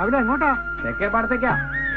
രാവിലെ എങ്ങോട്ടാ? തെക്കേ പാടത്തേക്കാ.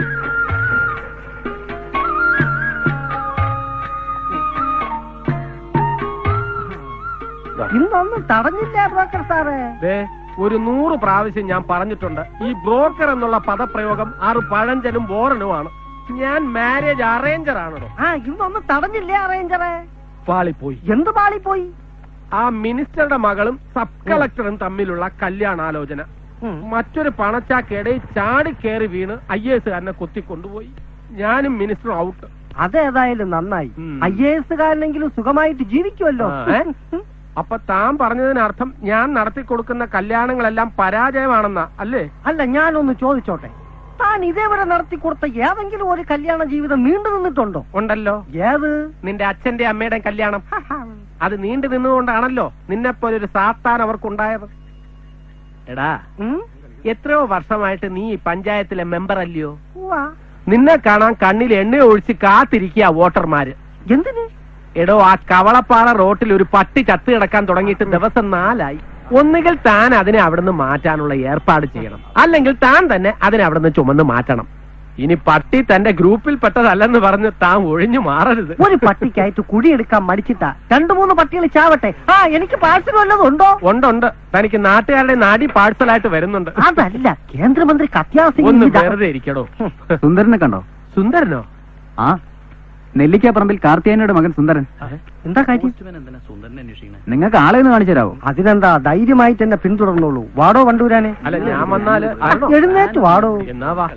ഇന്നൊന്നും തടഞ്ഞില്ല ബ്രോക്കർ സാറേ. ഒരു 100 പ്രാവശ്യം ഞാൻ പറഞ്ഞിട്ടുണ്ട്, ഈ ബ്രോക്കർ എന്നുള്ള പദപ്രയോഗം 6 പഴഞ്ചനും ബോറനുമാണ്. ഞാൻ മാരേജ് അറേഞ്ചർ ആണോ? ഇന്നൊന്നും തടഞ്ഞില്ലേ അറേഞ്ചറെ? പാളിപ്പോയി. എന്ത് പാളിപ്പോയി? ആ മിനിസ്റ്ററുടെ മകളും സബ് കളക്ടറും തമ്മിലുള്ള കല്യാണാലോചന. മറ്റൊരു പണച്ചാക്കേടയിൽ ചാടി കയറി വീണ് IAS കാരനെ കൊത്തിക്കൊണ്ടുപോയി. ഞാനും മിനിസ്റ്ററും ഔട്ട്. അതേതായാലും നന്നായി. IAS കാരനെങ്കിലും സുഖമായിട്ട് ജീവിക്കുമല്ലോ. അപ്പൊ താൻ പറഞ്ഞതിനർത്ഥം ഞാൻ നടത്തി കൊടുക്കുന്ന കല്യാണങ്ങളെല്ലാം പരാജയമാണെന്നാ അല്ലേ? അല്ല, ഞാനൊന്ന് ചോദിച്ചോട്ടെ, താൻ ഇതേവരെ നടത്തി കൊടുത്ത ഏതെങ്കിലും ഒരു കല്യാണ ജീവിതം നീണ്ടു നിന്നിട്ടുണ്ടോ? ഉണ്ടല്ലോ. ഏത്? നിന്റെ അച്ഛന്റെ അമ്മയുടെ കല്യാണം. അത് നീണ്ടു നിന്നുകൊണ്ടാണല്ലോ നിന്നെപ്പോലൊരു സാത്താൻ അവർക്കുണ്ടായത്. എടാ, എത്രയോ വർഷമായിട്ട് നീ പഞ്ചായത്തിലെ മെമ്പർ അല്ലയോ? നിന്നെ കാണാൻ കണ്ണിൽ എണ്ണ ഒഴിച്ച് കാത്തിരിക്കുക വോട്ടർമാര്. എന്തിന്? എടോ, ആ കവളപ്പാറ റോട്ടിൽ ഒരു പട്ടി ചത്ത് കിടക്കാൻ തുടങ്ങിയിട്ട് ദിവസം 4 ആയി. ഒന്നുകിൽ താൻ അതിനെ അവിടുന്ന് മാറ്റാനുള്ള ഏർപ്പാട് ചെയ്യണം, അല്ലെങ്കിൽ താൻ തന്നെ അതിനെ അവിടുന്ന് ചുമന്ന് മാറ്റണം. ഇനി പട്ടി തന്റെ ഗ്രൂപ്പിൽ പെട്ടതല്ലെന്ന് പറഞ്ഞ് താൻ ഒഴിഞ്ഞു മാറരുത്. ഒരു പട്ടിക്കായിട്ട് കുടിയെടുക്കാൻ മടിച്ചിട്ടാ 2-3 പട്ടികൾ ചാവട്ടെ. എനിക്ക് പാഴ്സൽ വല്ലതും ഉണ്ടോ? ഉണ്ട്. തനിക്ക് നാട്ടുകാരുടെ നാടി പാഴ്സലായിട്ട് വരുന്നുണ്ട്. അതല്ല, കേന്ദ്രമന്ത്രി കത്യാസിംഗ്. ഒന്ന് വെറുതെ ഇരിക്കടോ. സുന്ദരനെ കണ്ടോ? സുന്ദരനോ? ആ, നെല്ലിക്കാപ്പറമ്പിൽ കാർത്തിയാനിയുടെ മകൻ സുന്ദരൻ. എന്താ കാര്യം? നിങ്ങൾക്ക് ആളെന്ന് കാണിച്ചു തരാവോ? അതിനെന്താ, ധൈര്യമായിട്ട് എന്നെ പിന്തുടർന്നോളൂ. വാടോ വണ്ടൂരാനെ. അല്ല, ഞാൻ വന്നാല് എഴുന്നേറ്റ് വാടോ. എന്നാ വാ.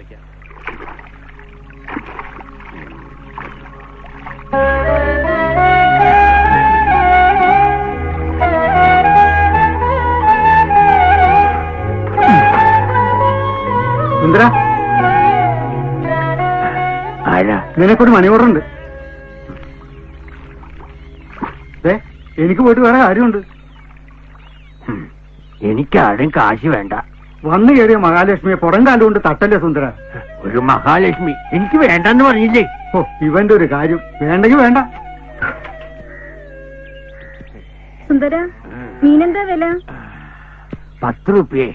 സുന്ദര, നിനക്കൊരു മണി ഓർഡർ ഉണ്ട്. എനിക്ക് പോയിട്ട് വേറെ കാര്യമുണ്ട്. എനിക്കാരും കാശ് വേണ്ട. വന്നു കയറിയ മഹാലക്ഷ്മിയെ പുറം കാലുകൊണ്ട് തട്ടല്ലേ സുന്ദര. ഒരു മഹാലക്ഷ്മി എനിക്ക് വേണ്ടെന്ന് പറഞ്ഞില്ലേ? ഓ, ഇവന്റെ ഒരു കാര്യം. വേണ്ടെങ്കിൽ വേണ്ട. സുന്ദര, മീനെന്താ വില? 10 രൂപയെ.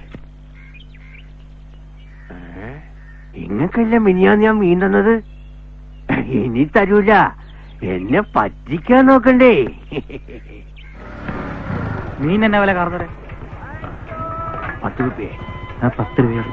ഇങ്ങക്കല്ല മിനിയാന്ന് ഞാൻ മീൻ തന്നത്. ഇനി തരൂല. എന്നെ പറ്റിക്കാൻ നോക്കണ്ടേ? മീൻ എന്നാ വില കാർന്നേ? 10 രൂപയെ. 10 രൂപയുള്ളൂ.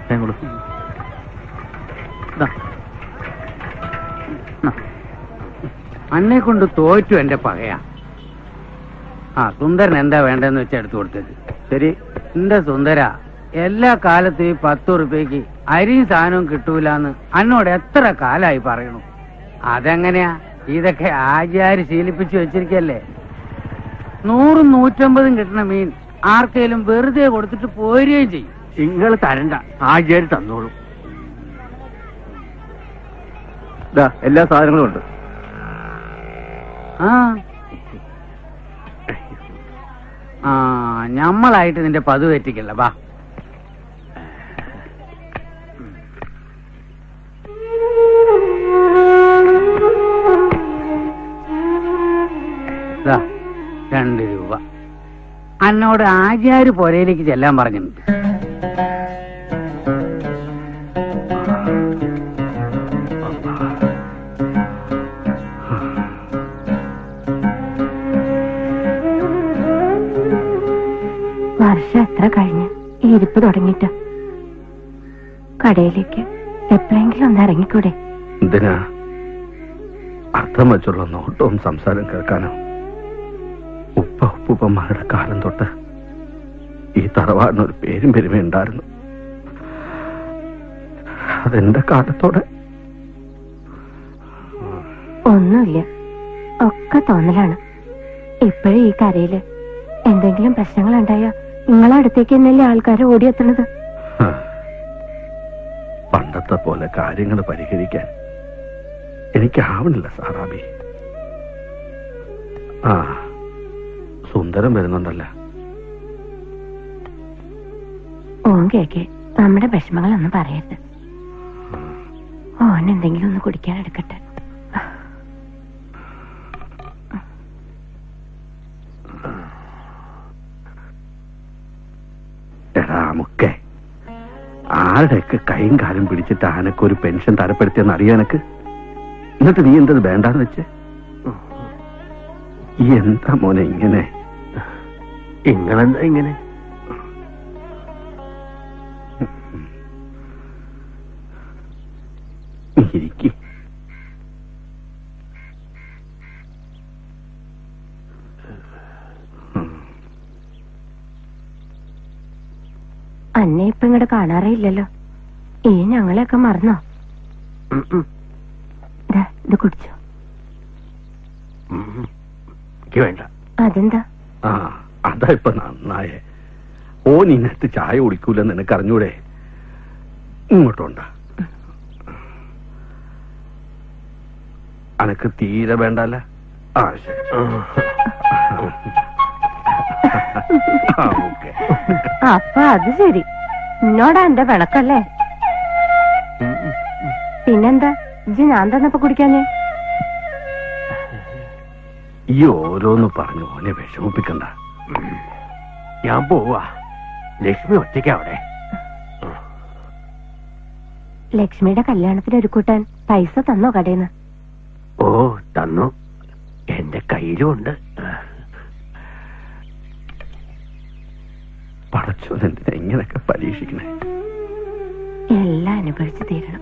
അന്നെ കൊണ്ട് തോറ്റു എന്റെ പകയാ. സുന്ദരൻ എന്താ വേണ്ടെന്ന് വെച്ചാ എടുത്തു കൊടുത്തത്. ശരി, എന്റെ സുന്ദര, എല്ലാ കാലത്തും ഈ 10 രൂപയ്ക്ക് അരിയും സാധനവും കിട്ടൂലെന്ന് അന്നോട് എത്ര കാലായി പറയണു. അതെങ്ങനെയാ? ഇതൊക്കെ ആചാര് ശീലിപ്പിച്ചു വെച്ചിരിക്കല്ലേ. 100-ഉം 150-ഉം കിട്ടുന്ന മീൻ ആർക്കേലും വെറുതെ കൊടുത്തിട്ട് പോരുകയും ചെയ്യും. നിങ്ങൾ തരണ്ട, ആചാര് തന്നോളും. എല്ലാ സാധനങ്ങളും ഉണ്ട്. ഞമ്മളായിട്ട് നിന്റെ പതു തെറ്റിക്കല്ല. വാ. ദാ 2 രൂപ. അന്നോട് ആചാര് പുരയിലേക്ക് ചെല്ലാൻ പറഞ്ഞിട്ടുണ്ട്. വർഷം എത്ര കഴിഞ്ഞ് ഈ ഇരിപ്പ് തുടങ്ങിയിട്ട്? കടയിലേക്ക് എപ്പോഴെങ്കിലും ഒന്ന് ഇറങ്ങിക്കൂടെ? എന്തിനാ? അർത്ഥം വെച്ചുള്ള നോട്ടവും സംസാരം കേൾക്കാനോ? ഉപ്പുപ്പന്മാരുടെ കാലം തൊട്ട് ഈ തറവാടിനൊരു പേരും പെരുമയുണ്ടായിരുന്നു. അതെന്റെ കാലത്തോടെ ഒന്നുമില്ല, ഒക്കെ തോന്നലാണ്. ഇപ്പോഴും ഈ കരയില് എന്തെങ്കിലും പ്രശ്നങ്ങൾ ഉണ്ടായാ നിങ്ങളെ അടുത്തേക്ക് തന്നെയല്ലേ ആൾക്കാർ ഓടിയെത്തണത്. പണ്ടത്തെ പോലെ കാര്യങ്ങൾ പരിഹരിക്കാൻ എനിക്കാവണില്ല സാറാബി. സുന്ദരം വരുന്നുണ്ടല്ല. ഓൻ കേക്കെ നമ്മുടെ വിഷമങ്ങളൊന്നും പറയരുത്. ഓൻ എന്തെങ്കിലും ഒന്ന് കുടിക്കാൻ എടുക്കട്ടെ. എടാ മുക്കെ, ആൾ ആരുടെയൊക്കെ കൈയും കാലും പിടിച്ചിട്ട് ആനക്കൊരു പെൻഷൻ തരപ്പെടുത്തിയെന്ന് അറിയാനക്ക്. എന്നിട്ട് നീ എന്തത് വേണ്ടാന്ന് വെച്ച്? ഈ എന്താ മോനെ ഇങ്ങനെ? ഇങ്ങളെന്താ ഇങ്ങനെ? ഇരിക്കി. അന്നെ ഇപ്പൊ ഇങ്ങോട്ട് കാണാറേ ഇല്ലല്ലോ. ഈ ഞങ്ങളെയൊക്കെ മറന്നോ? ഇത് കുടിച്ചോ. വേണ്ട. അതെന്താ? ആ അതാ ഇപ്പൊ നന്നായേ. ഓൻ ഇന്നത്തെ ചായ കുടിക്കൂലെന്ന് നിനക്ക് അറിഞ്ഞൂടെ? ഇങ്ങോട്ടുണ്ടാ. അനക്ക് തീരെ വേണ്ടല്ല. ആ ശരി. ഓക്കെ. അപ്പൊ അത് ശരി, എന്നോടാ എന്റെ വിളക്കല്ലേ? പിന്നെന്താ ഇജ്ജ് ഞാൻ തന്നപ്പോ കുടിക്കാഞ്ഞേ? ഈ ഓരോന്ന് പറഞ്ഞു ഓനെ വിഷമിപ്പിക്കണ്ട. ഞാൻ പോവാ. ലക്ഷ്മി ഒറ്റയ്ക്ക് അവിടെ. ലക്ഷ്മിയുടെ കല്യാണത്തിന് ഒരു കൂട്ടാൻ പൈസ തന്നോ കടേന്ന്? ഓ തന്നു, എന്റെ കയ്യിലും ഉണ്ട്. പടച്ചോൻ എന്തിനാ ഇങ്ങനൊക്കെ പരീക്ഷിക്കണേ? എല്ലാം അനുഭവിച്ചു തീരണം.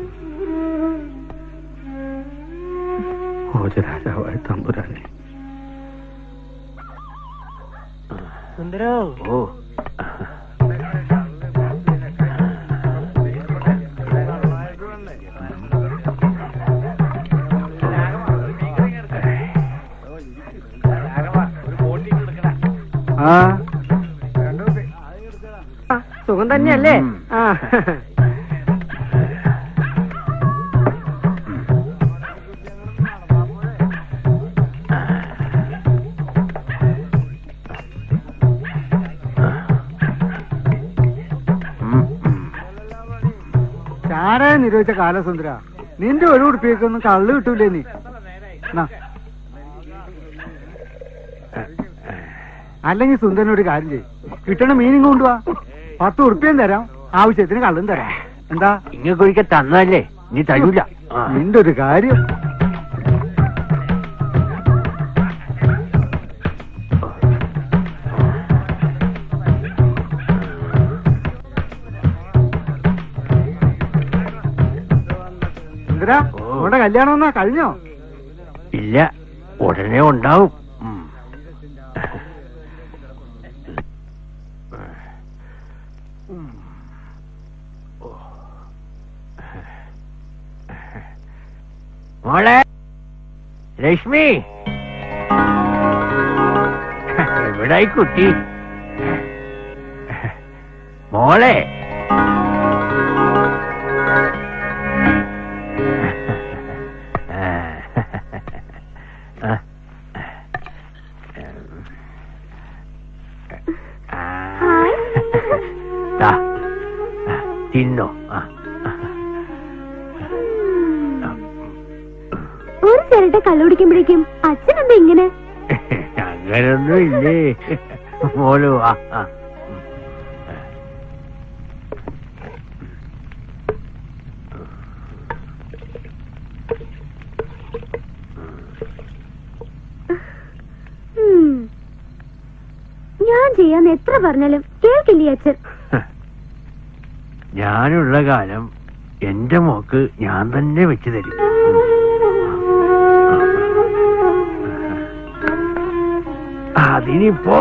ഭോജരാജാവായ തമ്പുരാനെ. ഓ സുഖം തന്നെയല്ലേ? ആ ചാരായ നിരോധിച്ച കാലസുന്ദര, നിന്റെ ഒരു ഉടുപ്പിയൊന്നും കള്ളു കിട്ടൂലേ നീ? അല്ലെങ്കിൽ സുന്ദരൻ ഒരു കാര്യം ചെയ്യും, കിട്ടണ മീനും കൊണ്ടുവാ. 10 ഉറുപ്പിയും തരാം, ആവശ്യത്തിന് കള്ളും തരാം. എന്താ? ഇങ്ങൊക്കെ തന്നല്ലേ, നീ തരൂല. നിന്റെ ഒരു കാര്യം. സുന്ദര, നമ്മുടെ കല്യാണം എന്നാ കഴിഞ്ഞോ? ഇല്ല, ഉടനെ ഉണ്ടാവും. മോളെ ലക്ഷ്മി, എവിടായി കുട്ടി? മോളെ തിന്നോ? ഒരു ചിരട്ട കള്ളുടിക്കുമ്പോഴേക്കും അച്ഛനെന്താ ഇങ്ങനെ? അങ്ങനൊന്നും ഇല്ലേ മോള്. വാ. ഞാൻ ചെയ്യാൻ എത്ര പറഞ്ഞാലും കേൾക്കില്ലേ അച്ഛൻ? ഞാനുള്ള കാലം എന്റെ മോക്ക് ഞാൻ തന്നെ വെച്ചു തരും. അതിനിപ്പോ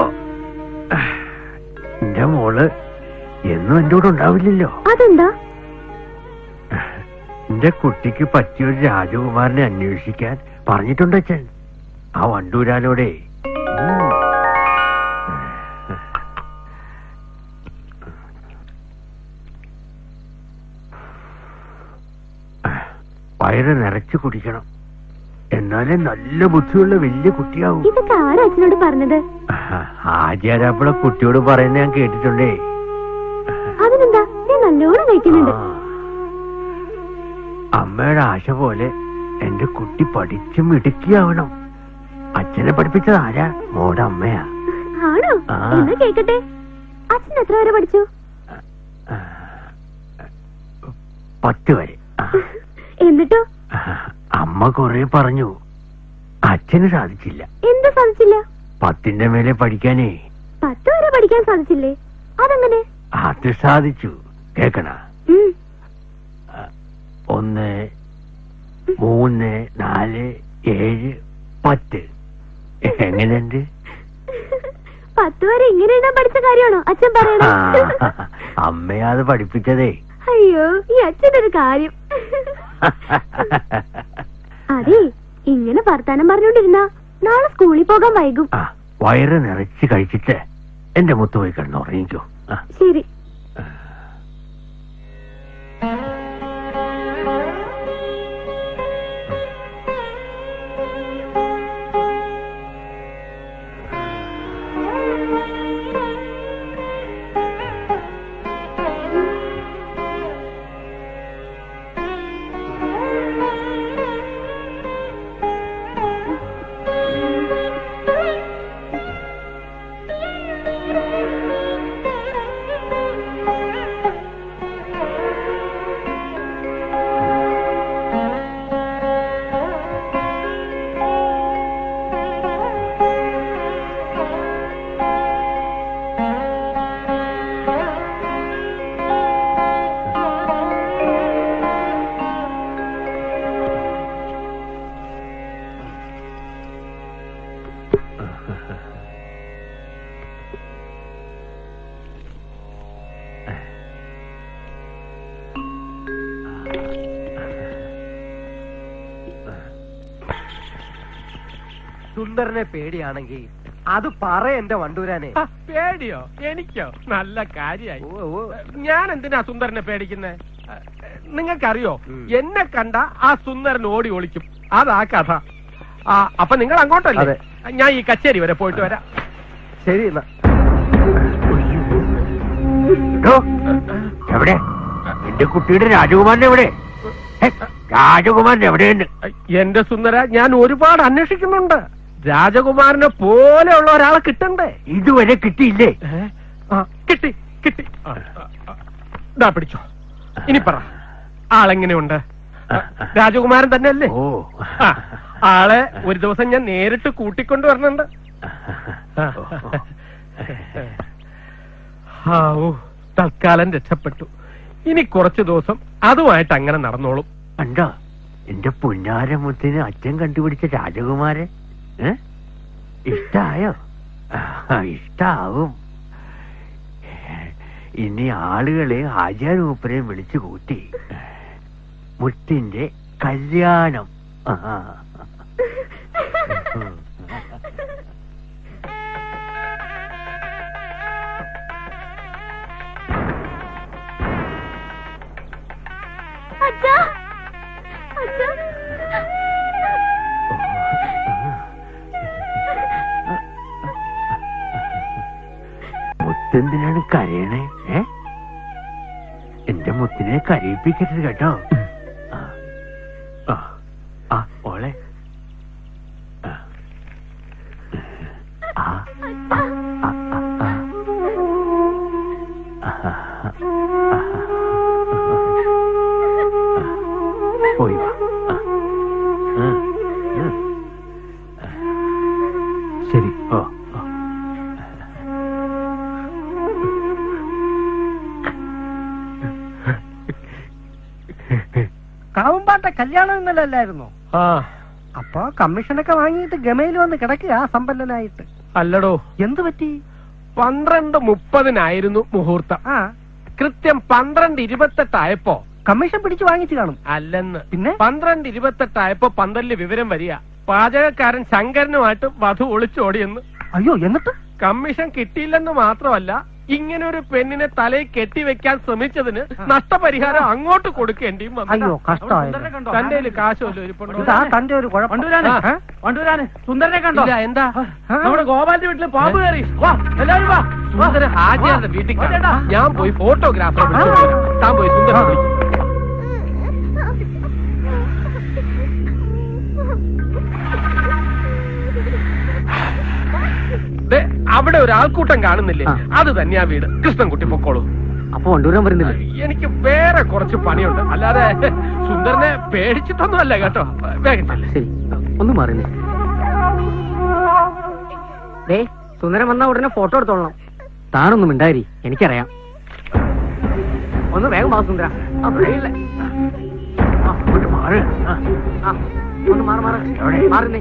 എന്റെ മോള് എന്നും എന്റെ കൂടെ ഉണ്ടാവില്ലല്ലോ. അതെന്താ? എന്റെ കുട്ടിക്ക് പറ്റിയൊരു രാജകുമാരനെ അന്വേഷിക്കാൻ പറഞ്ഞിട്ടുണ്ട് അച്ഛൻ, ആ വണ്ടൂരാനോടെ. വയറ് നിറച്ചു കുടിക്കണം, എന്നാലേ നല്ല ബുദ്ധിയുള്ള വലിയ കുട്ടിയാവും. ഇതൊക്കെ ആരാ അച്ഛനോട് പറഞ്ഞത്? ആചാരാപ്പള കുട്ടിയോട് പറയുന്ന ഞാൻ കേട്ടിട്ടുണ്ടേ. അതിനെന്താ, ഞാൻ നല്ലോണം കഴിക്കുന്നുണ്ട്. അമ്മയുടെ ആശ പോലെ എന്റെ കുട്ടി പഠിച്ച് മിടുക്കിയാവണം. അച്ഛനെ പഠിപ്പിച്ചത് ആരാ? മോടെ അമ്മയാ. ആണോ? എന്നാ കേക്കട്ടെ, അച്ഛൻ എത്ര വരെ പഠിച്ചു? 10 വരെ. എന്നിട്ടോ? അമ്മ കൊറേ പറഞ്ഞു, അച്ഛന് സാധിച്ചില്ല. എന്താ സാധിച്ചില്ല? 10ന്റെ മേലെ പഠിക്കാനേ. 10 വരെ പഠിക്കാൻ സാധിച്ചില്ലേ? അതെങ്ങനെ? അത് സാധിച്ചു. കേക്കണ? 1, 3, 4, 7, 10. എങ്ങനെയുണ്ട്? 10 വരെ ഇങ്ങനെ എഴുതാൻ പഠിച്ച കാര്യമാണോ അച്ഛൻ പറയണേ? അമ്മയാ അത് പഠിപ്പിച്ചതേ. അയ്യോ, ഈ അച്ഛനൊരു കാര്യം. അതെ, ഇങ്ങനെ വർത്താനം പറഞ്ഞോണ്ടിരുന്ന നാളെ സ്കൂളിൽ പോകാൻ വൈകും. വയറ് നിറച്ച് കഴിച്ചിട്ട് എന്റെ മുത്ത് പോയി കിടന്ന് ഉറങ്ങിക്കോ. ശരി. സുന്ദരനെ പേടിയാണെങ്കിൽ അത് പറ എന്റെ വണ്ടൂരാനെ. പേടിയോ? എനിക്കോ? നല്ല കാര്യായി. ഞാൻ എന്തിനാ സുന്ദരനെ പേടിക്കുന്നേ? നിങ്ങൾക്കറിയോ, എന്നെ കണ്ട ആ സുന്ദരൻ ഓടി ഒളിക്കും. അതാ കഥ. അപ്പൊ നിങ്ങൾ അങ്ങോട്ടല്ലേ? ഞാൻ ഈ കച്ചേരി വരെ പോയിട്ട് വരാം. ശരി. എവിടെ എന്റെ കുട്ടിയുടെ രാജകുമാരൻ? എവിടെ രാജകുമാരൻ? എവിടെയുണ്ട് എന്റെ സുന്ദര? ഞാൻ ഒരുപാട് അന്വേഷിക്കുന്നുണ്ട്. രാജകുമാരനെ പോലെയുള്ള ഒരാളെ കിട്ടണ്ടേ? ഇതുവരെ കിട്ടിയില്ലേ? കിട്ടി കിട്ടി. ഇതാ പിടിച്ചോ. ഇനി പറ, ആളെങ്ങനെയുണ്ട്? രാജകുമാരൻ തന്നെ അല്ലേ? ആളെ ഒരു ദിവസം ഞാൻ നേരിട്ട് കൂട്ടിക്കൊണ്ട് വരണുണ്ട്. തൽക്കാലം രക്ഷപ്പെട്ടു. ഇനി കുറച്ചു ദിവസം അതുമായിട്ട് അങ്ങനെ നടന്നോളും. കണ്ടോ എന്റെ പുന്നാരമുത്തിന് അച്ഛൻ കണ്ടുപിടിച്ച രാജകുമാരൻ? ഇഷ്ടായോ? ഇഷ്ടാവും. ഇനി ആളുകളെ ആചാരൂപ്പരെ വിളിച്ചു കൂട്ടി മുത്തിന്റെ കല്യാണം. മുത്തെന്തിനാണ് കരയണേ? എന്റെ മുത്തിനെ കരയിപ്പിക്കരുത് കേട്ടോ. ഓളെ പോയി വാ. ശരി. കാവുമ്പാട്ട കല്യാണം ഇന്നലെ അല്ലായിരുന്നോ? അപ്പൊ കമ്മീഷനൊക്കെ വാങ്ങിയിട്ട് ഗമയിൽ വന്ന് കിടക്കുക ആ സമ്പന്നനായിട്ട്. അല്ലടോ. എന്ത് പറ്റി? 12:30 മുഹൂർത്തം. കൃത്യം 12:28 കമ്മീഷൻ പിടിച്ചു വാങ്ങിച്ചു കാണും. അല്ലെന്ന്. പിന്നെ 12:28 പന്തലില് വിവരം വരിക, പാചകക്കാരൻ ശങ്കരനുമായിട്ട് വധു ഒളിച്ചോടിയെന്ന്. അയ്യോ, എന്നിട്ട് കമ്മീഷൻ കിട്ടിയില്ലെന്ന് മാത്രമല്ല, ഇങ്ങനെ ഒരു പെണ്ണിനെ തലയിൽ കെട്ടിവെക്കാൻ ശ്രമിച്ചതിന് നഷ്ടപരിഹാരം അങ്ങോട്ട് കൊടുക്കേണ്ടിയും വന്നു. അയ്യോ, കഷ്ടമായി. തന്റെ കാശല്ലോ തന്റെ ഒരു വണ്ടൂരാന് സുന്ദരനെ കണ്ടോ? എന്താ? നമ്മുടെ ഗോപാലിന്റെ വീട്ടില് പാമ്പ് കയറി. എല്ലാവരും വാ. സുന്ദരൻ ഹാജിയാരുടെ വീട്ടിൽ ഞാൻ പോയി ഫോട്ടോഗ്രാഫറെ വിളിച്ചു. താൻ പോയി സുന്ദരൻ വിളിക്കും. അവിടെ ഒരു ആൾക്കൂട്ടം കാണുന്നില്ലേ? അത് തന്നെയാ വീട്. കൃഷ്ണൻകുട്ടി പൊക്കോളൂ. അപ്പൊ കൊണ്ടുവരാൻ വരുന്നില്ല. എനിക്ക് വേറെ കുറച്ച് പണിയുണ്ട്, അല്ലാതെ സുന്ദരനെ പേടിച്ചിട്ടൊന്നുമല്ല കേട്ടോ. വേഗം ശരി, ഒന്നും മാറില്ല. സുന്ദരൻ വന്നാ ഉടനെ ഫോട്ടോ എടുത്തോളണം. താനൊന്നും ഉണ്ടായി, എനിക്കറിയാം. ഒന്ന് വേഗം വാ സുന്ദര. ഒന്ന് മാറുന്നേ.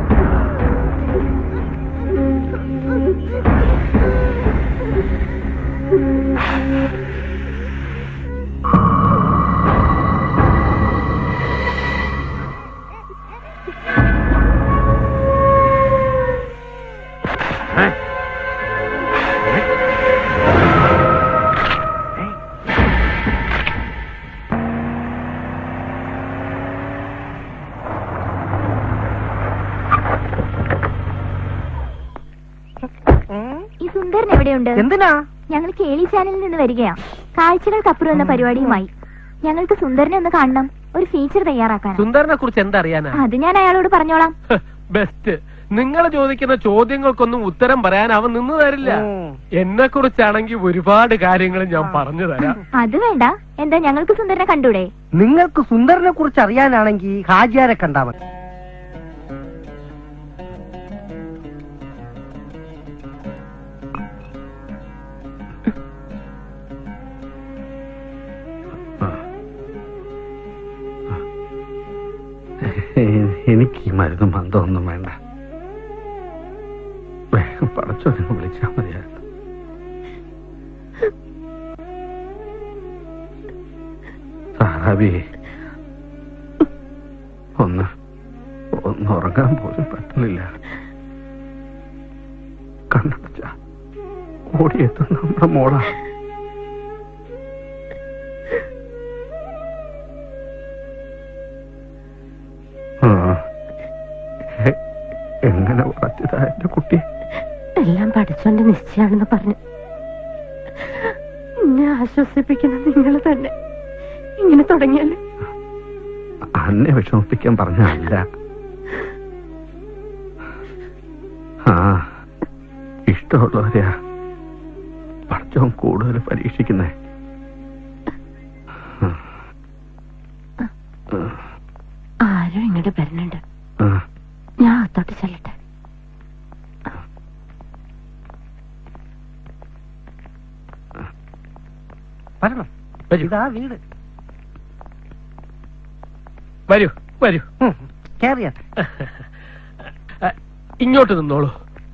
എന്തിനാ? ഞങ്ങൾ കേളി ചാനലിൽ നിന്ന് വരികയാ. കാഴ്ചകൾക്കപ്പുറം എന്ന പരിപാടിയുമായി. ഞങ്ങൾക്ക് സുന്ദരനെ ഒന്ന് കാണണം, ഒരു ഫീച്ചർ തയ്യാറാക്കാൻ. സുന്ദരനെ കുറിച്ച് എന്തറിയാനാ? അത് ഞാൻ അയാളോട് പറഞ്ഞോളാം. ബെസ്റ്റ്. നിങ്ങൾ ചോദിക്കുന്ന ചോദ്യങ്ങൾക്കൊന്നും ഉത്തരം പറയാൻ അവൻ നിന്ന് തരില്ല. എന്നെ കുറിച്ചാണെങ്കിൽ ഒരുപാട് കാര്യങ്ങൾ ഞാൻ പറഞ്ഞു തരാം. അത് വേണ്ട. എന്താ, ഞങ്ങൾക്ക് സുന്ദരനെ കണ്ടൂടെ? നിങ്ങൾക്ക് സുന്ദരനെ കുറിച്ച് അറിയാനാണെങ്കിൽ ഹാജിയാരെ കണ്ടാ മതി. എനിക്ക് ഈ മരുന്നും മന്ദമൊന്നും വേണ്ട. വേഗം പടച്ചോനെ വിളിച്ചാൽ മതിയായിരുന്നു. സാറാബി, ഒന്ന് ഉറങ്ങാൻ പോലും പറ്റുന്നില്ല. കണ്ണടച്ച ഓടിയെത്തുന്ന നമ്മുടെ മോളാ. എങ്ങനെ വളർത്തിയതാ എന്റെ കുട്ടി? എല്ലാം പഠിച്ചോണ്ട് നിശ്ചയാണെന്ന് പറഞ്ഞു. എന്നെ ആശ്വസിപ്പിക്കുന്നത് നിങ്ങൾ തന്നെ. ഇങ്ങനെ തുടങ്ങിയാല് അന്നെ വിഷമിപ്പിക്കാൻ പറഞ്ഞല്ല. ഇഷ്ടമുള്ളവരെയാ പഠിച്ചോൻ കൂടുതൽ പരീക്ഷിക്കുന്നേ. ആരോ ഇങ്ങോട്ട് വരുന്നുണ്ട്. ഞാൻ അത്തോട്ട് ചെല്ലട്ടെ. ഇതാ വീട്. വരൂ വരൂ, കേറിയാ. ഇങ്ങോട്ട് നിന്നോളൂ.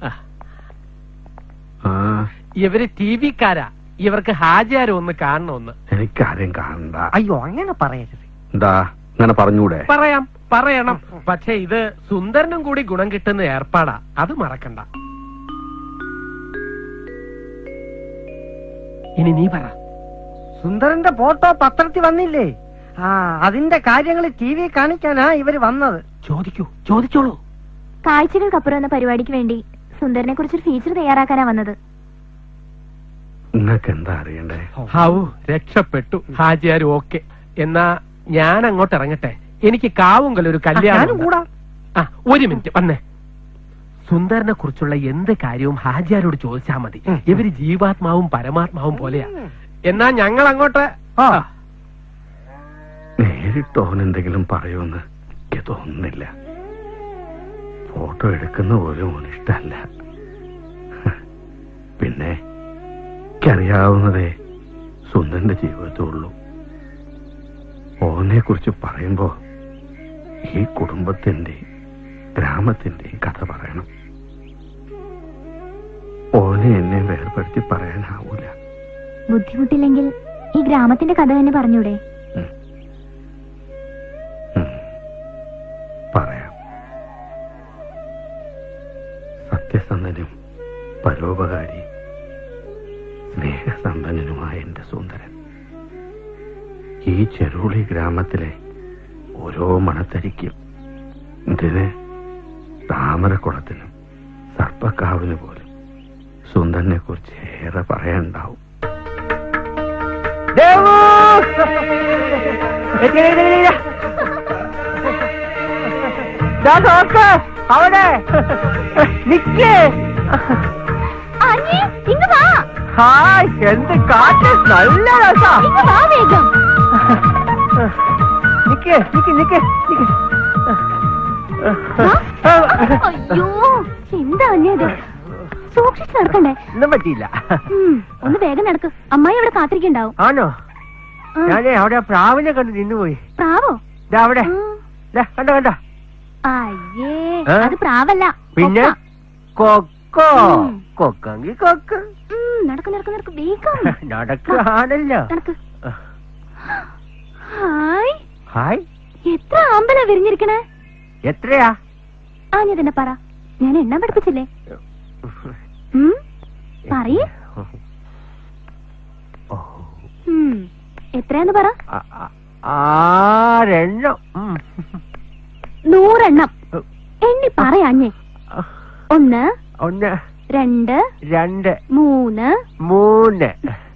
ഇവര് ടിവിക്കാരാ. ഇവർക്ക് ഹാജിയാരോ ഒന്ന് കാണണമെന്ന്. എനിക്കാരെയും കാണണ്ട. അയ്യോ, അങ്ങനെ പറയരുത്. എന്താ അങ്ങനെ പറഞ്ഞൂടെ? പറയണം. പക്ഷെ ഇത് സുന്ദരനും കൂടി ഗുണം കിട്ടുന്ന ഏർപ്പാടാ, അത് മറക്കണ്ട. ഇനി നീ പറ. സുന്ദരന്റെ ഫോട്ടോ പത്രത്തിൽ വന്നില്ലേ? അതിന്റെ കാര്യങ്ങൾ ടി വി കാണിക്കാനാ ഇവര് വന്നത്. ചോദിച്ചോളൂ. കാഴ്ചകൾക്കപ്പുറം എന്ന പരിപാടിക്ക് വേണ്ടി സുന്ദരനെ കുറിച്ചൊരു ഫീച്ചർ തയ്യാറാക്കാനാ വന്നത്. നിങ്ങൾക്ക് എന്താ അറിയണ്ടേ? രക്ഷപ്പെട്ടു. ഹാജിയാർ ഓക്കെ. എന്നാ ഞാൻ അങ്ങോട്ട് ഇറങ്ങട്ടെ. എനിക്ക് കാവുങ്കലൊരു കല്യാണം കൂടാ. ഒരു മിനിറ്റ് വന്നേ. സുന്ദരനെ കുറിച്ചുള്ള എന്ത് കാര്യവും ഹാജിയാരോട് ചോദിച്ചാ മതി. ഇവര് ജീവാത്മാവും പരമാത്മാവും പോലെയാ. എന്നാ ഞങ്ങൾ അങ്ങോട്ട്. നേരിട്ട് ഓൻ എന്തെങ്കിലും പറയുമെന്ന് എനിക്ക് തോന്നുന്നില്ല. ഫോട്ടോ എടുക്കുന്ന പോലും ഓൻ ഇഷ്ടമല്ല. പിന്നെ എനിക്കറിയാവുന്നതേ സുന്ദരന്റെ ജീവിതത്തുള്ളൂ. ഓനെ കുറിച്ച് പറയുമ്പോ ഈ കുടുംബത്തിന്റെയും ഗ്രാമത്തിന്റെയും കഥ പറയണം. ഓനെ എന്നെ വേർപെടുത്തി പറയാനാവൂല. ബുദ്ധിമുട്ടില്ലെങ്കിൽ ഈ ഗ്രാമത്തിന്റെ കഥ തന്നെ പറഞ്ഞൂടെ? പറയാം. സത്യസന്ധനും പരോപകാരി സ്നേഹസമ്പന്നനുമായ എന്റെ സുന്ദരൻ ഈ ചെറുളി ഗ്രാമത്തിലെ ഓരോ മണത്തരിക്കും ഇതിന് താമരക്കുളത്തിനും സർപ്പക്കാവിന് പോലും സുന്ദരനെ കുറിച്ച് ഏറെ പറയാനുണ്ടാവും. അവിടെ നിക്ക്. ഹായ്, എന്ത് കാറ്റ്, നല്ല രസാ. വേഗം നിക്ക് നിക്ക് നിക്ക് നിക്ക്. അയ്യോ, എന്താ അന്യത്? സൂക്ഷിച്ച് നടക്കണ്ടേ? ഒന്നും പറ്റിയില്ല. ഒന്ന് വേഗം നടക്ക്, അമ്മായി ഇവിടെ കാത്തിരിക്കണ്ടാവും. ആണോ? ഞാനേ അവിടെ പ്രാവിനെ കണ്ട് നിന്നുപോയി. പ്രാവോ? അവിടെ കണ്ട കണ്ട. അയ്യേ, അത് പ്രാവല്ല. പിന്നെ കൊക്കോ. കൊക്കെങ്കി കൊക്ക്. നടക്ക് നടക്ക് നടക്ക്, വേഗം നടക്കാണല്ലോ. നടക്ക്. ഹായ് ഹായ്. എത്ര ആമ്പലാ വിരിഞ്ഞിരിക്കണേ? എത്രയാ? ഞാൻ തന്നെ പറ, ഞാൻ എണ്ണ പഠിപ്പിച്ചില്ലേ? പറയേ. എത്രയാന്ന് പറ. 6 100 എണ്ണി പറയാഞ്ഞേ. 1 1 2 2 3 3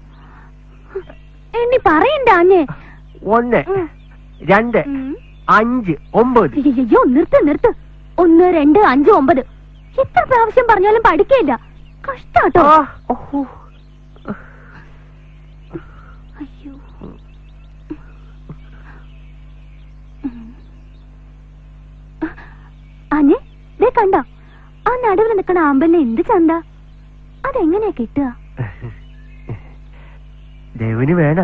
എണ്ണി പറയണ്ടാഞ്ഞേ. 1 2 5 9. അയ്യോ, നിർത്ത് നിർത്ത്. 1 2 5 9. എത്ര പ്രാവശ്യം പറഞ്ഞാലും പഠിക്കില്ല. കഷ്ടാട്ടോ. അയ്യോ. അഞ്ഞേ, ദേ കണ്ടോ, ആ നടുവിൽ നിൽക്കണ ആമ്പലിന് എന്ത് ചന്ത. അതെങ്ങനെയാ കിട്ടുക? ദേവിന് വേണ.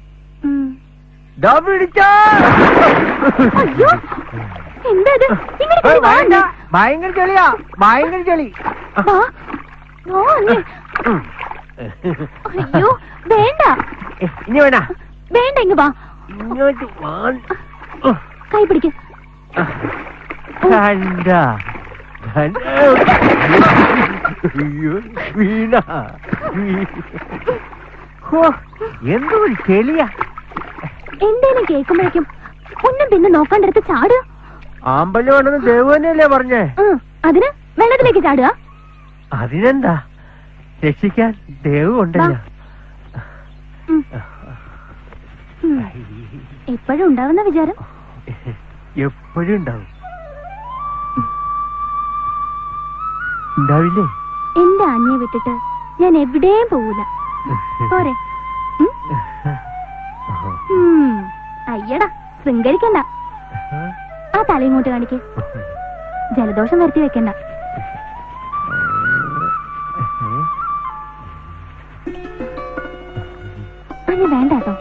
അയ്യോ, എന്താ ഇത്? ഭയങ്കര ചെളിയാ, ഭയങ്കര ചെളി. അയ്യോ, വേണ്ട. ഇനി വേണ? വേണ്ട, ഇങ്ങ് വാ. ഇങ്ങോട്ട് കൈ പിടിക്ക. കണ്ട വീണ. എന്തോ ഒരു ചെളിയാ. എന്തേലും കേൾക്കുമ്പോഴേക്കും ഒന്നും പിന്നെ നോക്കാണ്ടെടുത്ത് ചാടുക. ആമ്പലമാണെന്ന് ദേവു തന്നെയല്ലേ പറഞ്ഞേ? അതിന് വെള്ളത്തിലേക്ക് ചാടുക. അതിനെന്താ, രക്ഷിക്കാൻ ദേവു ഉണ്ടല്ലോ. എപ്പോഴും ഉണ്ടാവുന്ന വിചാരം? എപ്പോഴും ഉണ്ടാവും. ഉണ്ടാവില്ലേ? എന്റെ ആഞ്ഞയെ വിട്ടിട്ട് ഞാൻ എവിടെയും പോവൂല. പോരെ? അയ്യടാ, ശൃംഗരിക്കണ്ട. ആ തലയിങ്ങോട്ട് കാണിക്ക്. ജലദോഷം വരുത്തി വെക്കണ്ട. അഞ്ഞ വേണ്ട കേട്ടോ.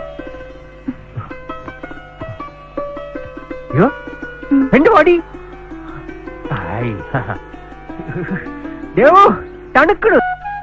എന്റെ ബോഡി ദേവു തണുക്കണു.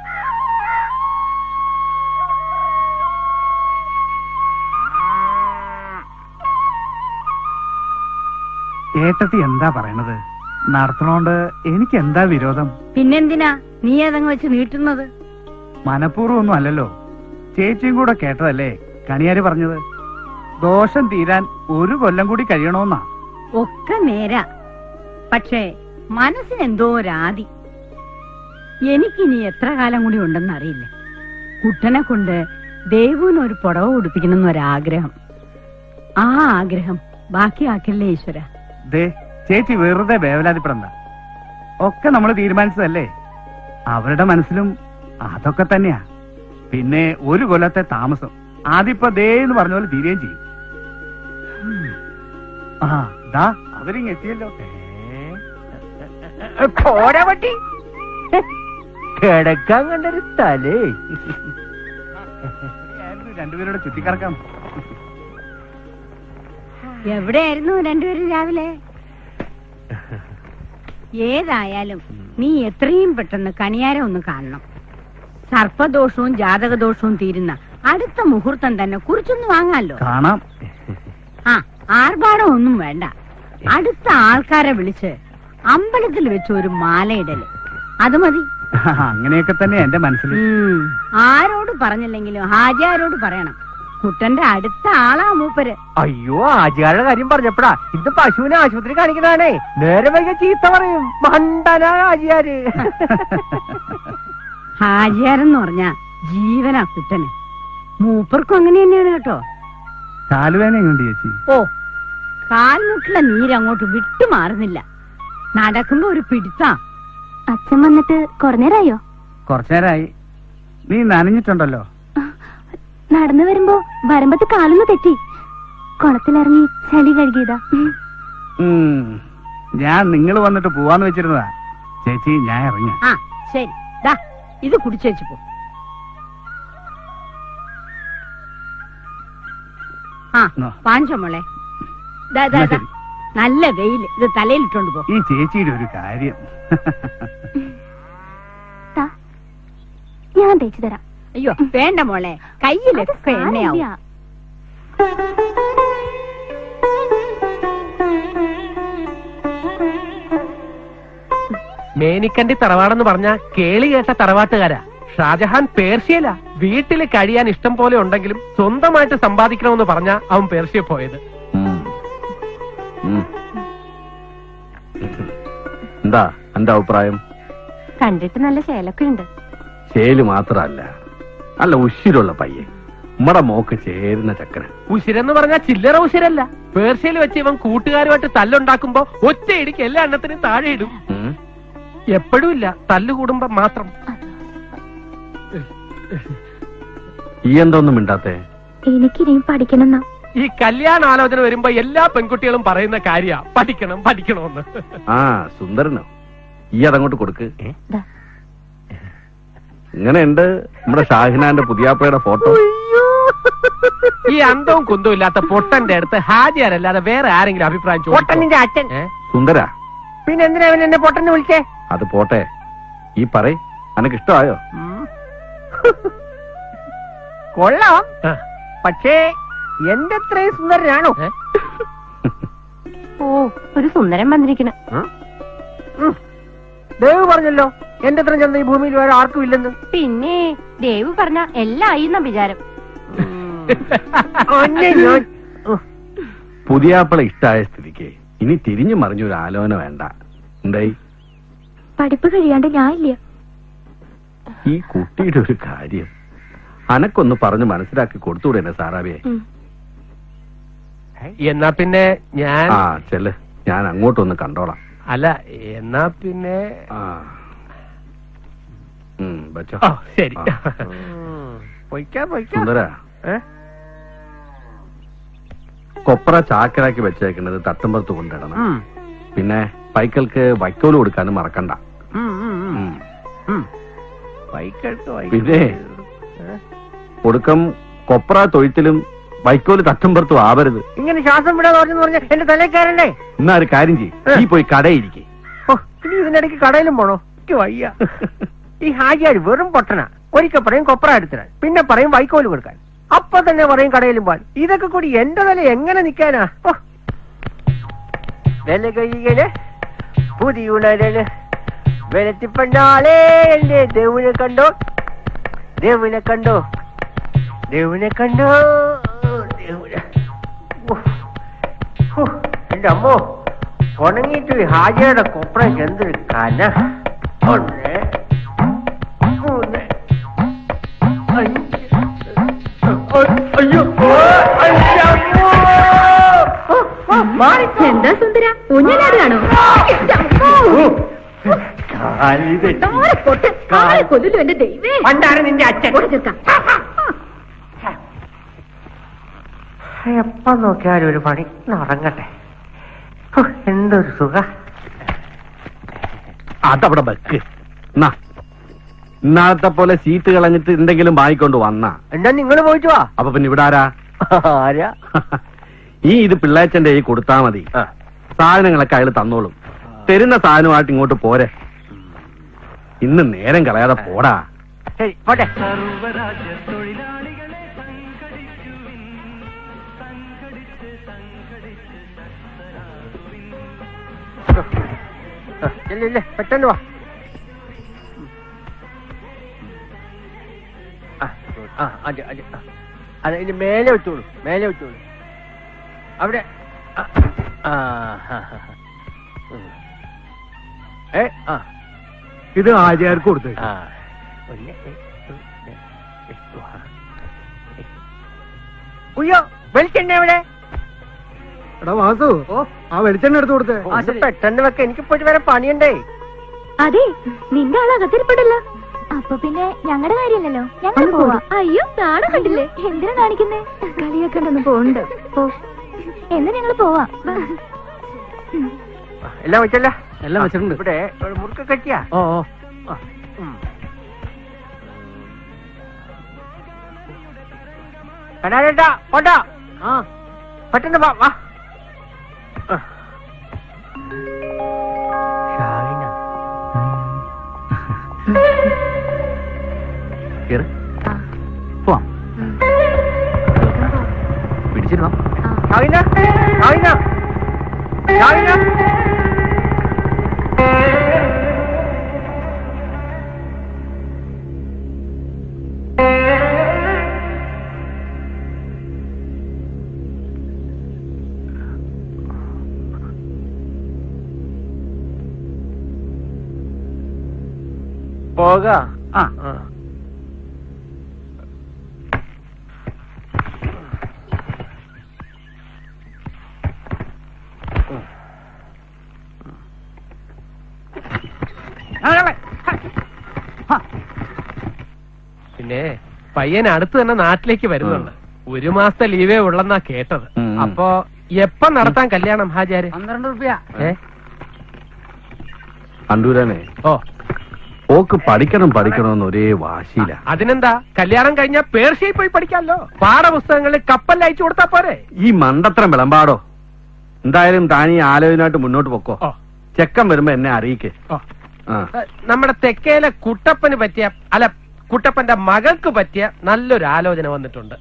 ഏട്ടത്തി എന്താ പറയണത്? നടത്തണോണ്ട് എനിക്ക് എന്താ വിരോധം? പിന്നെന്തിനാ നീ അതങ്ങ് വെച്ച് നീട്ടുന്നത്? മനഃപൂർവ്വം ഒന്നും അല്ലല്ലോ, ചേച്ചിയും കൂടെ കേട്ടതല്ലേ കണിയാര് പറഞ്ഞത്. ദോഷം തീരാൻ 1 കൊല്ലം കൂടി കഴിയണോന്നാ. ഒക്കെ നേരാ, പക്ഷേ മനസ്സിനെന്തോ ഒരാദി. എനിക്കിനി എത്ര കാലം കൂടി ഉണ്ടെന്നറിയില്ല. കുട്ടനെ കൊണ്ട് ദേവുവിനൊരു പുടവ ഉടുപ്പിക്കണമെന്നൊരാഗ്രഹം. ആ ആഗ്രഹം ബാക്കിയാക്കില്ലേ ഈശ്വര. ദേ ചേച്ചി വെറുതെ വേവലാതിപ്പെടണ്ട. ഒക്കെ നമ്മൾ തീരുമാനിച്ചതല്ലേ. അവരുടെ മനസ്സിലും അതൊക്കെ തന്നെയാ. പിന്നെ 1 കൊല്ലത്തെ താമസം ആദ്യപ്പോ ദേ എന്ന് പറഞ്ഞ പോലെ തീരുകയും ചെയ്യും. ദാ അവരിങ് എത്തിയല്ലോ. പട്ടി കിടക്കാൻ കണ്ടൊരു തലേ. രണ്ടുപേരോട് ചുറ്റിക്കറക്കാം. എവിടെയായിരുന്നു രണ്ടുപേരും രാവിലെ? ഏതായാലും നീ എത്രയും പെട്ടെന്ന് കണിയാരം ഒന്ന് കാണണം. സർപ്പദോഷവും ജാതകദോഷവും തീരുന്ന അടുത്ത മുഹൂർത്തം തന്നെ കുറിച്ചൊന്ന് വാങ്ങാലോ. കാണാം. ആർഭാടം ഒന്നും വേണ്ട. അടുത്ത ആൾക്കാരെ വിളിച്ച് അമ്പലത്തിൽ വെച്ച് ഒരു മാലയിടല്, അത് മതി. അങ്ങനെയൊക്കെ തന്നെ എന്റെ മനസ്സിൽ. ആരോട് പറഞ്ഞില്ലെങ്കിലും ഹാജിയാരോട് പറയണം. കുട്ടന്റെ അടുത്ത ആളാ മൂപ്പര്. അയ്യോ, ഹാജിയാരുടെ കാര്യം പറഞ്ഞപ്പോഴാ ഇത് പശുവിനെ ആശുപത്രി കാണിക്കണാണേ. നേരെ വൈകി ചീത്ത പറയും. മണ്ടനാ ഹാജിയാര്. ഹാജിയാരെന്ന് പറഞ്ഞാ ജീവനാ കുട്ടന്. മൂപ്പർക്കും അങ്ങനെ തന്നെയാണ് കേട്ടോ. കാലുവേനയുണ്ട് ചേച്ചി. ഓ, കാൽമുട്ടിലെ നീരങ്ങോട്ട് വിട്ടുമാറുന്നില്ല. നടക്കുമ്പോ ഒരു പിടുത്താ. അച്ഛൻ വന്നിട്ട് കുറച്ചു നേരമായോ? കുറച്ചു നേരമായി. നീ നനഞ്ഞിട്ടുണ്ടല്ലോ. നടന്നു വരുമ്പോ വരമ്പത്ത് കാലൊന്ന് തെറ്റി കുളത്തിലിറങ്ങി ചളി കഴുകിയതാ. ഞാൻ നിങ്ങൾ വന്നിട്ട് പോവാന്ന് വെച്ചിരുന്നതാ. ചേച്ചി ഞാൻ ഇറങ്ങി. ആ ശരി, ദാ ഇത് കുടിച്ചേച്ചു പോ. ആ പാഞ്ചോ മോളെ, നല്ല വെയിൽ, ഇത് തലയിലിട്ടോണ്ട് പോ. ഈ ചേച്ചിയുടെ ഒരു കാര്യം ഞാൻ തേച്ചു തരാം. അയ്യോ വേണ്ട മോളെ, കയ്യിലൊക്കെ എണ്ണയാവും. മേനിക്കണ്ടി തറവാടെന്ന് പറഞ്ഞ കേളി കേട്ട തറവാട്ടുകാരാ. ഷാജഹാൻ പേർഷ്യയില. വീട്ടില് കഴിയാൻ ഇഷ്ടം പോലെ ഉണ്ടെങ്കിലും സ്വന്തമായിട്ട് സമ്പാദിക്കണമെന്ന് പറഞ്ഞ അവൻ പേർഷ്യ പോയത്. എന്താ എന്റെ അഭിപ്രായം? കണ്ടിട്ട് നല്ല ശേലൊക്കെ ഉണ്ട്. ശേല് മാത്രല്ല, നല്ല ഉശിരുള്ള പയ്യൻ. നമ്മടെ മോക്ക് ചേരുന്ന ചക്കന. ഉശിരെന്ന് പറഞ്ഞാൽ ചില്ലറ ഉശിരല്ല. പേർഷ്യയിൽ വെച്ച് ഇവൻ കൂട്ടുകാരുമായിട്ട് തല്ലുണ്ടാക്കുമ്പോ ഒറ്റയിടിക്ക് എല്ലാ എണ്ണത്തിനും താഴെ ഇടും. എപ്പോഴും ഇല്ല, തല്ലുകൂടുമ്പോ മാത്രം. ഈ എന്തൊന്നും മിണ്ടാത്തേ? എനിക്കിനിയും പഠിക്കണം. ഈ കല്യാണാലോചന വരുമ്പോ എല്ലാ പെൺകുട്ടികളും പറയുന്ന കാര്യ പഠിക്കണം പഠിക്കണമെന്ന്. ആ സുന്ദരനോ? ഈ അതങ്ങോട്ട് കൊടുക്ക്. ഇങ്ങനെയുണ്ട് നമ്മുടെ ഷാഹിനാന്റെ പുതിയാപ്പയുടെ ഫോട്ടോ. ഈ അന്തവും കുന്തവും ഇല്ലാത്ത പൊട്ടന്റെ അടുത്ത് ഹാജിയാരല്ലാതെ വേറെ ആരെങ്കിലും അഭിപ്രായം പൊട്ടനിന്റെ അച്ഛൻ സുന്ദര. പിന്നെ എന്തിനാ അവൻ എന്നെ പൊട്ടനെ വിളിച്ചേ? അത് പോട്ടെ, ഈ പറയ്, അനക്ക് ഇഷ്ടമായോ? കൊള്ളാം, പക്ഷേ എന്റെ അത്രയും സുന്ദരനാണോ? ഓ, ഒരു സുന്ദരൻ വന്നിരിക്കണം. ദേവ് പറഞ്ഞല്ലോ എന്റെ അത്ര ചന്ത ഈ ഭൂമിയിൽ വേറെ ആർക്കും ഇല്ലെന്ന്. പിന്നെ ദേവ് പറഞ്ഞ എല്ലാം ആയിരുന്ന വിചാരം. പുതിയാപ്പള ഇഷ്ടായ സ്ഥിതിക്ക് ഇനി തിരിഞ്ഞു മറിഞ്ഞൊരു ആലോചന വേണ്ട. എന്തായി? പഠിപ്പ് കഴിയാണ്ട് ഞാൻ ഇല്ല. ഈ കുട്ടിയുടെ ഒരു കാര്യം അനക്കൊന്ന് പറഞ്ഞ് മനസ്സിലാക്കി കൊടുത്തുകൂടെ സാറാബിയെ? എന്നാ പിന്നെ ഞാൻ ചെല്ല്, ഞാൻ അങ്ങോട്ടൊന്ന് കണ്ടോളാം. അല്ല, എന്നാ പിന്നെ ശരി. സുന്ദര, കൊപ്ര ചാക്കരാക്കി വെച്ചേക്കുന്നത് തട്ടുമ്പുറത്ത് കൊണ്ടിടണം. പിന്നെ പൈക്കൾക്ക് വൈക്കോല് കൊടുക്കാനും മറക്കണ്ട. പിന്നെ ഒടുക്കം കൊപ്ര തൊഴുത്തിലും വൈക്കോല് തട്ടുമ്പുറത്തും ആവരുത്. ഇങ്ങനെ ശ്വാസം വിടാന്ന് പറഞ്ഞ എന്റെ തലക്കാരല്ലേ? എന്നാ ഒരു കാര്യം ചെയ്യും, നീ പോയി കടയിരിക്കെ. ഇനി ഇതിനിടയ്ക്ക് കടയിലും പോണോ? വയ്യ. ഈ ഹാജിയാർ വെറും പൊട്ടന. ഒരിക്കൽ പറയും കൊപ്ര എടുത്തിടാൻ, പിന്നെ പറയും വൈക്കോല് കൊടുക്കാൻ, അപ്പൊ തന്നെ പറയും കടയിലും പോവാൻ. ഇതൊക്കെ കൂടി എന്റെ തല എങ്ങനെ നിക്കാനാ? വില കഴിയല് പുതിയുണരല് വെളുത്തിപ്പണ്ടാളേ എന്റെ ദേവിനെ കണ്ടോ, ദേവിനെ കണ്ടോ, ദേവിനെ കണ്ടോ, എന്റെ അമ്മോ, ഉണങ്ങിയിട്ട് ഹാജിയുടെ കൊപ്ര എന്തൊരു കന. 1 3 5 എന്താ സുന്ദര, ഊഞ്ഞലാടുകയാണോ? കൊതിലും എന്റെ ദൈവേ. പണ്ടാണ് നിന്റെ അച്ഛൻ. എപ്പം നോക്കിയാലും ഒരു പണി ഉറങ്ങട്ടെ. എന്തൊരു സുഖ. അതവിടെ വെക്ക്. ഇന്നാളത്തെ പോലെ സീറ്റ് കളഞ്ഞിട്ട് എന്തെങ്കിലും വാങ്ങിക്കൊണ്ട് വന്നാ എന്നാ നിങ്ങൾ പോയിട്ട് വാ. അപ്പൊ പിന്നെ ഇവിടെ ആരാ? ഇത് പിള്ളേച്ചന്റെ കൈ കൊടുത്താ മതി. സാധനങ്ങളൊക്കെ അയാൾ തന്നോളും. തരുന്ന സാധനമായിട്ട് ഇങ്ങോട്ട് പോരെ. ഇന്ന് നേരം കളയാതെ പോടാ. ശരി, പോട്ടെ. ഇല്ല, പെട്ടെന്ന് വാ. അതെ, ഇനി മേലെ വെച്ചോളൂ, മേലെ വെച്ചോളൂ. അവിടെ ഇത് ആചാര്യർക്ക് കൊടുത്തു. ഉയ്യോ, വെളിച്ചെണ്ണ എവിടെ? എടാ വാസു, ആ വെളിച്ചെണ്ണ എടുത്തു കൊടുത്തേ. പെട്ടെന്ന് വെക്ക, എനിക്ക് പോയിട്ട് വരെ പണിയുണ്ടേ. അതെ, നിന്റെ ആൾ അകത്തിരിപ്പടല്ല. അപ്പൊ അപ്പൊ പിന്നെ ഞങ്ങളുടെ കാര്യമില്ലല്ലോ, ഞങ്ങൾ പോവാ. അയ്യോ നാണം കണ്ടില്ലേ, എന്തിനാ കാണിക്കുന്നേ? കളിയാക്കണ്ടൊന്നും പോണ്ട്. എന്നാ ഞങ്ങൾ പോവാ. എല്ലാം വെച്ചല്ല? എല്ലാം വെച്ചിട്ടുണ്ട്. ഇവിടെ മുറുക്ക കെട്ടിയാ? ഓ കനാലേട്ടാ പോട്ടോ. പെട്ടെന്ന് വാ. പോവാം. പിടിച്ചിരുന്നോ? പോകാ. പിന്നെ പയ്യൻ അടുത്ത് തന്നെ നാട്ടിലേക്ക് വരുന്നുണ്ട്. 1 മാസത്തെ ലീവേ ഉള്ളെന്നാ കേട്ടത്. അപ്പൊ എപ്പ നടത്താൻ കല്യാണം ഹാജാര്? 12 റുപ്യ. കണ്ടൂരാനെ ഓ ഓക്ക് പഠിക്കണമെന്ന് ഒരേ വാശിയില്ല. അതിനെന്താ, കല്യാണം കഴിഞ്ഞാൽ പേർഷ്യയിൽ പോയി പഠിക്കാമല്ലോ. പാഠപുസ്തകങ്ങളിൽ കപ്പലിൽ അയച്ചു കൊടുത്താ പോരെ? ഈ മണ്ടത്തരം വിളമ്പാടോ. എന്തായാലും താനീ ആലോചനയായിട്ട് മുന്നോട്ട് പൊക്കോ. ചെക്കൻ വരുമ്പോ എന്നെ അറിയിക്കേ. നമ്മുടെ തെക്കേലെ കുട്ടപ്പന് പറ്റിയ, അല്ല കുട്ടപ്പന്റെ മകൾക്ക് പറ്റിയ നല്ലൊരു ആലോചന വന്നിട്ടുണ്ട്.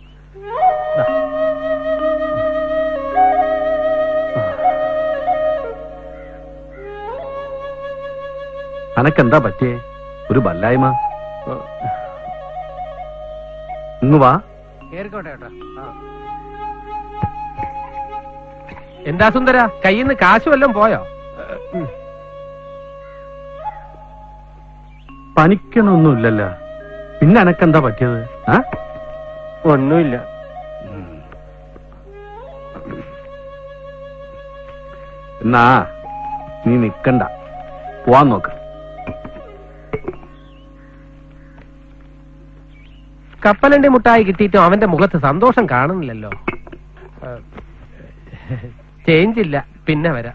അനക്കെന്താ പറ്റിയേ? ഒരു ബല്ലായ്മ. ഇങ്ങ് വാ. കേറിക്കോട്ടെ കേട്ടോ. എന്താ സുന്ദര, കയ്യിന്ന് കാശ് വല്ലതും പോയോ? പണിക്കണമൊന്നുമില്ലല്ലോ. പിന്നെ അനക്കെന്താ പറ്റിയത്? ഒന്നുമില്ല. എന്നാ നീ നിക്കണ്ട, പോവാൻ നോക്ക്. കപ്പലണ്ടി മുട്ടായി കിട്ടിയിട്ടും അവന്റെ മുഖത്ത് സന്തോഷം കാണുന്നില്ലല്ലോ. ചേഞ്ച് ഇല്ല, പിന്നെ വരാം.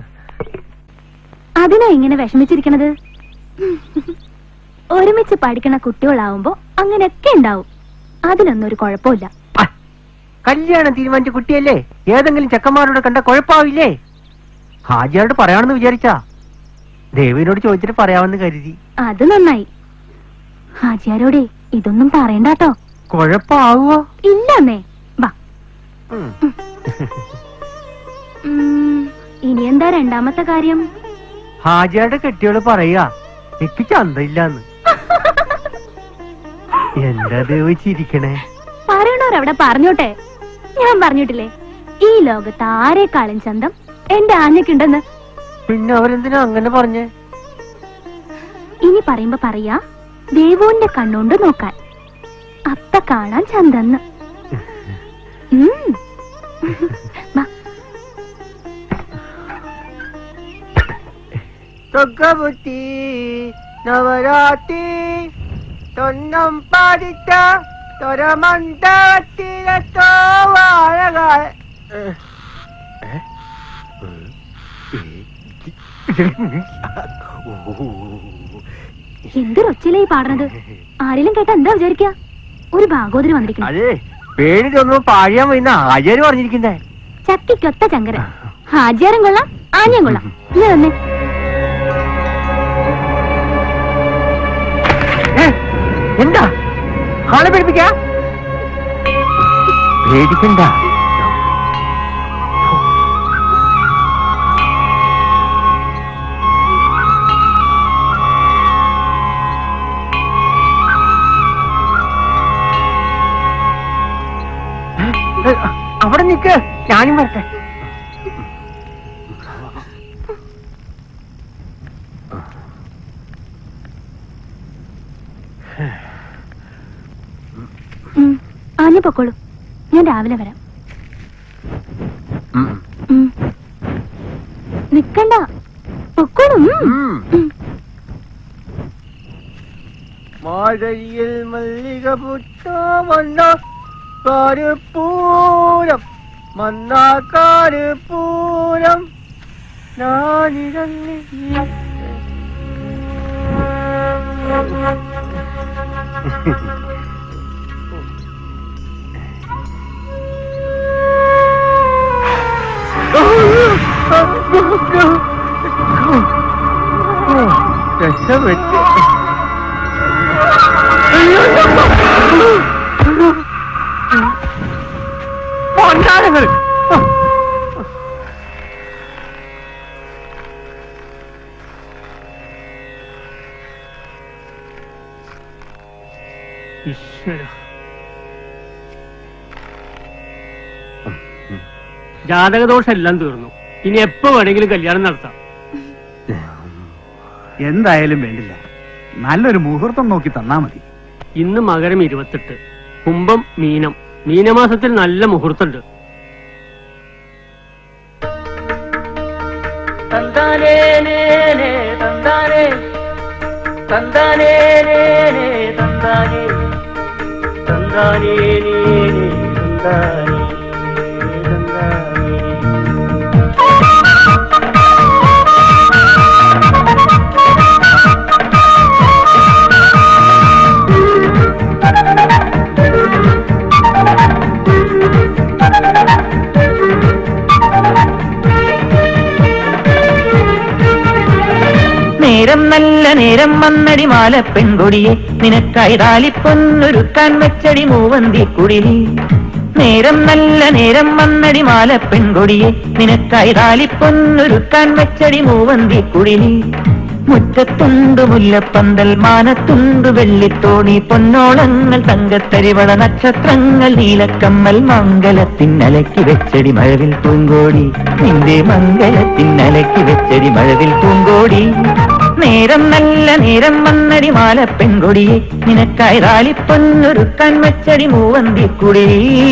അതിനാ ഇങ്ങനെ വിഷമിച്ചിരിക്കണത്? ഒരുമിച്ച് പഠിക്കണ കുട്ടികളാവുമ്പോ അങ്ങനെയൊക്കെ ഉണ്ടാവും. അതിനൊന്നും ഒരു കുഴപ്പമില്ല. കല്യാണം തീരുമാനിച്ച കുട്ടിയല്ലേ, ഏതെങ്കിലും ചെക്കന്മാരോട് കണ്ട കുഴപ്പമാവില്ലേ? ഹാജിയാരോട് പറയാണെന്ന് വിചാരിച്ചാ? ദേവിനോട് ചോദിച്ചിട്ട് പറയാമെന്ന് കരുതി. അത് നന്നായി. ഹാജിയാരോടെ ഇതൊന്നും പറയണ്ടാട്ടോ. കുഴപ്പമാവോ? ഇല്ലമ്മേ, വാ. ഇനി എന്താ രണ്ടാമത്തെ കാര്യം? ഹാജിയാരുടെ കെട്ടിയോട് പറയാ എനിക്ക് ചന്തയില്ലാന്ന്. എന്താ ദേവി ചിരിക്കണേ? പറയണോരവിടെ പറഞ്ഞോട്ടെ. ഞാൻ പറഞ്ഞിട്ടില്ലേ ഈ ലോകത്ത് ആരെക്കാളും ചന്തം എന്റെ ആഞ്ഞക്കുണ്ടെന്ന്? പിന്നെ അവരെന്തിനാ അങ്ങനെ പറഞ്ഞേ? ഇനി പറയുമ്പോ പറയാ ദേവുവിന്റെ കണ്ണുകൊണ്ട് നോക്കാൻ, അപ്പ കാണാൻ ചന്തെന്ന്. തൊക്കബുത്തി നവരാത്രി തൊന്നം പാടിച്ച തൊരമണ്ടത്തിലോ വാഴകൾ. എന്തൊരൊച്ചയിലായി പാടുന്നത്? ആരെങ്കിലും കേട്ടാ എന്താ വിചാരിക്ക? ഒരു ഭാഗവതര് വന്നിരിക്കുന്നു. അതെ, പേര് തോന്നുമ്പോ പാഴിയാൻ പോയിന്ന ഹാജിയാര് പറഞ്ഞിരിക്കുന്നേ. ചക്കിക്കൊത്ത ചങ്കര. ഹാജിയാരും കൊള്ളാം, ആഞ്ഞയും കൊള്ളാം. ഇനി തന്നെ എന്താ ആളെ പേടിപ്പിക്ക? പേടിക്കണ്ട. അവിടെ നിക്ക്, ഞാനും വരട്ടെ. ആഞ്ഞ പൊക്കോളൂ, ഞാൻ രാവിലെ വരാം. നിക്കണ്ട, പൊക്കോളൂ. മാതരിയിൽ മല്ലിക പുട്ടോ മണ്ണാക്കാര് പൂരം മണ്ണാക്കാര് പൂരം ഞാനിരങ്ങി രക്ഷപ്പെട്ടു. പൊന്നാരങ്ങൾ ജാതകദോഷം എല്ലാം തീർന്നു. ഇനി എപ്പോ വേണമെങ്കിലും കല്യാണം നടത്താം. എന്തായാലും വേണ്ടില്ല, നല്ലൊരു മുഹൂർത്തം നോക്കി തന്നാ മതി. ഇന്ന് മകരം 28, കുംഭം മീനം. മീനമാസത്തിൽ നല്ല മുഹൂർത്തമുണ്ട്. നേരം നല്ല നേരം വന്നടി മാല പെൺകൊടിയെ നിനക്കായി താലിപ്പൊന്നൊരുക്കാൻ വെച്ചടി മൂവന്തി കുടിലി. നേരം നല്ല നേരം വന്നടി മാല പെൺകൊടിയെ നിനക്കായി താലിപ്പൊന്നൊരുക്കാൻ വെച്ചടി മൂവന്തി കുടിലി. മുറ്റത്തുണ്ട് മുല്ലപ്പന്തൽ മാനത്തുണ്ട് വെള്ളിത്തോണി പൊന്നോളങ്ങൾ തങ്കത്തരിവള നക്ഷത്രങ്ങൾ നീലക്കമ്മൽ മംഗലത്തിനലക്കി വെച്ചടി മഴവിൽ പൂങ്കോടി. നിന്റെ മംഗലത്തിനലക്കി വെച്ചടി മഴവിൽ പൂങ്കോടി. നേരം നല്ല നേരം വന്നടി മാല പെൺകൊടിയെ നിനക്കായി താലിപ്പൊന്നൊരുക്കാൻ വെച്ചടി മൂവന്തി കുടി.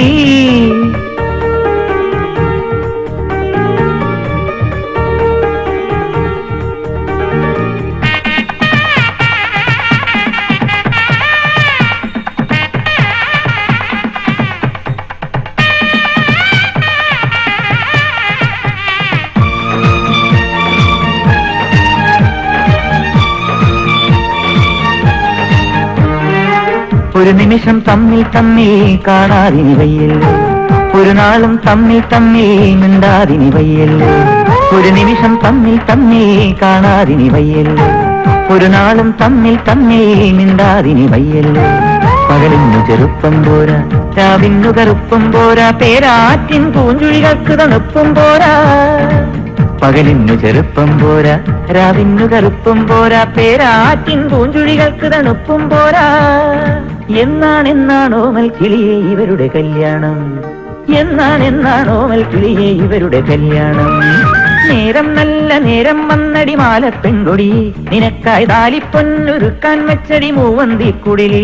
ഒരു നിമിഷം തമ്മിൽ തമ്മിൽ കാണാതിനി വയ്യല്ലോ, ഒരു നാളും തമ്മിൽ തമ്മിൽ മിണ്ടാതിനി വയ്യല്ലോ. ഒരു നിമിഷം തമ്മിൽ തമ്മിൽ കാണാതിനി വയ്യല്ലോ, ഒരു നാളും തമ്മിൽ തമ്മിൽ മിണ്ടാതിനി വയ്യല്ലോ. പകലിന്നു ചെറുപ്പം പോരാ, രാവിന്നു കറുപ്പം പോരാ, പേരാറ്റിൻ പൂഞ്ചുഴികൾക്ക് തണുപ്പും പോരാ. പകലിന്നു ചെറുപ്പം പോരാ, രാവിന്നു കറുപ്പം പോരാ, പേരാറ്റിൻ പൂഞ്ചുഴികൾക്ക് തണുപ്പും പോരാ. എന്നാണെന്നാണോമൽ കിളിയെ ഇവരുടെ കല്യാണം, എന്നാണെന്നാണോമൽ കിളിയെ ഇവരുടെ കല്യാണം. നേരം നല്ല നേരം വന്നടി മാല പെൺകൊടി നിനക്കായി താലിപ്പൊന്നൊരുക്കാൻ വെച്ചടി മൂവന്തി കുടിലി.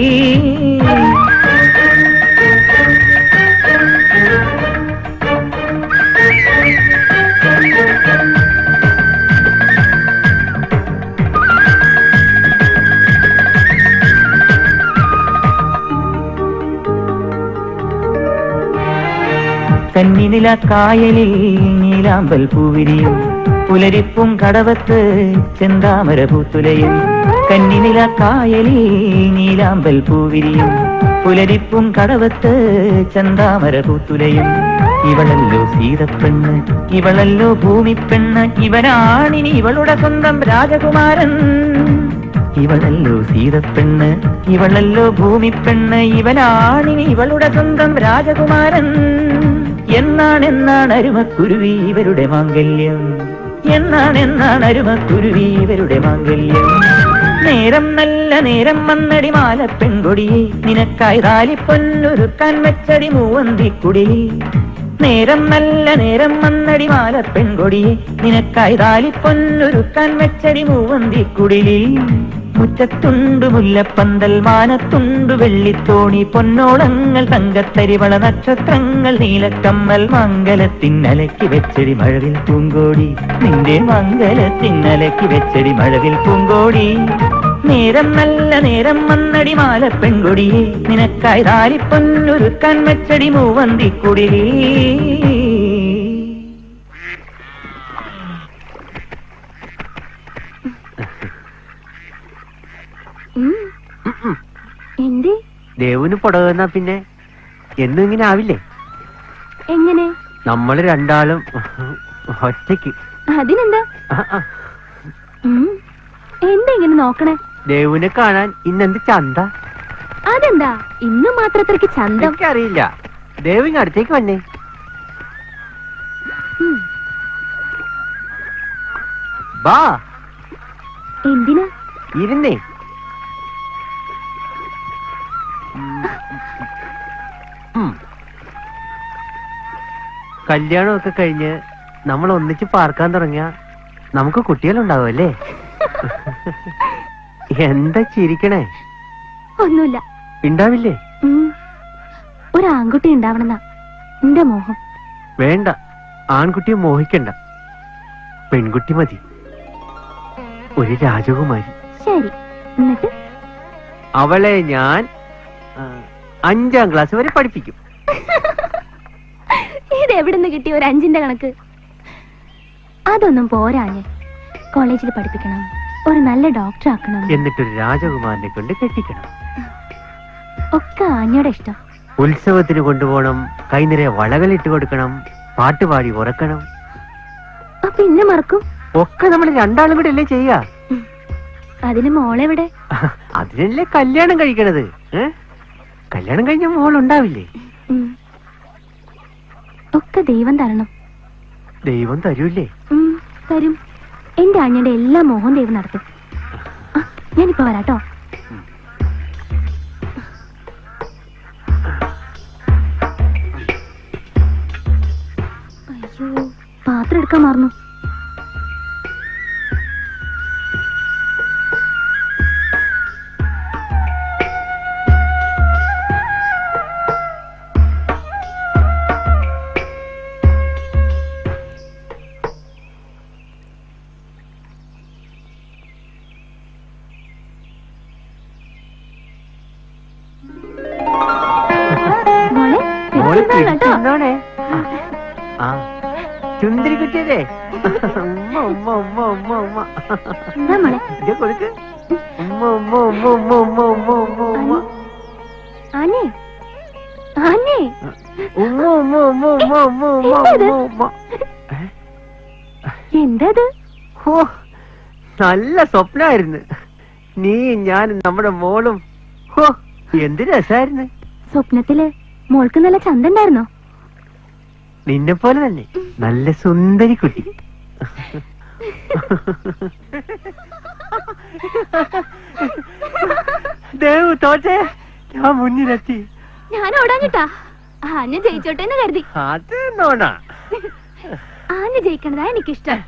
കന്നിനില കായലിൽ നീലാമ്പൽ പൂവിരിയും, പുലരിപ്പും കടവത്ത് ചെന്താമര പൂത്തുലയും. കന്നിനില കായലിൽ നീലാമ്പൽ പൂവിരിയും, പുലരിപ്പും കടവത്ത് ചെന്താമര പൂത്തുലയും. ഇവളല്ലോ സീതപ്പെണ്ണ്, ഇവളല്ലോ ഭൂമിപ്പെണ്ണ്, ഇവനാണിനി ഇവളുടെ സ്വന്തം രാജകുമാരൻ. ഇവളല്ലോ സീതപ്പെണ്ണ്, ഇവളല്ലോ ഭൂമിപ്പെണ്ണ്, ഇവനാണിനി ഇവളുടെ സ്വന്തം രാജകുമാരൻ. എന്നാണെന്നാണ് അരുമക്കുരുവി ഇവരുടെ മാംഗല്യം, എന്നാണെന്നാണ് അരുമക്കുരുവി ഇവരുടെ മാംഗല്യം. നേരം നല്ല നേരം വന്നടി മാല പെൺകൊടിയെ നിനക്കായി താലിപ്പൊന്നൊരുക്കാൻ വെച്ചടി മൂവന്തി കുടി. നേരം നല്ല നേരം വന്നടി മാല പെൺകൊടിയെ നിനക്കായി താലിപ്പൊന്നൊരുക്കാൻ വെച്ചടി മൂവന്തി കുടിലിൽ. മുറ്റത്തുണ്ട് മുല്ലപ്പന്തൽ മാനത്തുണ്ട് വെള്ളിത്തോണി പൊന്നോളങ്ങൾ തങ്കത്തരിവള നക്ഷത്രങ്ങൾ നീലക്കമ്മൽ മംഗലത്തിനലക്കി വെച്ചടി മഴവിൽ പൂങ്കോടി. നിന്റെ മംഗലത്തിനലക്കി വെച്ചടി മഴവിൽ പൂങ്കോടി. നേരം നല്ല നേരം വന്നടി മാല പെൺകൊടിയെ നിനക്കായി താലിപ്പൊന്നൊരുക്കാൻ വെച്ചടി മൂവന്തിക്കുടിലേ. എന്തേ ദേവുന് പുടകുന്ന പിന്നെ എന്നും ഇങ്ങനെ ആവില്ലേ? എങ്ങനെ? നമ്മള് രണ്ടാളും ഒറ്റയ്ക്ക്. അതിനെന്താ? എന്താ ഇങ്ങനെ നോക്കണേ? ദേവുനെ കാണാൻ ഇന്നെന്ത് ചന്ത? അതെന്താ ഇന്ന് മാത്രത്രക്ക് ചന്തം? എനിക്കറിയില്ല. ദേവിന് അടുത്തേക്ക് വന്നേ. ബാ. എന്തിനാ? ഇരുന്നേ. കല്യാണമൊക്കെ കഴിഞ്ഞ് നമ്മൾ ഒന്നിച്ച് പാർക്കാൻ തുടങ്ങിയ നമുക്ക് കുട്ടികളുണ്ടാവും അല്ലേ? എന്താ ചിരിക്കണേ? ഒന്നുമില്ല. ഉണ്ടാവില്ലേ? ഒരു ആൺകുട്ടി ഉണ്ടാവണമെന്നാ എന്റെ മോഹം. വേണ്ട, ആൺകുട്ടിയെ മോഹിക്കണ്ട. പെൺകുട്ടി മതി. ഒരു രാജകുമാരി. ശരി, എന്നിട്ട് അവളെ ഞാൻ 5ാം ക്ലാസ് വരെ പഠിപ്പിക്കും. ഇതെവിടുന്ന് കിട്ടിയ ഒരു 5ന്റെ കണക്ക്? അതൊന്നും പോരാഞ്ഞ്. കോളേജിൽ പഠിപ്പിക്കണം, ഒരു നല്ല ഡോക്ടർ ആക്കണം, എന്നിട്ടൊരു രാജകുമാരനെ കൊണ്ട് കെട്ടിക്കണം. ഒക്കെ ആഞ്ഞയുടെ ഇഷ്ടം. ഉത്സവത്തിന് കൊണ്ടുപോകണം, കൈനിറയെ വളകളിട്ട് കൊടുക്കണം, പാട്ടുപാടി ഉറക്കണം. പിന്നെ മറക്കും? ഒക്കെ നമ്മൾ രണ്ടാളും കൂടെ അല്ലേ ചെയ്യാ? അതിന് മോളെവിടെ? അതിനല്ലേ കല്യാണം കഴിക്കണത്. കല്യാണം കഴിഞ്ഞ മോളുണ്ടാവില്ലേ? ഒക്കെ ദൈവം തരണം. ദൈവം തരൂല്ലേ? തരും. എന്റെ ആഞ്ഞയുടെ എല്ലാ മോഹവും ദൈവം നടത്തും. ഞാനിപ്പോ വരാട്ടോ. അയ്യോ, പാത്രം എടുക്കാൻ മറന്നു. ചുന്തിരി കുട്ടിയല്ലേ? ഉമ്മ ഉമ്മ ഉമ്മ ഉമ്മ ഉമ്മ കൊടുക്ക്. ഉമ്മ ഉമ്മ ഉമ്മ ഉമ്മ ഉമ്മ ഉമ്മ ഉമ്മ ഉമ്മ ആനേ ആനേ ഉമ്മ ഉമ്മ ഉമ്മ ഉമ്മ ഉമ്മ ഉമ്മ ഉമ്മ ഉമ്മ. എന്തത്? ഓ, നല്ല സ്വപ്നായിരുന്നു. നീ ഞാൻ നമ്മുടെ മോളും. ഓ, എന്ത് രസായിരുന്നു. സ്വപ്നത്തില് മോൾക്ക് നല്ല ചന്തണ്ടായിരുന്നോ? നിന്നെ പോലെ തന്നെ നല്ല സുന്ദരി കുട്ടി. ദേവു തോറ്റേ, ഞാൻ മുന്നിലെത്തി. ഞാൻ ഓടാഞ്ഞിട്ടാ. ആഞ്ഞ ജയിച്ചോട്ടെ എന്ന് കരുതി. അത് നോണാ. ആഞ്ഞ ജയിക്കണതാ എനിക്കിഷ്ടം.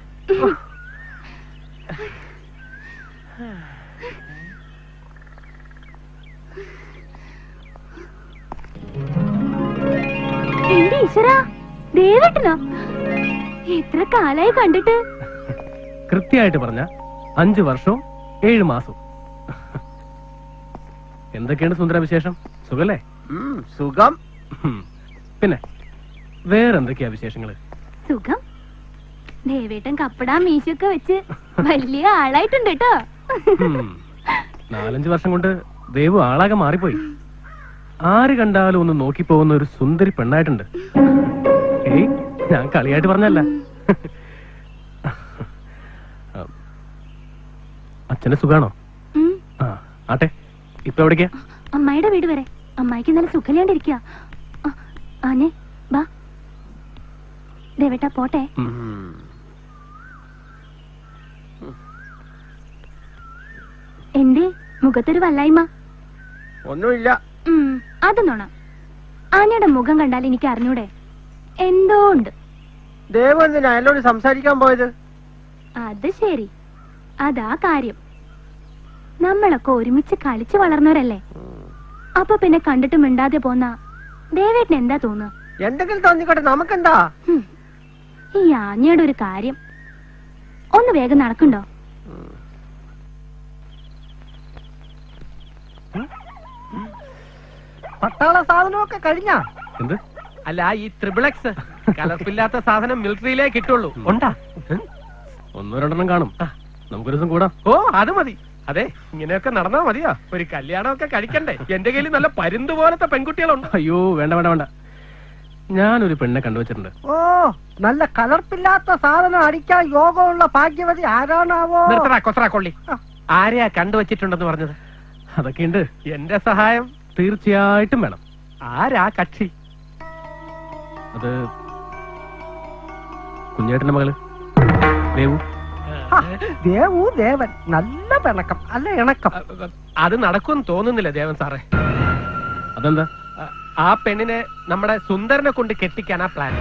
എന്റെ ഈശ്വരാ, ദേവേട്ടനോ? എത്ര കാലായി കണ്ടിട്ട്? കൃത്യമായിട്ട് പറഞ്ഞ 5 വർഷവും 7 മാസവും. എന്തൊക്കെയാണ് സുന്ദര വിശേഷം? സുഖല്ലേ? സുഖം. പിന്നെ വേറെന്തൊക്കെയാ വിശേഷങ്ങള്? സുഖം. ദേവേട്ടൻ കപ്പടാ മീശൊക്കെ വെച്ച് വലിയ ആളായിട്ടുണ്ട് കേട്ടോ. 4-5 വർഷം കൊണ്ട് ദേവു ആളാകെ മാറിപ്പോയി. ആര് കണ്ടാലും ഒന്ന് നോക്കിപ്പോകുന്ന ഒരു സുന്ദരി പെണ്ണായിട്ടുണ്ട്. ഏയ്, ഞാൻ കളിയായിട്ട് പറഞ്ഞല്ല. അച്ഛന് സുഖാണോ? ആ, ആട്ടെ. ഇപ്പൊ എവിടേക്കാ? അമ്മായിയുടെ വീട് വരെ. അമ്മായിക്ക് നല്ല സുഖമില്ലാണ്ടിരിക്കുക. ആനെ ബാ. ദേവേട്ടാ പോട്ടെ. എന്തേ മുഖത്തൊരു വല്ലായ്മ? ഒന്നുമില്ല. അത് നോണ. ആനയുടെ മുഖം കണ്ടാൽ എനിക്ക് അറിഞ്ഞൂടെ? എന്തോ ഉണ്ട്. ദേവു എന്തിനാ അയാളോട് സംസാരിക്കാൻ പോയത്? അത് ശരി, അതാ കാര്യം. നമ്മളൊക്കെ ഒരുമിച്ച് കളിച്ചു വളർന്നവരല്ലേ. അപ്പൊ പിന്നെ കണ്ടിട്ട് മിണ്ടാതെ പോന്ന ദേവേട്ടന് എന്താ തോന്നുക? എന്തെങ്കിലും തോന്നിക്കോട്ടെ, നമുക്കെന്താ? ഈ ആഞ്ഞയുടെ ഒരു കാര്യം. ഒന്ന് വേഗം നടക്കണ്ടോ? പട്ടാള സാധനമൊക്കെ കഴിഞ്ഞാ? എന്ത്? അല്ല, ഈ ത്രിബിളെക്സ് കലർപ്പില്ലാത്ത സാധനം മിലിറ്ററിയിലേ കിട്ടുള്ളൂ. ഉണ്ടാ? ഒന്നോ രണ്ടെണ്ണം കാണും. നമുക്കൊരു ദിവസം കൂടാം. ഓ, അത് മതി. അതെ, ഇങ്ങനെയൊക്കെ നടന്നാ മതിയോ? ഒരു കല്യാണമൊക്കെ കഴിക്കണ്ടേ? എന്റെ കയ്യിൽ നല്ല പരുന്ത് പോലത്തെ പെൺകുട്ടികളുണ്ട്. അയ്യോ, വേണ്ട വേണ്ട വേണ്ട. ഞാനൊരു പെണ്ണെ കണ്ടുവച്ചിട്ടുണ്ട്. ഓ, നല്ല കലർപ്പില്ലാത്ത സാധനം അടിക്കാൻ യോഗമുള്ള ഭാഗ്യവതി ആരാണാവോ? കൊത്ര കൊള്ളി. ആരെയാ കണ്ടുവച്ചിട്ടുണ്ടെന്ന് പറഞ്ഞത്? അതൊക്കെയുണ്ട്. എന്റെ സഹായം തീർച്ചയായിട്ടും വേണം. ആരാ കക്ഷി? അത് കുഞ്ഞേട്ടന്റെ മകള് ദേവു. ദേവു ദേവൻ, നല്ല പിണക്കം അല്ല ഇണക്കം. അത് നടക്കുമെന്ന് തോന്നുന്നില്ല ദേവൻ സാറേ. അതെന്താ? ആ പെണ്ണിനെ നമ്മുടെ സുന്ദരനെ കൊണ്ട് കെട്ടിക്കാനാ പ്ലാൻ.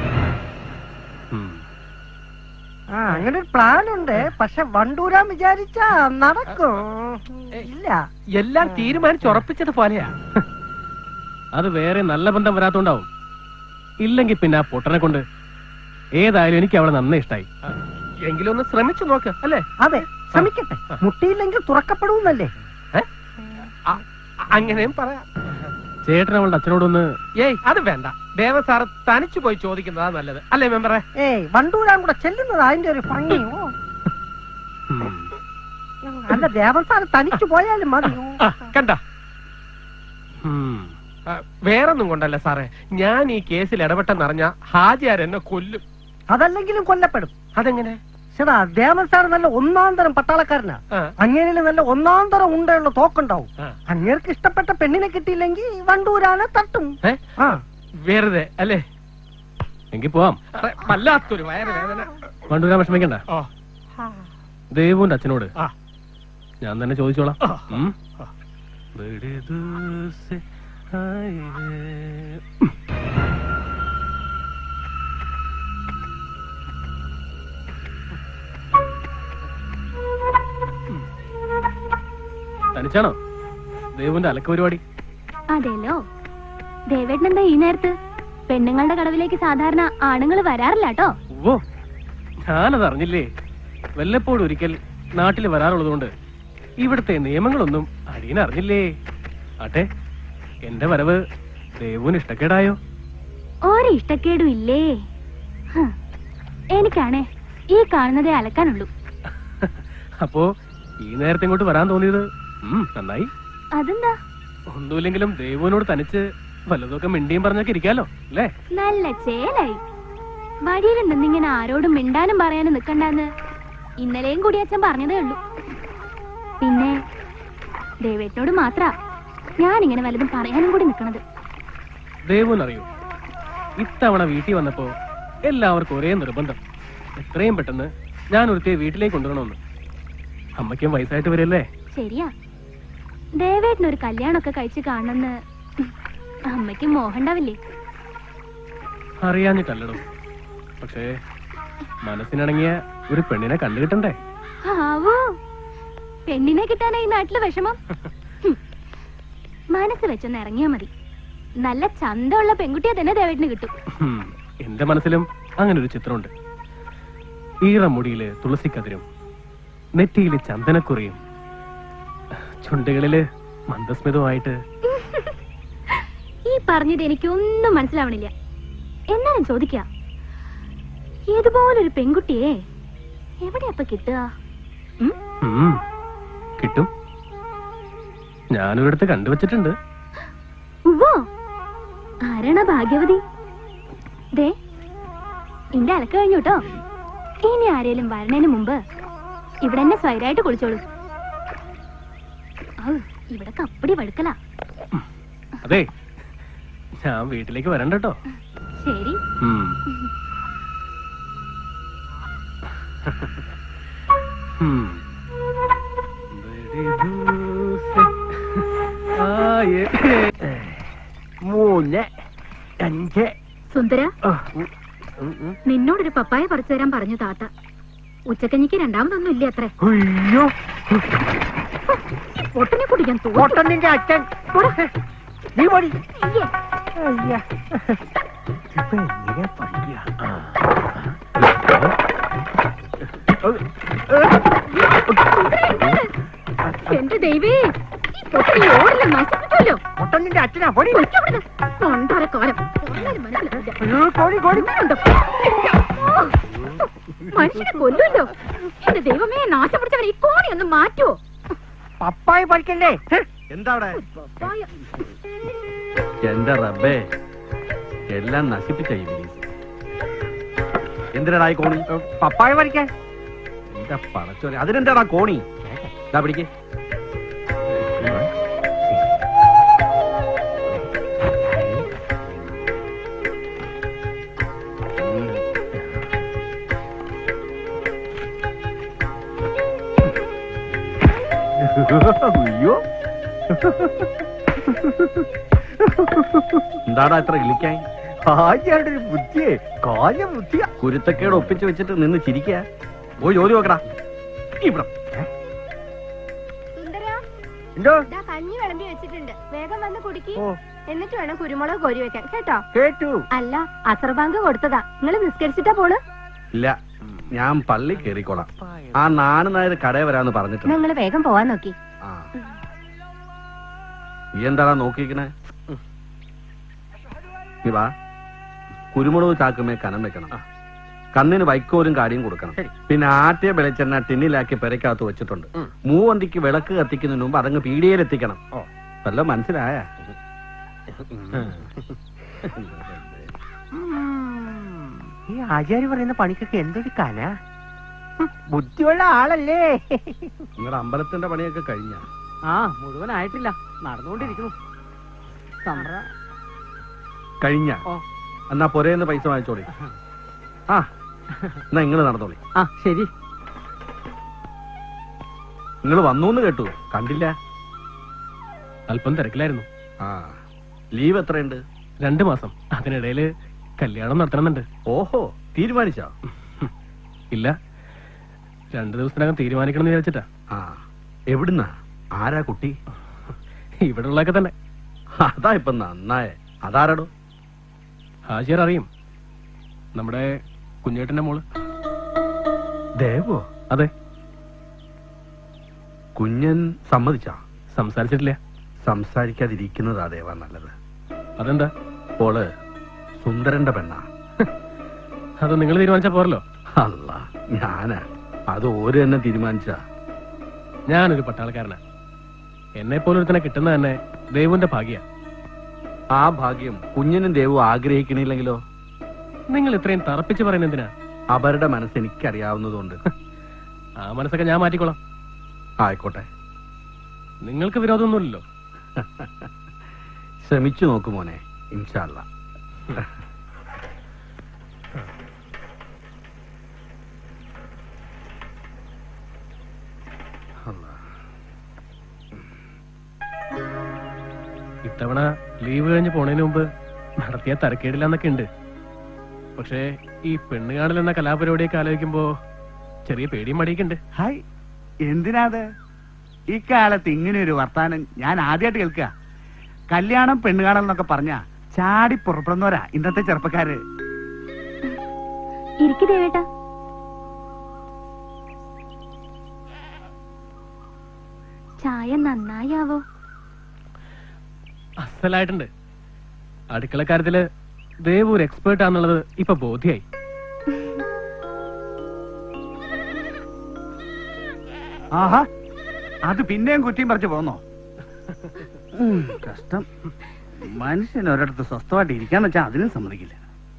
അങ്ങനെ ഒരു പ്ലാൻ ഉണ്ട്. പക്ഷെ വണ്ടൂരാൻ വിചാരിച്ചാ നടക്കും. ഇല്ല, എല്ലാം തീരുമാനിച്ചുറപ്പിച്ചത് പോലെയാ. അത് വേറെ നല്ല ബന്ധം വരാത്തോണ്ടാവും. ഇല്ലെങ്കിൽ പിന്നെ ആ പൊട്ടനെ കൊണ്ട് ഏതായാലും എനിക്ക് അവളെ നന്നേ ഇഷ്ടായി. എങ്കിലും ഒന്ന് ശ്രമിച്ചു നോക്ക്, അല്ലേ? അതെ, ശ്രമിക്കട്ടെ. മുട്ടിയില്ലെങ്കിൽ തുറക്കപ്പെടുന്നല്ലേ? അങ്ങനെയും പറയാം. ചേട്ടൻ അവളുടെ അച്ഛനോടൊന്ന്. ഏയ്, അത് വേണ്ട. ദേവൻ സാറ് തനിച്ചു പോയി ചോദിക്കുന്നതാ നല്ലത്, അല്ലേ മെമ്പറെ? ഏയ്, വണ്ടൂരാൻ കൂടെ ചെല്ലുന്നത് അതിന്റെ ഒരു ഭംഗിയോ? അല്ല, ദേവൻ സാറ് തനിച്ചു പോയാലും മതിയോ? കണ്ട, വേറൊന്നും കൊണ്ടല്ല സാറേ. ഞാൻ ഈ കേസിൽ ഇടപെട്ടെന്നറിഞ്ഞ ഹാജിയാർ എന്നെ കൊല്ലും. അതല്ലെങ്കിലും കൊല്ലപ്പെടും. അതെങ്ങനെ? ചേട്ടാ, ദേവൻ സാർ നല്ല ഒന്നാം തരം പട്ടാളക്കാരനാ. അങ്ങേരിൽ നല്ല ഒന്നാം തരം ഉണ്ടയുള്ള തോക്കുണ്ടാവും. അങ്ങേർക്ക് ഇഷ്ടപ്പെട്ട പെണ്ണിനെ കിട്ടിയില്ലെങ്കിൽ വണ്ടൂരാനെ തട്ടും. വെറുതെ അല്ലേ? എങ്കിൽ പോവാം. വല്ലാത്തൊരു വയറ് വേദന. വണ്ടൂരാൻ വിഷമിക്കണ്ട. ദേവുവിന്റെ അച്ഛനോട് ഞാൻ തന്നെ ചോദിച്ചോളാം. തനിച്ചാണോ ദേവുവിന്റെ അലക്ക പരിപാടി? അതെല്ലോ. ദേവേട്ടനെന്താ ഈ നേരത്ത്? പെണ്ണുങ്ങളുടെ കടവിലേക്ക് സാധാരണ ആണുങ്ങൾ വരാറില്ല കേട്ടോ. ഓ, ഞാനത് അറിഞ്ഞില്ലേ. വല്ലപ്പോഴും ഒരിക്കൽ നാട്ടിൽ വരാറുള്ളതുകൊണ്ട് ഇവിടുത്തെ നിയമങ്ങളൊന്നും അടിയനറിഞ്ഞില്ലേ. ആട്ടെ, എന്റെ വരവ് ദേവുവിന് ഇഷ്ടക്കേടായോ? ഒരു ഇഷ്ടക്കേടും ഇല്ലേ. എനിക്കാണേ ഈ കാണുന്നതേ അലക്കാനുള്ളൂ. അപ്പോ ഈ നേരത്തെ ഇങ്ങോട്ട് വരാൻ തോന്നിയത് നന്നായി. അതെന്താ? ഒന്നുമില്ലെങ്കിലും ദേവുവിനോട് തനിച്ച് വല്ലതൊക്കെ മിണ്ടിയും പറഞ്ഞൊക്കെ ഇരിക്കാലോ, അല്ലേ? നല്ല ചേലായി. വഴിയിലുണ്ടെന്നിങ്ങനെ ആരോടും മിണ്ടാനും പറയാനും നിക്കണ്ടെന്ന് ഇന്നലെയും കൂടി അച്ഛൻ പറഞ്ഞതേ ഉള്ളൂ. പിന്നെ ദേവേട്ടനോട് മാത്ര ഞാനിങ്ങനെ വല്ലതും പറയാനും കൂടി നിക്കണത്. ദേവുവിനറിയോ, ഇത്തവണ വീട്ടിൽ വന്നപ്പോ എല്ലാവർക്കും ഒരേ നിർബന്ധം, എത്രയും പെട്ടെന്ന് ഞാൻ ഒരുത്തിയെ വീട്ടിലേക്ക് കൊണ്ടുവരണമെന്ന്. അമ്മയ്ക്കും വയസ്സായിട്ട് വരല്ലേ? ശരിയാ. ദേവേട്ടനൊരു കല്യാണമൊക്കെ കഴിച്ച് കാണണമെന്ന് അമ്മയ്ക്ക് മോഹണ്ടാവില്ലേ? അറിയാഞ്ഞിട്ടല്ലടോ, പക്ഷേ മനസ്സിനിണങ്ങിയ ഒരു പെണ്ണിനെ കണ്ടു കിട്ടണ്ടേ? ആവോ, പെണ്ണിനെ കിട്ടാനാ ഈ നാട്ടില് വിഷമം. മനസ്സ് വെച്ചൊന്ന് ഇറങ്ങിയാ മതി. നല്ല ചന്തമുള്ള പെൺകുട്ടിയെ തന്നെ ദേവേട്ടന് കിട്ടും. എന്റെ മനസ്സിലും അങ്ങനെ ഒരു ചിത്രമുണ്ട്. ഈറമുടിയില് തുളസിക്കതിരും, നെറ്റിയില് ചന്ദനക്കുറിയും, ചുണ്ടുകളില് മന്ദസ്മിതമായിട്ട്. ഈ പറഞ്ഞത് എനിക്കൊന്നും മനസ്സിലാവണില്ല. എന്നാലും ചോദിക്ക, ഇതുപോലൊരു പെൺകുട്ടിയെ എവിടെയപ്പ കിട്ടുക? കിട്ടും. ഞാനൊരിടത്ത് കണ്ടുവച്ചിട്ടുണ്ട്. ഉവ്വോ, ആരാണ് ഭാഗ്യവതി? ദേ, എന്റെ അലക്ക് കഴിഞ്ഞു കേട്ടോ. ഇനി ആരേലും വരണേന് മുമ്പ് ഇവിടെ തന്നെ സ്വൈരായിട്ട് കുളിച്ചോളൂ. ഇവിടെ കപ്പടി വഴുക്കല. അതെ, ഞാൻ വീട്ടിലേക്ക് വരണ്ട കേട്ടോ. ശരി. മൂന്ന് അഞ്ച്. സുന്ദര, നിന്നോടൊരു പപ്പായ പറിച്ചു തരാൻ പറഞ്ഞു താത്ത. ഉച്ചക്കഞ്ഞിക്ക് രണ്ടാമതൊന്നും ഇല്ല അത്രേ. അയ്യോ, പൊട്ടനെ കുടിക്കാൻ പൊട്ടനിന്റെ അച്ഛൻ. നീ പോടി. എന്റെ ദൈവേ, ഓടില്ല, നശിപ്പിച്ചല്ലോ. പൊട്ടൻ പെണ്ണിന്റെ അച്ഛനാ പൊടി. മനുഷ്യനെ കൊല്ലുമല്ലോ. എന്റെ ദൈവമേ, നാശം പിടിച്ചവൻ ഈ കോണി ഒന്ന് മാറ്റുവോ? പപ്പായ പറിക്കണ്ടേ? എന്താ അവിടെ? എന്റെ റബ്ബേ, എല്ലാം നശിപ്പിച്ച എന്തിനാടാ കോണി? പപ്പായ പറിക്കാൻ. എന്താ പടച്ചോനെ, അതിനെന്താടാ കോണി? ഇതാ പിടിക്ക്. അയ്യോ, എന്താടാ ഇത്ര ഇളിക്കാൻ? ഹാജിയാരുടെ ഒരു ബുദ്ധിയെ, കാല ബുദ്ധിയാ. കുരുത്തക്കേട് ഒപ്പിച്ച് വെച്ചിട്ട് നിന്ന് ചിരിക്ക. പോയി ജോലി നോക്കടാ. ഇവിടെ എന്തോ കഞ്ഞി വിളമ്പി വെച്ചിട്ടുണ്ട്, വേഗം വന്ന് കുടിക്ക്. എന്നിട്ട് വേണം കുരുമുളക് കോരി വെക്കാൻ, കേട്ടോ? കേട്ടു. അല്ല, അസർ ബാങ്ക് കൊടുത്തതാ. നിങ്ങൾ നിസ്കരിച്ചിട്ടാ പോണ്? ഇല്ല, ഞാൻ പള്ളി കേറിക്കോളാം. ആ നാണനായത് കടയിൽ വരാന്ന് പറഞ്ഞിട്ടുണ്ട്. നിങ്ങൾ വേഗം പോവാൻ നോക്കി. ആ, നീ എന്താടാ നോക്കിക്കണേ? നീ വാ. കുരുമുളക് ചാക്കുമേ കനം വെക്കണം. കണ്ണിന് വൈക്കോലും കാടിയും കൊടുക്കണം. പിന്നെ ആട്ടിയ വെളിച്ചെണ്ണ ടിന്നിലാക്കി പെരക്കകത്ത് വെച്ചിട്ടുണ്ട്. മൂവന്തിക്ക് വിളക്ക് കത്തിക്കുന്നതിന് മുമ്പ് അതങ്ങ് പീടികയിലെത്തിക്കണം. വല്ല മനസ്സിലായ? ഈ ആചാര്യ പറയുന്ന പണിക്കൊക്കെ എന്തൊരു കന. ബുദ്ധിയുള്ള ആളല്ലേ. നിങ്ങളുടെ അമ്പലത്തിന്റെ പണിയൊക്കെ കഴിഞ്ഞ? ആ, മുഴുവനായിട്ടില്ല, നടന്നുകൊണ്ടിരിക്കുന്നു. കഴിഞ്ഞ? എന്നാ പൊരേന്ന് പൈസ വാങ്ങിച്ചോളി. ആ, എന്നാ നിങ്ങള് നടന്നോളി. ആ, ശരി. നിങ്ങൾ വന്നൂന്ന് കേട്ടു, കണ്ടില്ല. അല്പം തിരക്കിലായിരുന്നു. ആ, ലീവ് എത്രയുണ്ട്? 2 മാസം. അതിനിടയില് കല്യാണം നടത്തണമെന്നുണ്ട്. ഓഹോ, തീരുമാനിച്ചോ? ഇല്ല, 2 ദിവസത്തിനകം തീരുമാനിക്കണം എന്ന് വിചാരിച്ചിട്ടാ. ആ, എവിടുന്നാ? ആരാ കുട്ടി? ഇവിടെ ഉള്ളതൊക്കെ തന്നെ. അതാ ഇപ്പൊ നന്നായേ. അതാരടോ? ഹാജിയർ അറിയും, നമ്മുടെ കുഞ്ഞേട്ടന്റെ മോള്. ദേവോ? അതെ. കുഞ്ഞൻ സമ്മതിച്ചാ? സംസാരിച്ചിട്ടില്ല. സംസാരിക്കാതിരിക്കുന്നതാ ദേവാ നല്ലത്. അതെന്താ? ഓള് സുന്ദരന്റെ പെണ്ണാ. അത് നിങ്ങൾ തീരുമാനിച്ചാ പോരല്ലോ. അല്ല, ഞാനാ. അത് ഓര് തന്നെ തീരുമാനിച്ച. ഞാനൊരു പട്ടാളക്കാരനാ. എന്നെ പോലൊരുത്തനെ കിട്ടുന്ന തന്നെ ദേവുവിന്റെ ഭാഗ്യ. ആ ഭാഗ്യം കുഞ്ഞിനും ദേവും ആഗ്രഹിക്കണില്ലെങ്കിലോ? നിങ്ങൾ ഇത്രയും തറപ്പിച്ച് പറയുന്ന എന്തിനാ? അവരുടെ മനസ്സ് എനിക്കറിയാവുന്നതുകൊണ്ട്. ആ മനസ്സൊക്കെ ഞാൻ മാറ്റിക്കോളാം. ആയിക്കോട്ടെ. നിങ്ങൾക്ക് വിരോധമൊന്നുമില്ലല്ലോ? ശ്രമിച്ചു നോക്കു മോനെ, ഇൻഷാ അല്ലാ. ഇത്തവണ ലീവ് കഴിഞ്ഞ് പോണതിന് മുമ്പ് നടത്തിയ തരക്കേടില്ല എന്നൊക്കെ ഉണ്ട്. പക്ഷേ ഈ പെണ്ണ് കാണൽ എന്ന കലാപരിപാടിയൊക്കെ ആലോചിക്കുമ്പോ ചെറിയ പേടിയും മടിയൊക്കെ ഉണ്ട്. ഹായ്, എന്തിനാത്? ഇക്കാലത്ത് ഇങ്ങനെ ഒരു വർത്താനം ഞാൻ ആദ്യമായിട്ട് കേൾക്കുക. കല്യാണം പെണ്ണ് കാണൽ എന്നൊക്കെ പറഞ്ഞ ചാടി പുറപ്പെടുന്നവരാ ഇന്നത്തെ ചെറുപ്പക്കാര്. ഇരിക്ക് ദേവേട്ടാ. ചായ നന്നായാവോ? അസലായിട്ടുണ്ട്. അടുക്കളക്കാര്യത്തില് ദേവു ഒരു എക്സ്പേർട്ട് ആണെന്നുള്ളത് ഇപ്പൊ ബോധ്യായി. ആഹാ, അത് പിന്നെയും കുറ്റിയും പറിച്ചു പോന്നോ? കഷ്ടം. മനുഷ്യൻ ഒരിടത്ത് സ്വസ്ഥമായിട്ട് ഇരിക്കാന്ന് വെച്ചാൽ അതിനും സമ്മതിക്കില്ല.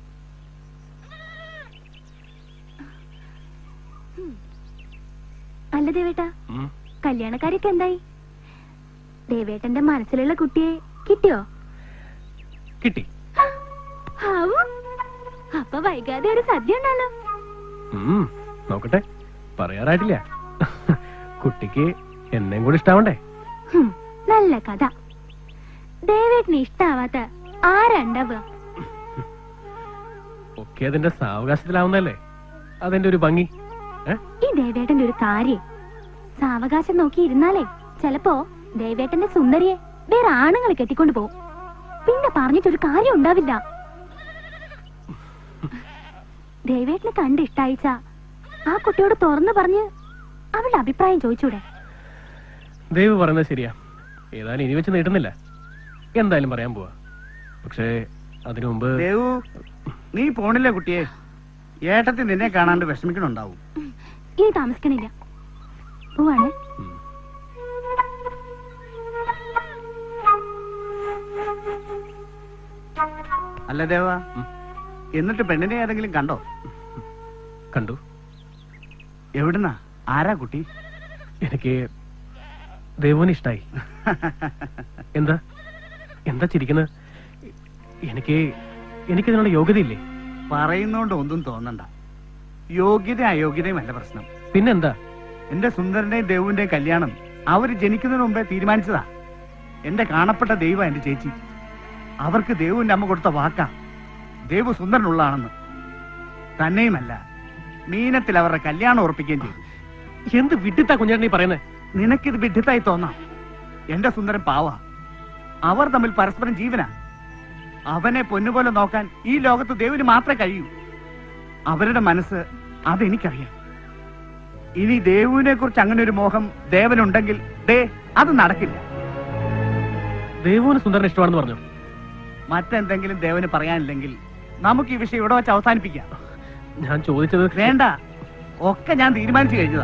അല്ല ദേവേട്ടാ, കല്യാണക്കാരൊക്കെ എന്തായി? ദേവേട്ടന്റെ മനസ്സിലുള്ള കുട്ടിയെ കിട്ടിയോ? കിട്ടി. അപ്പൊ വൈകാതെ ഒരു സദ്യ ഉണ്ടല്ലോ. നോക്കട്ടെ, പറയാറായിട്ടില്ല. കുട്ടിക്ക് എന്നെയും കൂടി ഇഷ്ടാവണ്ടേ? നല്ല കഥ. ദേവേട്ടിന് ഇഷ്ടാവാത്ത ആരണ്ടാവുക? ഒക്കെ അതിന്റെ സാവകാശത്തിലാവുന്നല്ലേ അതിന്റെ ഒരു ഭംഗി. ഈ ദേവേട്ടന്റെ ഒരു കാര്യം, സാവകാശം നോക്കി ഇരുന്നാലേ ചെലപ്പോ ദേവേട്ടന്റെ സുന്ദരിയെ വേറെ ആണുങ്ങൾ കെട്ടിക്കൊണ്ട് പോകും. പിന്നെ പറഞ്ഞിട്ടൊരു കാര്യം ഉണ്ടാവില്ല. ദേവേട്ടനെ കണ്ട് ഇഷ്ടായിച്ച ആ കുട്ടിയോട് തുറന്നു പറഞ്ഞ് അവളുടെ അഭിപ്രായം ചോദിച്ചൂടെ? ദേവ് പറയുന്നത് ശരിയാ. ഏതായാലും ഇനി വെച്ച് നീട്ടുന്നില്ല. എന്തായാലും പറയാൻ പോവാ. പക്ഷേ അതിനു മുമ്പ് ദേവു, നീ പോണില്ലേ കുട്ടിയെ? ഏട്ടത്തി നിന്നെ കാണാണ്ട് വിഷമിക്കണുണ്ടാവും. ഇനി താമസിക്കണില്ല, പോവാണ്. അല്ല ദേവ, എന്നിട്ട് പെണ്ണിനെ ഏതെങ്കിലും കണ്ടോ? കണ്ടു. എവിടുന്നാ? ആരാ കുട്ടി? എനിക്ക് ദേവുവിനെ ഇഷ്ടായി. എന്താ എന്താ ചിരിക്കുന്നത്? എനിക്കതിനുള്ള യോഗ്യതയില്ലേ? പറയുന്നോണ്ട് ഒന്നും തോന്നണ്ട. യോഗ്യത അയോഗ്യതയും അല്ല പ്രശ്നം. പിന്നെന്താ? എന്റെ സുന്ദരന്റെയും ദേവുവിന്റെയും കല്യാണം അവര് ജനിക്കുന്നതിന് മുമ്പേ തീരുമാനിച്ചതാ. എന്റെ കാണപ്പെട്ട ദൈവം എന്റെ ചേച്ചി. അവർക്ക് ദേവുവിന്റെ അമ്മ കൊടുത്ത വാക്കാ ദേവു സുന്ദരനുള്ളതാണെന്ന്. തന്നെയുമല്ല, മീനത്തിൽ അവരുടെ കല്യാണം ഉറപ്പിക്കുകയും ചെയ്തു. എന്ത് വിഡിത്താ കുഞ്ഞേട്ടനീ പറയുന്നത്? നിനക്കിത് വിഡിത്തായി തോന്നാം. എന്റെ സുന്ദരൻ പാവാ. അവർ തമ്മിൽ പരസ്പരം ജീവനാ. അവനെ പൊന്നുപോലെ നോക്കാൻ ഈ ലോകത്ത് ദേവിന് മാത്രമേ കഴിയൂ. അവരുടെ മനസ്സ് അതെനിക്കറിയാം. ഇനി ദേവുവിനെ കുറിച്ച് അങ്ങനെ ഒരു മോഹം ദേവനുണ്ടെങ്കിൽ അത് നടക്കില്ല. ദേവുവിന് സുന്ദരൻ ഇഷ്ടമാണെന്ന് പറഞ്ഞു. മറ്റെന്തെങ്കിലും ദേവന് പറയാനില്ലെങ്കിൽ നമുക്ക് ഈ വിഷയം ഇവിടെ വെച്ച് അവസാനിപ്പിക്കാം. ഞാൻ ചോദിച്ചത് വേണ്ട, ഒക്കെ ഞാൻ തീരുമാനിച്ചു കഴിഞ്ഞതാ.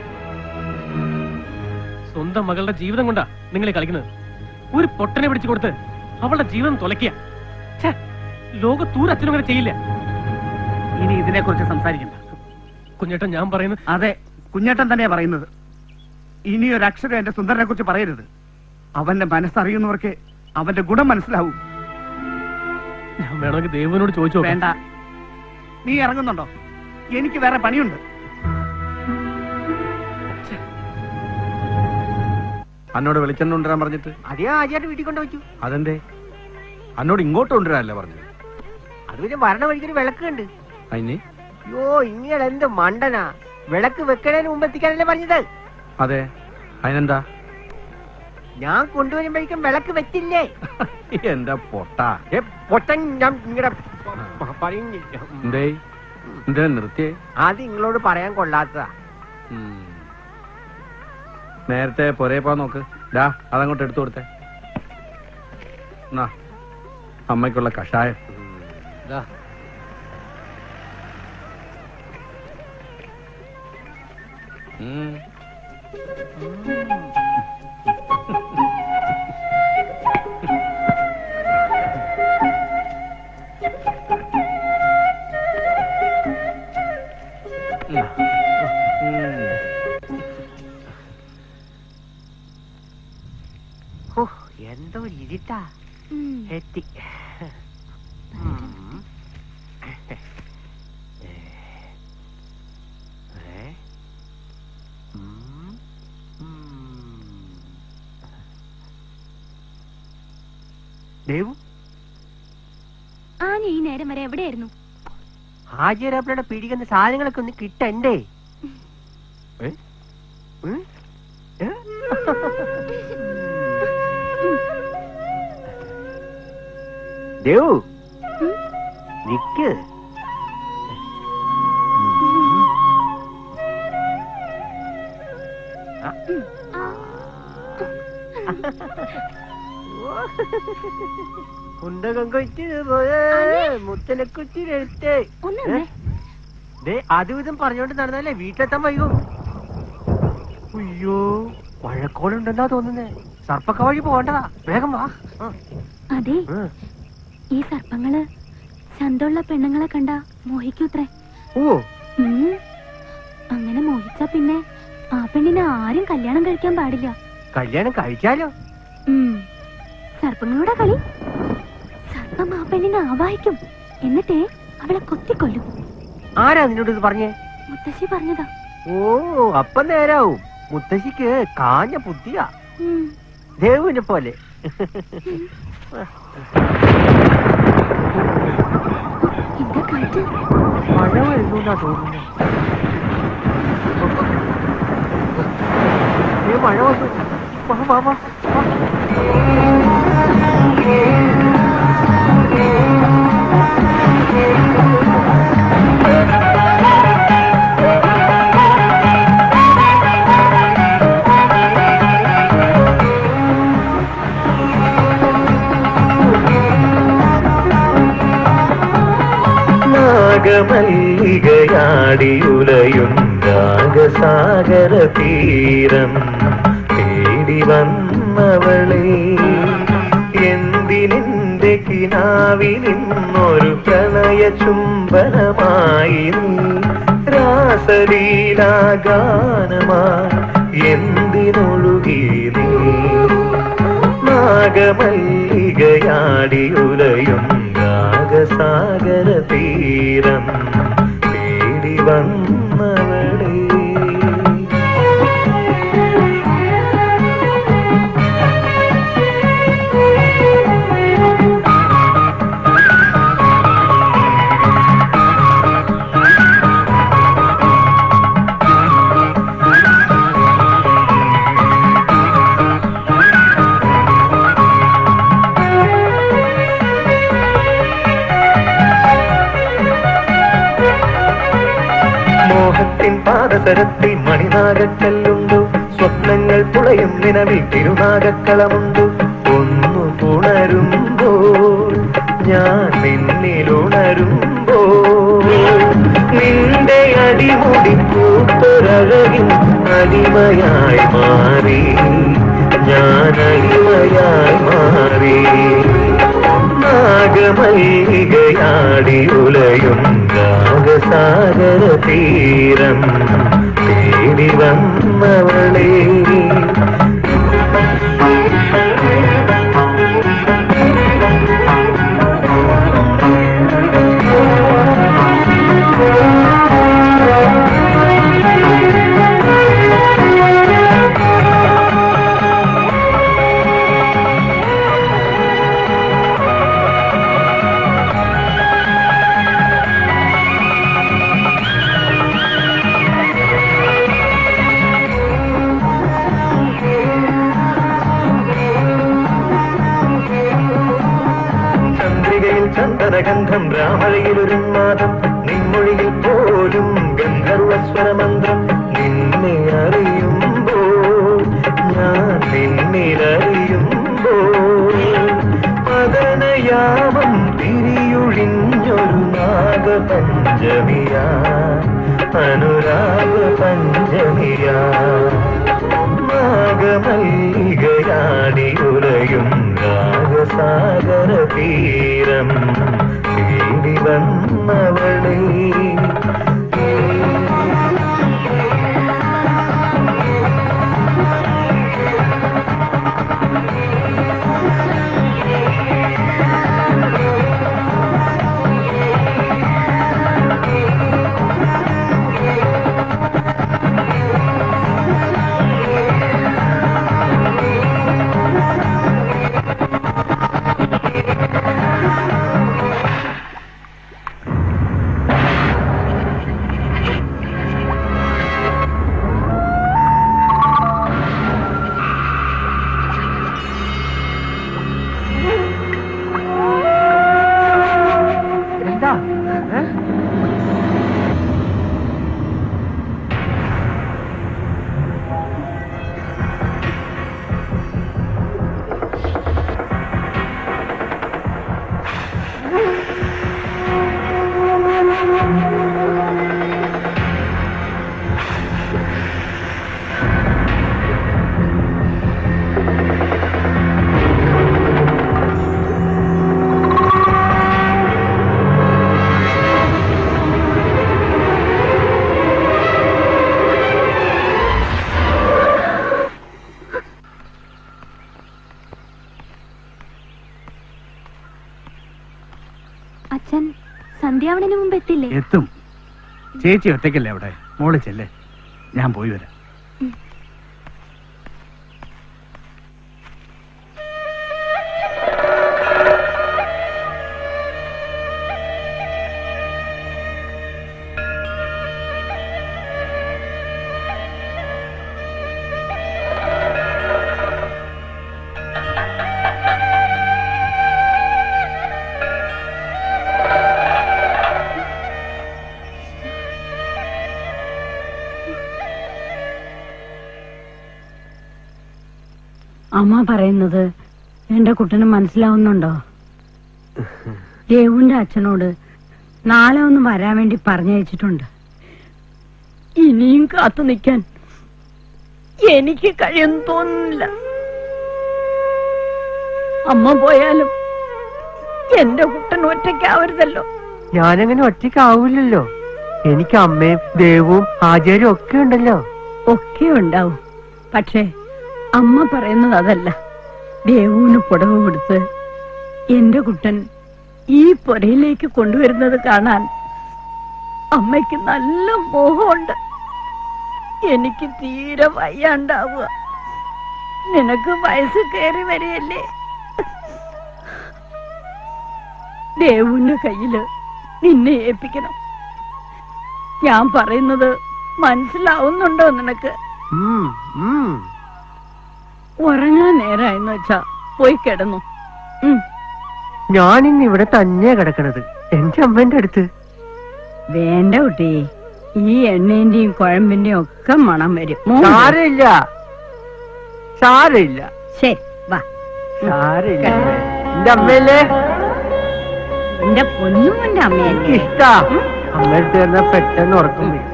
സ്വന്തം മകളുടെ ജീവിതം കൊണ്ടാ നിങ്ങളെ കളിക്കുന്നത്. ഒരു പൊട്ടനെ പിടിച്ചു കൊടുത്ത് അവളുടെ ജീവിതം തുലയ്ക്കുക. ലോകത്തൂരച്ഛനും അങ്ങനെ ചെയ്യില്ല. ഇനി ഇതിനെ കുറിച്ച് സംസാരിക്കണ്ട കുഞ്ഞേട്ടൻ. ഞാൻ പറയുന്നത് അതെ, കുഞ്ഞേട്ടൻ തന്നെയാ പറയുന്നത്. ഇനി ഒരു അക്ഷരം എന്റെ സുന്ദരനെ കുറിച്ച് പറയരുത്. അവന്റെ മനസ്സറിയുന്നവർക്ക് അവന്റെ ഗുണം മനസ്സിലാവും. ഞാൻ വേണമെങ്കിൽ ദേവുവിനോട് ചോദിച്ചോ? വേണ്ട, നീ ഇറങ്ങുന്നുണ്ടോ? എനിക്ക് വേറെ പണിയുണ്ട്. അന്നോട് വെളിച്ചെണ്ണ കൊണ്ടുവരാൻ പറഞ്ഞിട്ട് അതേ ആചാര്യ വീട്ടിൽ കൊണ്ടുവച്ചു. അതെന്തേ? അന്നോട് ഇങ്ങോട്ട് കൊണ്ടുവരാനല്ലേ പറഞ്ഞത്? അത് പിന്നെ വരണ വഴിക്കൊരു വിളക്ക് കണ്ട്. അതിന് യോ, ഇങ്ങളെന്ത് മണ്ടനാ! വിളക്ക് വെക്കണേന് മുമ്പ് എത്തിക്കാനല്ലേ പറഞ്ഞത്? അതെ, അതിനെന്താ? ഞാൻ കൊണ്ടുവരുമ്പോഴേക്കും വിളക്ക് വെച്ചില്ലേ? എന്താ പൊട്ട പൊട്ടൻ! ഞാൻ നിങ്ങളുടെ എന്താ നിർത്തിയേ? അത് നിങ്ങളോട് പറയാൻ കൊള്ളാത്തതാ. നേരത്തെ പൊരേ പോ നോക്ക്. അതങ്ങോട്ട് എടുത്തു കൊടുത്തേ. അമ്മയ്ക്കുള്ള കഷായം. എന്തോ ഇരുട്ടാ. എത്തി. ദേവു, ആന ഈ നേരം വരെ എവിടെയായിരുന്നു? ഹാജിയരാപ്പിളുടെ പിടിക്കുന്ന സാധനങ്ങളൊക്കെ ഒന്ന് കിട്ടണ്ടേ? ദേവു, നിക്ക്. കുണ്ടകം കൊച്ചിന് പോയേ മുത്തനെ കൊച്ചിനെടുത്തേ. അതും ഇതും പറഞ്ഞോണ്ട് നടന്നല്ലേ വീട്ടിലെത്താൻ വൈകും. അയ്യോ, മഴക്കോളുണ്ടെന്നാ തോന്നുന്നേ. സർപ്പക്ക വഴി പോകണ്ടതാ. വേഗം വാ. അതെ, ഈ സർപ്പങ്ങള് ചന്തമുള്ള പെണ്ണുങ്ങളെ കണ്ട മോഹിക്കൂത്രേ. ഓ, അങ്ങനെ മോഹിച്ച പിന്നെ ആ പെണ്ണിനെ ആരും കല്യാണം കഴിക്കാൻ പാടില്ല. കല്യാണം കഴിച്ചാലോ? സർപ്പങ്ങളോടെ കളി. സർപ്പം ആ പെണ്ണിനെ ആവാഹിക്കും, എന്നിട്ടേ അവളെ കൊത്തിക്കൊല്ലും. ആരാ നിന്നോട് ഇത് പറഞ്ഞേ? മുത്തശ്ശി പറഞ്ഞതാ. ഓ, അപ്പം നേരാവും. മുത്തശ്ശിക്ക് കാഞ്ഞ ബുദ്ധിയാ, ദേവുവിനെ പോലെ. മഴ വരുന്നാ തോന്നുന്നു. മഴ വന്നു. വാ വാ വാ. നാഗമല്ലികയാടിയുലയും രാഗസാഗര തീരം തേടി വന്നവളെ എന്തിനെന്റെ കിനാവിനിന്നൊരു പ്രണയ ചുംബനമായി രാസലീലാഗാനമായി എന്തിനൊഴുകി നീ നാഗമല്ലികയാടിയുലയും രാഗസാഗര തീരം തേടി വന്നവളെ പാദസരത്തിൽ മണിനാഗക്കല്ലുണ്ടു സ്വപ്നങ്ങൾ തുളയും നിലവിൽ തിരുനാഗക്കളമുണ്ടു ഒന്നു പുണരുമ്പോൾ ഞാൻ നിന്നിലുണരുമ്പോൾ നിന്റെ അടിമുടി പൂത്തൊരഴകിൻ അടിമയായി മാറി ഞാൻ അടിമയായി മാറി നാഗമല്ലികയാടി ഉലയും രാഗസാഗര തീരം തേടി വന്നവളെ ചന്ദനഗന്ധം രാമഴയിലൊരുമാതം നിൻമൊഴിയിൽ പോലും ഗന്ധർവസ്വരമന്ത്രം നിന്നെ അറിയുമ്പോൾ ഞാൻ നിന്നിലറിയുമ്പോൾ പതനയാമം തിരിയൊഴിഞ്ഞൊരു നാഗപഞ്ചമിയാ അനുരാഗ പഞ്ചമിയാ നാഗമല്ലികയാടി ഉലയും രാഗസാഗര തീരം തേടി വന്നവളെ അച്ഛൻ സന്ധ്യാവണിന് മുമ്പ് എത്തില്ലേ? എത്തും. ചേച്ചി ഒറ്റയ്ക്കല്ലേ അവിടെ? മോള് ചെല്ലേ, ഞാൻ പോയി വരാം. അമ്മ പറയുന്നത് എന്റെ കുട്ടന് മനസ്സിലാവുന്നുണ്ടോ? ദേവുന്റെ അച്ഛനോട് നാളെ ഒന്ന് വരാൻ വേണ്ടി പറഞ്ഞയച്ചിട്ടുണ്ട്. ഇനിയും കാത്തു നിൽക്കാൻ എനിക്ക് കഴിയുമെന്ന് തോന്നുന്നില്ല. അമ്മ പോയാലും എന്റെ കുട്ടൻ ഒറ്റയ്ക്കാവരുതല്ലോ. ഞാനങ്ങനെ ഒറ്റയ്ക്കാവൂലല്ലോ. എനിക്ക് അമ്മയും ദേവും ആചാര്യം ഒക്കെ ഉണ്ടല്ലോ. ഒക്കെ ഉണ്ടാവും. പക്ഷേ അമ്മ പറയുന്നത് അതല്ല. ദേവുവിന് പുടവ് കൊടുത്ത് എന്റെ കുട്ടൻ ഈ പുരയിലേക്ക് കൊണ്ടുവരുന്നത് കാണാൻ അമ്മയ്ക്ക് നല്ല മോഹമുണ്ട്. എനിക്ക് തീരെ വയ്യാണ്ടാവുക. നിനക്ക് വയസ്സ് കയറി വരികയല്ലേ. ദേവുവിന്റെ കയ്യില് നിന്നെ ഏൽപ്പിക്കണം. ഞാൻ പറയുന്നത് മനസ്സിലാവുന്നുണ്ടോ നിനക്ക്? ഉറങ്ങാൻ നേരായെന്ന് വെച്ചാ പോയി കിടന്നു. ഞാനിന്ന് ഇവിടെ തന്നെയാ കിടക്കണത്, എന്റെ അമ്മേന്റെ അടുത്ത്. വേണ്ട കുട്ടി, ഈ എണ്ണേന്റെയും കുഴമ്പിന്റെയും ഒക്കെ മണം വരും. സാരമില്ല സാരമില്ല. ശരി വാ. സാരമില്ല. എന്റെ അമ്മയല്ലേ? എന്റെ പൊന്നുമന്റെ അമ്മയല്ലേ? ഇഷ്ടാ. അമ്മടുത്ത് തന്നെ പെട്ടെന്ന് ഉറക്കം വരും.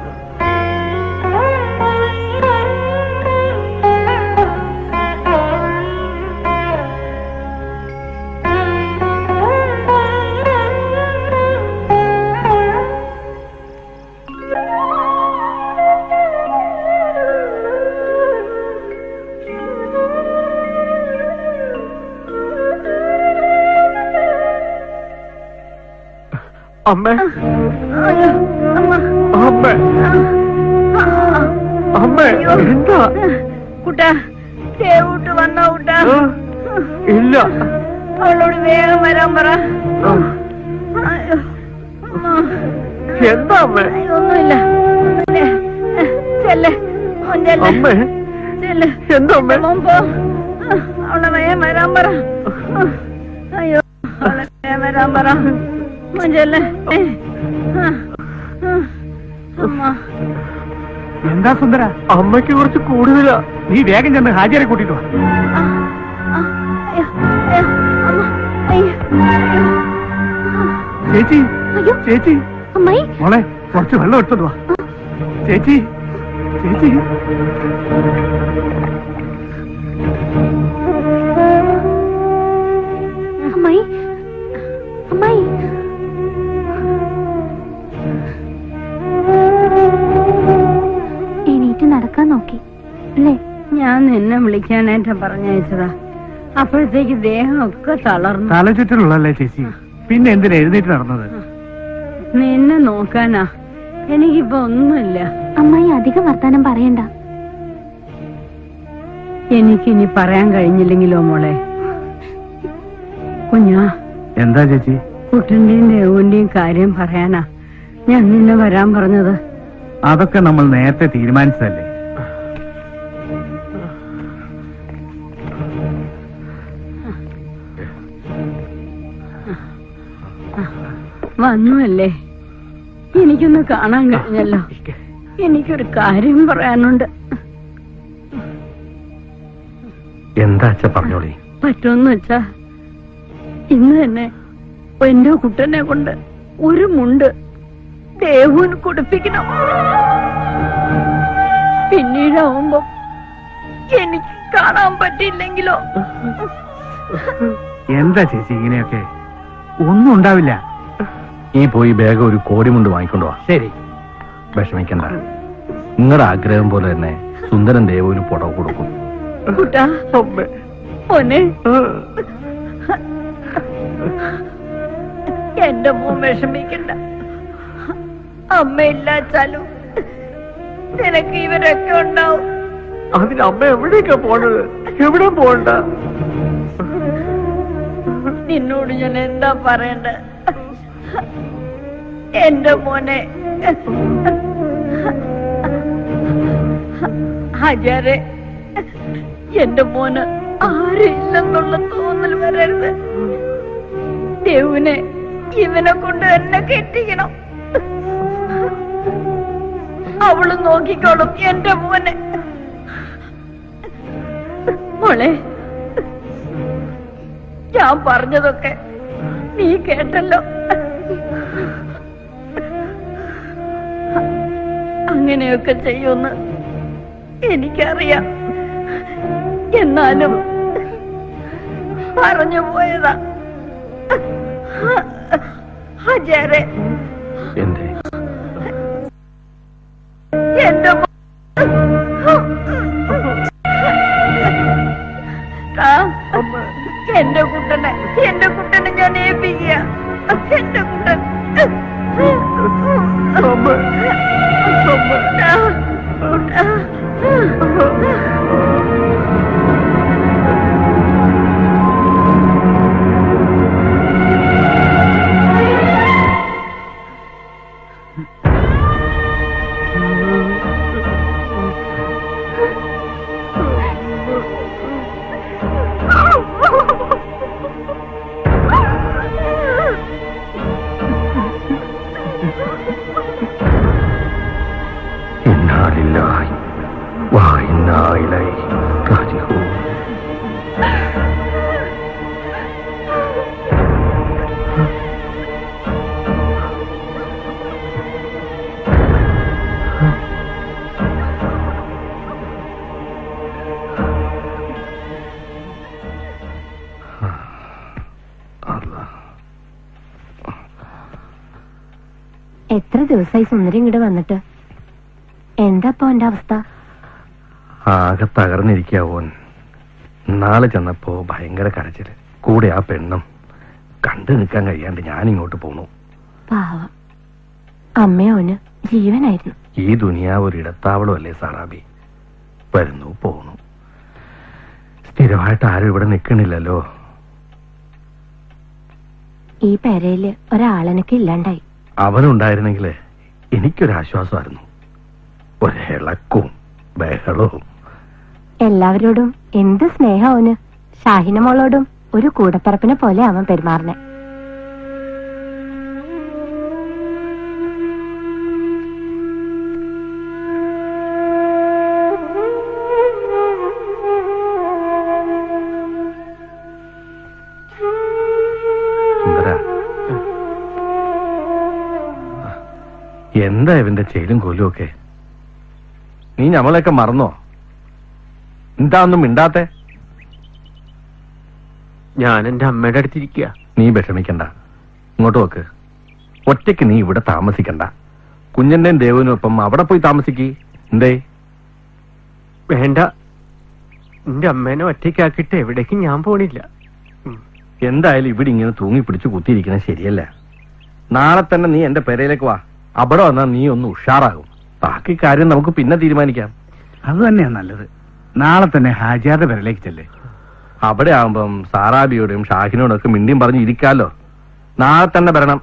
അമ്മ അമ്മ അമ്മ എന്താ കുട്ടാ? ദേവൂട്ട് വന്നോ കുട്ടാ? ഇല്ല. അവളോട് വേഗം വരാൻ പറ. എന്താ അമ്മ? ഒന്നുമില്ല. ചെല്ലേ അമ്മ. എന്താ അമ്മ? അവളെ വേഗം വരാൻ പറ. അയ്യോ, അവളെ വേഗം വരാൻ പറ. എന്താ സുന്ദര? അമ്മയ്ക്ക് കുറച്ച് കൂടുതലാ. നീ വേഗം ചെന്ന് ഹാജിയരെ കൂട്ടിട്ട് വാ. ചേച്ചി ചേച്ചി മോളെ കുറച്ച് വെള്ളം എടുത്തത് വാ. ചേച്ചി ചേച്ചി അമ്മായി അമ്മായി എണീറ്റ് നടക്കാൻ നോക്കി അല്ലേ? ഞാൻ നിന്നെ വിളിക്കാനായിട്ട് പറഞ്ഞയച്ചതാ. അപ്പോഴത്തേക്ക് ദേഹം ഒക്കെ തളർന്നു. തലചുറ്റലുള്ളല്ലേ ചേച്ചി? പിന്നെ എന്തിനാ എഴുന്നേറ്റ് നടന്നത്? നിന്നെ നോക്കാനാ. എനിക്കിപ്പോ ഒന്നുമില്ല. അമ്മായി അധികം വർത്താനം പറയണ്ട. എനിക്കിനി പറയാൻ കഴിഞ്ഞില്ലെങ്കിലോ മോളെ? കുഞ്ഞാ. എന്താ ചേച്ചി? കുട്ടന്റെയും ദേവുന്റെയും കാര്യം പറയാനാ ഞാൻ നിന്നെ വരാൻ പറഞ്ഞത്. അതൊക്കെ നമ്മൾ നേരത്തെ തീരുമാനിച്ചതല്ലേ? വന്നുവല്ലേ? എനിക്കൊന്ന് കാണാൻ കഴിഞ്ഞല്ലോ. എനിക്കൊരു കാര്യം പറയാനുണ്ട്. എന്താ അച്ഛ പറഞ്ഞോളി. പറ്റുമെന്ന് വെച്ചാ ഇന്ന് തന്നെ എന്റെ കുട്ടനെ കൊണ്ട് ഒരു മുണ്ട് ദേവുവിന് കൊടുപ്പിക്കണം. പിന്നീടാവുമ്പോ എനിക്ക് കാണാൻ പറ്റിയില്ലെങ്കിലോ? എന്താ ചേച്ചി ഇങ്ങനെയൊക്കെ? ഒന്നും ഉണ്ടാവില്ല. ഈ പോയി വേഗം ഒരു കോടിമുണ്ട് വാങ്ങിക്കൊണ്ടുവാ. ശരി, വിഷമിക്കണ്ട. നിങ്ങളുടെ ആഗ്രഹം പോലെ തന്നെ സുന്ദരൻ ദേവുവിന് പുടവ് കൊടുക്കും. എന്റെ മോൻ വിഷമിക്കണ്ട. അമ്മയില്ലാച്ചാലും നിനക്ക് ഇവരൊക്കെ ഉണ്ടാവും. അതിന് അമ്മ എവിടേക്കാ പോണത്? എവിടെ പോണ്ട? നിന്നോട് ഞാൻ എന്താ പറയണ്ട? എന്റെ മോനെ ഹജാരെ, എന്റെ മോന് ആരില്ലെന്നുള്ള തോന്നൽ വരരുത്. ദേവുവിനെ ഇവനെ കൊണ്ട് എന്നെ കെട്ടിക്കണം. അവള് നോക്കിക്കോളും എന്റെ മോനെ. മോളെ, ഞാൻ പറഞ്ഞതൊക്കെ നീ കേട്ടല്ലോ. അങ്ങനെയൊക്കെ ചെയ്യുമെന്ന് എനിക്കറിയാം. എന്നാലും പറഞ്ഞു പോയതാ. ഹജാരെ എന്തേ എന്റെ എന്റെ കുട്ടനെ ഞാൻ ഏൽപ്പിക്കുക. എന്റെ കുട്ടൻ എത്ര ദിവസമായി സുന്ദരി ഇങ്ങോട്ട് വന്നിട്ട്? എന്താപ്പോ എന്റെ അവസ്ഥ? ആകെ തകർന്നിരിക്കാവോൻ. നാളെ ചെന്നപ്പോ ഭയങ്കര കരച്ചില്, കൂടെ ആ പെണ്ണും. കണ്ടു നിൽക്കാൻ കഴിയാണ്ട് ഞാൻ ഇങ്ങോട്ട് പോന്നു. പാവം, അമ്മയോന് ജീവനായിരുന്നു. ഈ ദുനിയാവ് ഒരു ഇടത്താവളം അല്ലേ സാറാബി? വരുന്നു പോന്നു. സ്ഥിരമായിട്ട് ആരും ഇവിടെ നിൽക്കണില്ലല്ലോ. ഈ പെരയില് ഒരാളെനക്ക് ഇല്ലാണ്ടായി. അവനുണ്ടായിരുന്നെങ്കില് എനിക്കൊരാശ്വാസമായിരുന്നു. ഒരിളക്കവും ബഹളവും. എല്ലാവരോടും എന്ത് സ്നേഹം അവന്. ഷാഹിന മോളോടും ഒരു കൂടപ്പറപ്പിനെ പോലെ അവൻ പെരുമാറുന്നെ. എന്താ ഇവന്റെ ചേലും കോലും ഒക്കെ? നീ ഞമ്മളെയൊക്കെ മറന്നോ? എന്താ ഒന്നും മിണ്ടാത്തെ? ഞാൻ എന്റെ അമ്മയുടെ അടുത്തിരിക്കുക. നീ വിഷമിക്കണ്ട, ഇങ്ങോട്ട് നോക്ക്. ഒറ്റയ്ക്ക് നീ ഇവിടെ താമസിക്കണ്ട. കുഞ്ഞന്റെയും ദേവനും ഒപ്പം അവിടെ പോയി താമസിക്ക്. എന്തേ? വേണ്ട, എന്റെ അമ്മേനെ ഒറ്റയ്ക്കാക്കിട്ട് എവിടേക്കും ഞാൻ പോണില്ല. എന്തായാലും ഇവിടെ ഇങ്ങനെ തൂങ്ങി പിടിച്ചു കുത്തിയിരിക്കുന്നത് ശരിയല്ല. നാളെ തന്നെ നീ എന്റെ പെരയിലേക്ക് വാ. അവിടെ വന്നാൽ നീ ഒന്ന് ഉഷാറാകും. ബാക്കി കാര്യം നമുക്ക് പിന്നെ തീരുമാനിക്കാം. അത് തന്നെയാ നല്ലത്. നാളെ തന്നെ ഹാജിയാരുടെ പെരയിലേക്ക് ചെല്ലേ. അവിടെ ആവുമ്പം സാറാബിയോടും ഷാഹിനോടും ഒക്കെ മിണ്ടിയും പറഞ്ഞ് ഇരിക്കാലോ. നാളെ തന്നെ വരണം.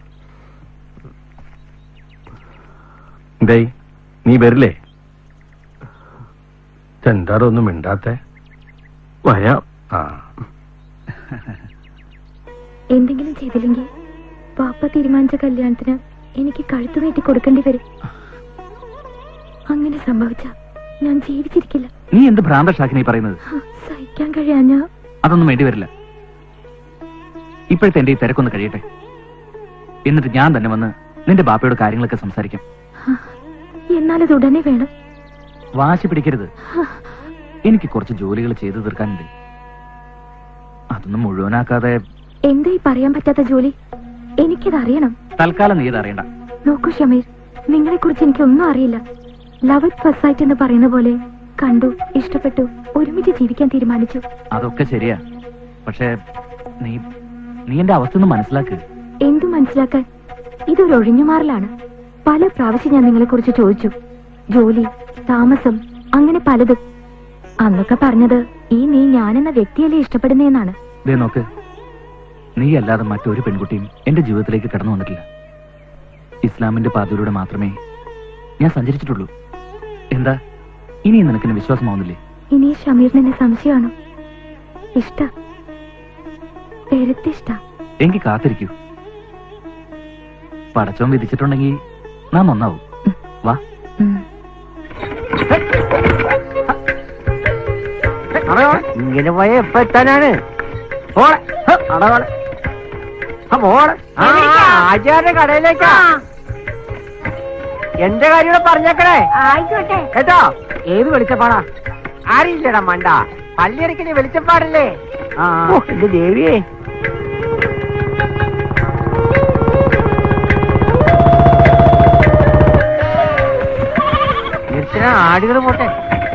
എന്തേ, നീ വരില്ലേ? എന്താടോ ഒന്നും മിണ്ടാത്തെ? വരാം. ആ, എന്തെങ്കിലും ചെയ്തില്ലെങ്കിൽ പാപ്പ തീരുമാനിച്ച കല്യാണത്തിന് എനിക്ക് കഴുത്തു നീട്ടി കൊടുക്കേണ്ടി വരും. അങ്ങനെ സംഭവിച്ച ഞാൻ ജീവിച്ചിരിക്കില്ല. നീ എന്ത് ഭ്രാന്ത ഷാഹിനി പറയുന്നത്? സഹിക്കാൻ കഴിയാഞ്ഞ അതൊന്നും വേണ്ടി വരില്ല. ഇപ്പോഴത്തെ എന്റെ ഈ തിരക്കൊന്ന് കഴിയട്ടെ, എന്നിട്ട് ഞാൻ തന്നെ വന്ന് നിന്റെ ബാപ്പയോട് കാര്യങ്ങളൊക്കെ സംസാരിക്കാം. എന്നാലത് ഉടനെ വേണം. വാശി പിടിക്കരുത്. എനിക്ക് കുറച്ച് ജോലികൾ ചെയ്തു തീർക്കാനുണ്ട്. അതൊന്നും മുഴുവനാക്കാതെ. എന്തായി പറയാൻ പറ്റാത്ത ജോലി? എനിക്കതറിയണം. തൽക്കാലം നീ ഇതറിയണ്ട. നോക്കൂ ഷമീർ, നിങ്ങളെ കുറിച്ച് എനിക്കൊന്നും അറിയില്ല. ലവ് അറ്റ് ഫസ്റ്റ് സൈറ്റ് എന്ന് പറയുന്ന പോലെ കണ്ടു, ഇഷ്ടപ്പെട്ടു, ഒരുമിച്ച് ജീവിക്കാൻ തീരുമാനിച്ചു. അതൊക്കെ ശരിയാ, പക്ഷേ നീ എന്റെ അവസ്ഥ ഒന്ന് മനസ്സിലാക്ക്. എന്തു മനസ്സിലാക്കാൻ? ഇതൊരു ഒഴിഞ്ഞുമാറലാണ്. പല പ്രാവശ്യം ഞാൻ നിങ്ങളെ കുറിച്ച് ചോദിച്ചു. ജോലി, താമസം, അങ്ങനെ പലതും. അന്നൊക്കെ പറഞ്ഞത് ഈ നീ ഞാനെന്ന വ്യക്തിയല്ലേ ഇഷ്ടപ്പെടുന്നേന്നാണ്. ദേ നോക്ക്, നീ അല്ലാതെ മറ്റൊരു പെൺകുട്ടിയും എന്റെ ജീവിതത്തിലേക്ക് കടന്നു വന്നിട്ടില്ല. ഇസ്ലാമിന്റെ പാതയിലൂടെ മാത്രമേ ഞാൻ സഞ്ചരിച്ചിട്ടുള്ളൂ. എന്താ ഇനി നിനക്കെന്നെ വിശ്വാസമാവുന്നില്ലേ? ഇനി ഷമീറിനെ സംശയമാണോ? ഇഷ്ട പെരുത്തിഷ്ട. എങ്കിൽ കാത്തിരിക്കൂ. പടച്ചോൻ വിധിച്ചിട്ടുണ്ടെങ്കിൽ നാം നന്നാവും. വാ. ഇങ്ങനെ പോയ എപ്പോ എത്താനാണ്? ആചാര്യ കടയിലേക്കാ. എന്റെ കാര്യം പറഞ്ഞേക്കണേ. ആയിക്കോട്ടെ കേട്ടോ? ഏത് വെളിച്ചപ്പാടാ? അറിയില്ലടാ മണ്ട. പള്ളിയടക്കിന് വെളിച്ചപ്പാടല്ലേ? എന്റെ ദേവിയേ. ആടുകൾ പോട്ടെ.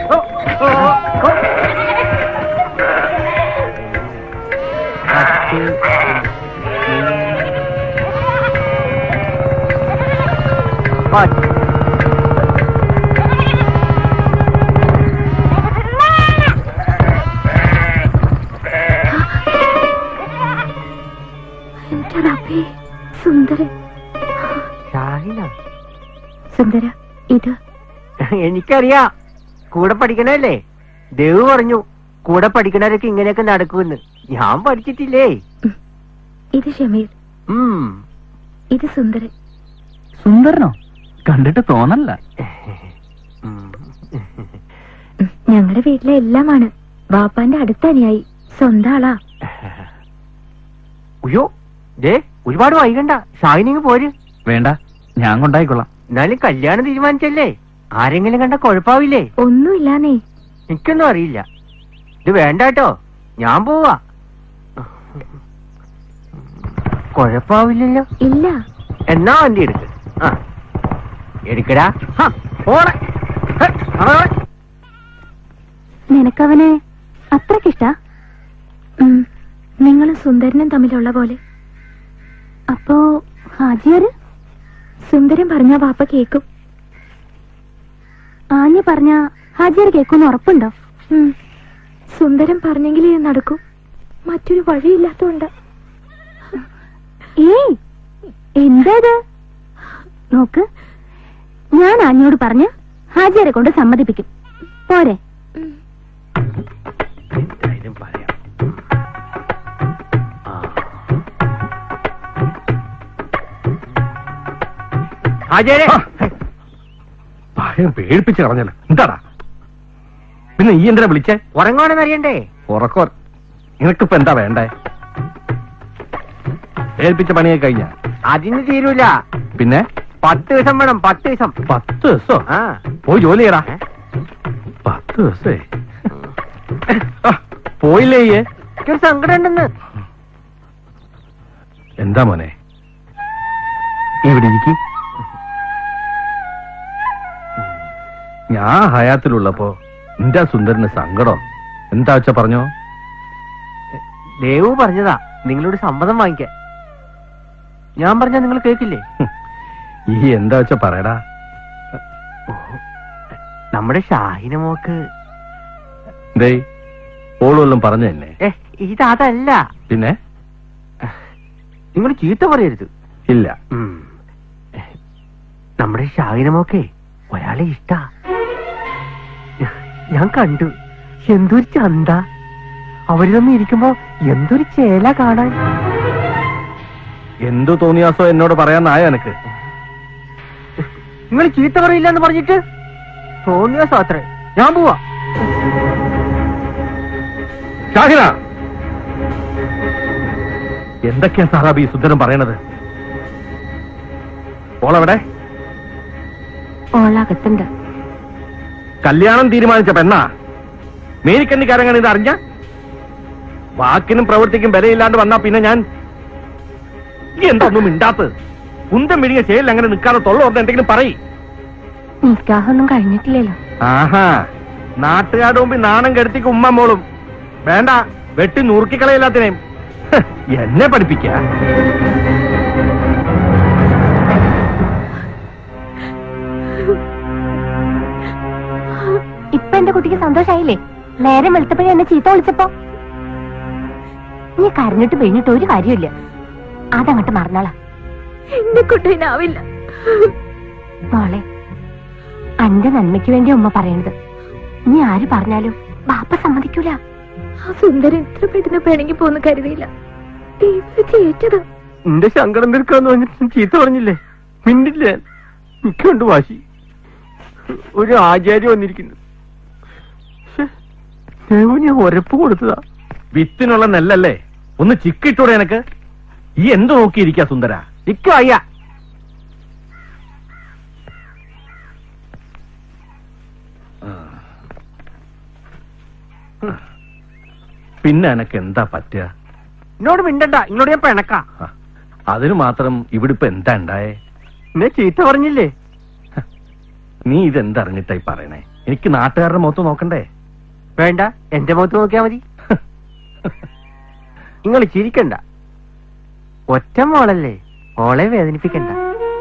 സുന്ദര സുന്ദര ഇത് എനിക്കറിയാ. കൂടെ പഠിക്കണല്ലേ? ദേവ് പറഞ്ഞു കൂടെ പഠിക്കണവരൊക്കെ ഇങ്ങനെയൊക്കെ നടക്കുമെന്ന്. ഞാൻ പഠിച്ചിട്ടില്ലേ. ഇത് ഷമീർ. ഇത് സുന്ദരൻ. സുന്ദരനോ? കണ്ടിട്ട് തോന്നല്ല. ഞങ്ങളുടെ വീട്ടിലെ എല്ലാമാണ്. ബാപ്പാന്റെ അടുത്തനിയായി. സ്വന്തം ആളാ. അയ്യോ ദേ ഒരുപാട് വൈകണ്ട. ഷാഹിനിങ് പോര്. വേണ്ട, ഞാൻ കൊണ്ടായിക്കൊള്ളാം. എന്നാലും കല്യാണം തീരുമാനിച്ചല്ലേ? ആരെങ്കിലും കണ്ട കുഴപ്പാവില്ലേ? ഒന്നുമില്ലാന്നേ. എനിക്കൊന്നും അറിയില്ല. ഇത് വേണ്ട കേട്ടോ, ഞാൻ പോവാ. കുഴപ്പാവില്ലല്ലോ? ഇല്ല. എന്നാ വണ്ടി എടുക്ക. എടുക്കടാ. നിനക്കവനെ അത്രക്കിഷ്ടാ? നിങ്ങളും സുന്ദരനും തമ്മിലുള്ള പോലെ. അപ്പോ ഹാജിയാര്? സുന്ദരൻ പറഞ്ഞ വാപ്പ കേക്കും. ആഞ്ഞു പറഞ്ഞ ഹാജിയാർ കേൾക്കുമെന്ന് ഉറപ്പുണ്ടോ? സുന്ദരൻ പറഞ്ഞെങ്കിൽ ഇത് നടക്കൂ. മറ്റൊരു വഴിയില്ലാത്തോണ്ട്. ഏയ് എന്താ നോക്ക്, ഞാൻ ആഞ്ഞോട് പറഞ്ഞ് ഹാജിയാരെ കൊണ്ട് സമ്മതിപ്പിക്കും. പോരെ? പേടിപ്പിച്ച് കളഞ്ഞല്ലോ. എന്താടാ പിന്നെ ഈ എന്തിനാ വിളിച്ചേ? ഉറങ്ങാണെന്ന് അറിയണ്ടേ? ഉറക്കോ? നിനക്കിപ്പോ എന്താ വേണ്ടേ? ഏൽപ്പിച്ച പണിയൊക്കെ കഴിഞ്ഞ? അതിന് തീരൂല. പിന്നെ 10 ദിവസം വേണം. 10 ദിവസം. 10 ദിവസോ? പോയി ജോലി ചെയ്യടാ. 10 ദിവസേ പോയില്ലേ? എനിക്കൊരു സങ്കടം ഉണ്ടെന്ന്. എന്താ മോനെ? ഇവിടെ ഇരിക്കും. ഞാൻ ഹയാത്തിലുള്ളപ്പോ എന്റെ സുന്ദരന് സങ്കടം എന്താ വെച്ചാ പറഞ്ഞോ? ദേവു പറഞ്ഞതാ നിങ്ങളോട് സമ്മതം വാങ്ങിക്കാൻ. ഞാൻ പറഞ്ഞാ നിങ്ങൾ കേക്കില്ലേ? ഈ എന്താ വെച്ചാ പറയടാ. നമ്മുടെ ഷാഹിന മോക്ക് ദേ ഓളുവെല്ലാം പറഞ്ഞു തന്നെ. ഇതല്ല. പിന്നെ നിങ്ങൾ ചീത്ത പറയരുത്. ഇല്ല. നമ്മുടെ ഷാഹിന മോക്കെ ഒരാളെ ഇഷ്ടാ. ഞാൻ കണ്ടു. എന്തൊരു ചന്ത. അവര് തമ്മിൽ ഇരിക്കുമ്പോ എന്തൊരു ചേല കാണാൻ. എന്തു തോന്നിയാസോ എന്നോട് പറയാന്നായോ എനക്ക്? നിങ്ങൾ ചീത്ത പറയില്ല എന്ന് പറഞ്ഞിട്ട് തോന്നിയാസോ അത്രേ. ഞാൻ പോവാ. ഷാഹിന, എന്തൊക്കെയാ സാറാബ് ഈ സുന്ദരൻ പറയണത്? ഓളെവിടെ? ഓളകത്തുണ്ട്. കല്യാണം തീരുമാനിച്ച പെണ്ണാ. മേരിക്കണ്ണിക്കാരങ്ങനെ ഇത് അറിഞ്ഞ? വാക്കിനും പ്രവൃത്തിക്കും വിലയില്ലാണ്ട് വന്നാ പിന്നെ ഞാൻ എന്തൊന്നും മിണ്ടാത്തത്? കുന്തം വിഴിഞ്ഞ ചേലിൽ അങ്ങനെ നിൽക്കാതെ തൊള്ളോർന്ന് എന്തെങ്കിലും പറയും. നിക്കാഹൊന്നും കഴിഞ്ഞിട്ടില്ലല്ലോ. ആഹാ, നാട്ടുകാരുടെ മുമ്പിൽ നാണം കെടുത്തിക്ക് ഉമ്മ മോളും. വേണ്ട, വെട്ടി നുറുക്കിക്കളയില്ലാത്തിനെയും എന്നെ പഠിപ്പിക്ക. ഇപ്പൊ എന്റെ കുട്ടിക്ക് സന്തോഷായില്ലേ? നേരം വെളുത്തപ്പോഴേ എന്നെ ചീത്ത വിളിച്ചപ്പോ. നീ കരഞ്ഞിട്ട് പിഴിഞ്ഞിട്ട് ഒരു കാര്യമില്ല. അതങ്ങോട്ട് മറന്നോളാം. എന്റെ കുട്ടീനാവില്ല മോളെ. അന്റെ നന്മയ്ക്ക് വേണ്ടി ഉമ്മ പറയണത്. നീ ആര് പറഞ്ഞാലും ബാപ്പ സമ്മതിക്കൂല. ആ സുന്ദരൻ ഇത്ര പെട്ടെന്ന് പിണങ്ങി പോന്ന് കരുതിയില്ല. ചേച്ചത് എന്റെ സങ്കടം തീർക്കാന്ന് പറഞ്ഞിട്ട് ചീത്ത പറഞ്ഞില്ലേ? മിണ്ടില്ലേ? എനിക്കുണ്ട് വാശി. ഒരു ആചാര്യ വന്നിരിക്കുന്നു. ഞാൻ ഉരപ്പ് കൊടുത്തതാ. വിത്തിനുള്ള നെല്ലല്ലേ? ഒന്ന് ചിക്കിട്ടൂടെ എനക്ക്? ഈ എന്ത് നോക്കിയിരിക്കാ സുന്ദര? ഇക്കോ അയ്യ. പിന്നെ എനക്ക് എന്താ പറ്റുക? എന്നോട് മിണ്ടണ്ട, ഇങ്ങോട്ട് ഞാൻ പിണക്ക. അതിന് മാത്രം ഇവിടെ ഇപ്പൊ എന്താ ഉണ്ടായേ? എന്നെ ചീത്ത പറഞ്ഞില്ലേ? നീ ഇതെന്തറിഞ്ഞിട്ടായി പറയണേ? എനിക്ക് നാട്ടുകാരുടെ മുഖത്ത് നോക്കണ്ടേ? വേണ്ട, എന്റെ മുഖത്ത് നോക്കിയാ മതി. നിങ്ങൾ ചിരിക്കണ്ട. ഒറ്റ മോളല്ലേ, ഓളെ വേദനിപ്പിക്കണ്ട.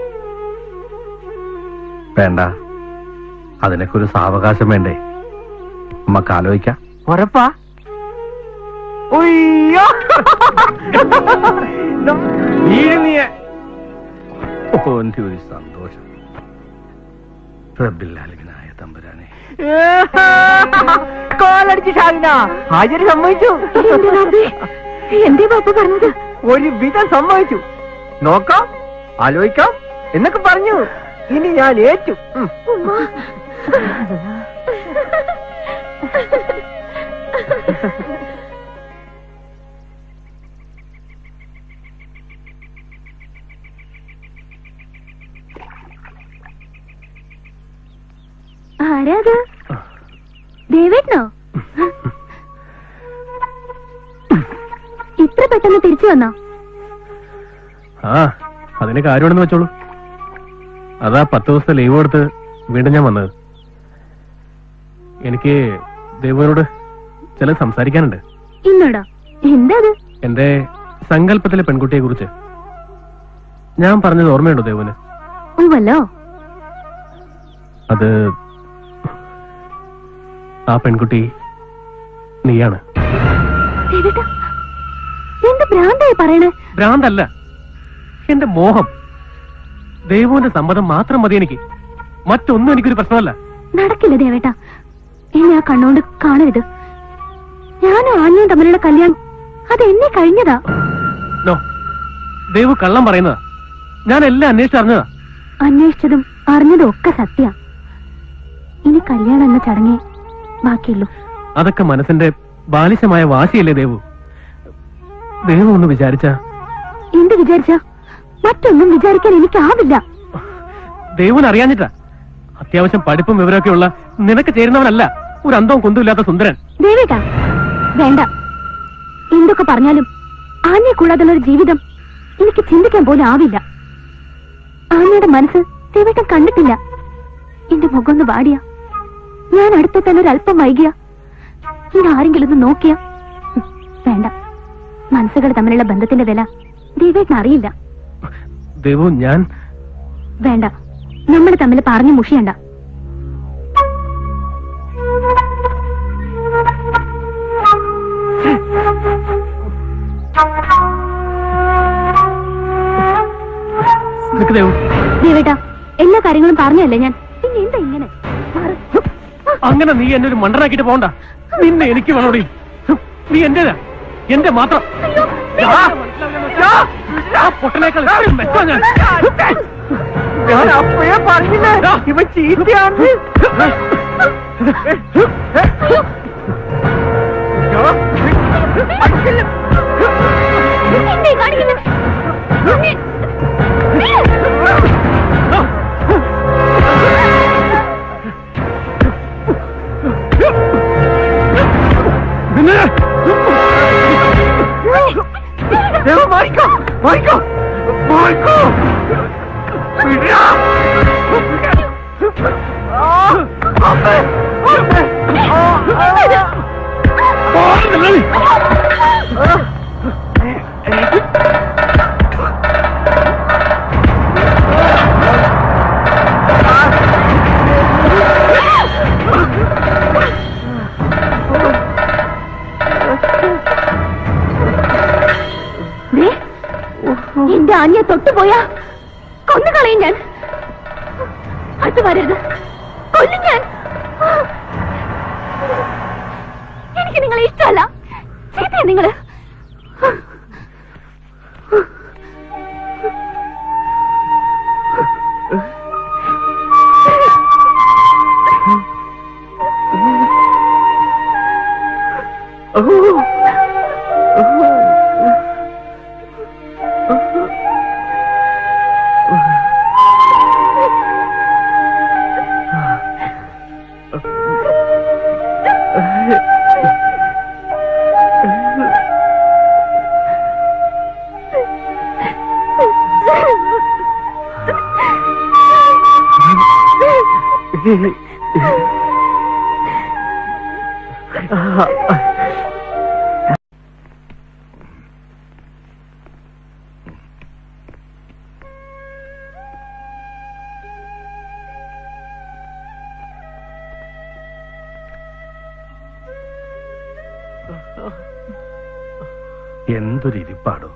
വേണ്ട, അതിനൊക്കെ ഒരു സാവകാശം വേണ്ടേ? നമുക്ക് ആലോചിക്കാം. ഉറപ്പാ? ഒയ്യോ, ഒരു സന്തോഷം. റബ്ബില്ലാലിനായ തമ്പുരാനെ. കോളടിച്ച് ഷാഹിന ഹാജര് സമ്മതിച്ചു. എന്തേ ബാപ്പ പറഞ്ഞത്? ഒരു വിധം സമ്മതിച്ചു. നോക്കാം, ആലോചിക്കാം എന്നൊക്കെ പറഞ്ഞു. ഇനി ഞാൻ ഏറ്റു. ആരാത്? ദേവേട്ടനോ? ഇത്ര പെട്ടെന്ന് തിരിച്ചു വന്നോ? ആ, അതിന് കാര്യമാണെന്ന് വെച്ചോളൂ. അതാ 10 ദിവസത്തെ ലീവ് കൊടുത്ത് വീണ്ടും ഞാൻ വന്നത്. എനിക്ക് ദേവനോട് ചില സംസാരിക്കാനുണ്ട്. ഇന്നോടാ? എന്താ? എന്റെ സങ്കല്പത്തിലെ പെൺകുട്ടിയെ കുറിച്ച്. ഞാൻ പറഞ്ഞത് ഓർമ്മയുണ്ടോ ദേവന്? ഉവ്വല്ലോ. അത് ആ പെൺകുട്ടി നീയാണ്. എന്ത് ഭ്രാന്തായി പറയണേ? ഭ്രാന്തല്ല, എന്റെ മോഹം. ദേവുവിന്റെ സമ്മതം മാത്രം മതി എനിക്ക്. മറ്റൊന്നും എനിക്കൊരു പ്രശ്നമല്ല. നടക്കില്ല ദേവേട്ട, എന്നെ ആ കണ്ണോണ്ട് കാണരുത്. ഞാനും ആന്യയും തമ്മിലുള്ള കല്യാണം അത് എന്നെ കഴിഞ്ഞതാ. നോ, ദേവു കള്ളം പറയുന്നതാ. ഞാൻ എല്ലാം അന്വേഷിച്ചറിഞ്ഞതാ. അന്വേഷിച്ചതും അറിഞ്ഞതും ഒക്കെ സത്യ. ഇനി കല്യാണം എന്ന ചടങ്ങേ ബാക്കിയുള്ളൂ. അതൊക്കെ മനസ്സിന്റെ ബാലിശമായ വാശിയല്ലേ ദേവു? ദേവു ഒന്ന് വിചാരിച്ച. എന്ത് വിചാരിച്ച? മറ്റൊന്നും വിചാരിക്കാൻ എനിക്കാവില്ല. ദേവുന് അറിയാഞ്ഞിട്ടാ. അത്യാവശ്യം പഠിപ്പും വിവരമൊക്കെ ഉള്ള നിനക്ക് ചേരുന്നവനല്ല ഒരു അന്തവും കുന്തുമില്ലാത്ത സുന്ദരൻ. ദേവേട്ടാ വേണ്ട. എന്തൊക്കെ പറഞ്ഞാലും ആനയെ കൂടാതുള്ള ഒരു ജീവിതം എനിക്ക് ചിന്തിക്കാൻ പോലും ആവില്ല. ആനയുടെ മനസ്സ് ദേവേട്ടൻ കണ്ടിട്ടില്ല. എന്റെ മുഖം ഒന്ന് വാടിയ, ഞാൻ അടുത്ത തന്നെ ഒരല്പം വൈകിയ, ഇതാരെങ്കിലും ഒന്ന് നോക്കിയ. വേണ്ട, മനസ്സുകൾ തമ്മിലുള്ള ബന്ധത്തിന്റെ വില ദേവേട്ടൻ അറിയില്ല. ദേവു, ഞാൻ വേണ്ട, നമ്മൾ തമ്മിൽ പറഞ്ഞു മുഷിയണ്ട. ദേവേട്ടാ, എല്ലാ കാര്യങ്ങളും പറഞ്ഞല്ലേ ഞാൻ. പിന്നെ എന്താ ഇങ്ങനെ? അങ്ങനെ നീ എന്നെ ഒരു മണ്ടനാക്കിട്ട് പോണ്ട. നിന്നെ എനിക്ക് വേണോടി. നീ എന്റേതാ, എന്റെ മാത്രം. പൊട്ടനേക്കാൾ ഞാൻ അപ്പോഴേ പറഞ്ഞില്ലേ ഇവൻ ചീത്തയാണ്. മാറിക്കോ മാറിക്കോ മാറിക്കോ. എന്റെ ആനയെ തൊട്ടുപോയാ കൊന്നുകളയും ഞാൻ. അത് വരരുത്, കൊല്ലും ഞാൻ. എനിക്ക് നിങ്ങളെ ഇഷ്ടമല്ല. ചീത്തയാ നിങ്ങള്. എന്തൊരിപ്പാടോ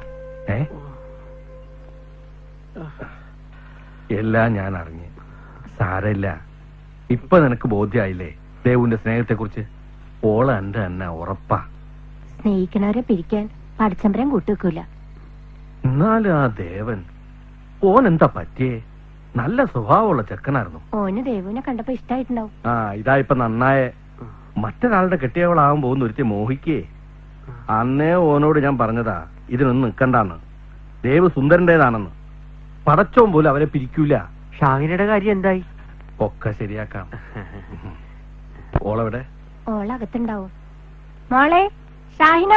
എല്ലാം ഞാൻ അറിഞ്ഞ്. സാരമില്ല, ഇപ്പൊ നിനക്ക് ബോധ്യായില്ലേ ദേവുവിന്റെ സ്നേഹത്തെ കുറിച്ച്? ഓള എന്റെ തന്നെ ഉറപ്പാ. സ്നേഹിക്കണവരെ പിരിക്കാൻ പടച്ചമ്പരം കൂട്ടുവെക്കൂല. എന്നാലും ആ ദേവൻ ഓൻ എന്താ പറ്റിയേ? നല്ല സ്വഭാവമുള്ള ചെക്കനായിരുന്നു. ഓന് ദേവുവിനെ കണ്ടപ്പോ ഇഷ്ടായിട്ടുണ്ടാവും. ആ ഇതായിപ്പൊ നന്നായ മറ്റൊരാളുടെ കെട്ടിയവളാവാൻ പോകുന്ന ഒരുത്തി മോഹിക്കേ. അന്നേ ഓനോട് ഞാൻ പറഞ്ഞതാ ഇതിനൊന്നും നിക്കണ്ടാന്ന്. ദേവ് സുന്ദരന്റേതാണെന്ന്. പടച്ചോൻ പോലും അവരെ പിരിക്കൂല. ഷാഹിനയുടെ കാര്യം എന്തായി? ഒക്കെ ശരിയാക്കാം. ഓളെവിടെ? ഓളകത്തുണ്ടാവും. മോളെ ഷാഹിന.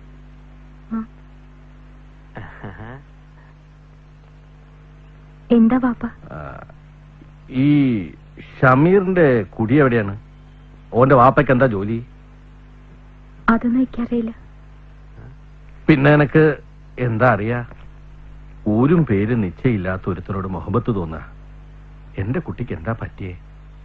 എന്താ പാപ്പ? ഈ ഷമീറിന്റെ കുടി എവിടെയാണ്? ഓന്റെ വാപ്പയ്ക്ക് എന്താ ജോലി? അതൊന്നും എനിക്കറിയില്ല. പിന്നെ എനക്ക് എന്താ അറിയാ? ഊരും പേര് നിശ്ചയില്ലാത്ത ഒരുത്തരോട് മുഹബത്ത് തോന്നുക. എന്റെ കുട്ടിക്ക് എന്താ പറ്റിയേ?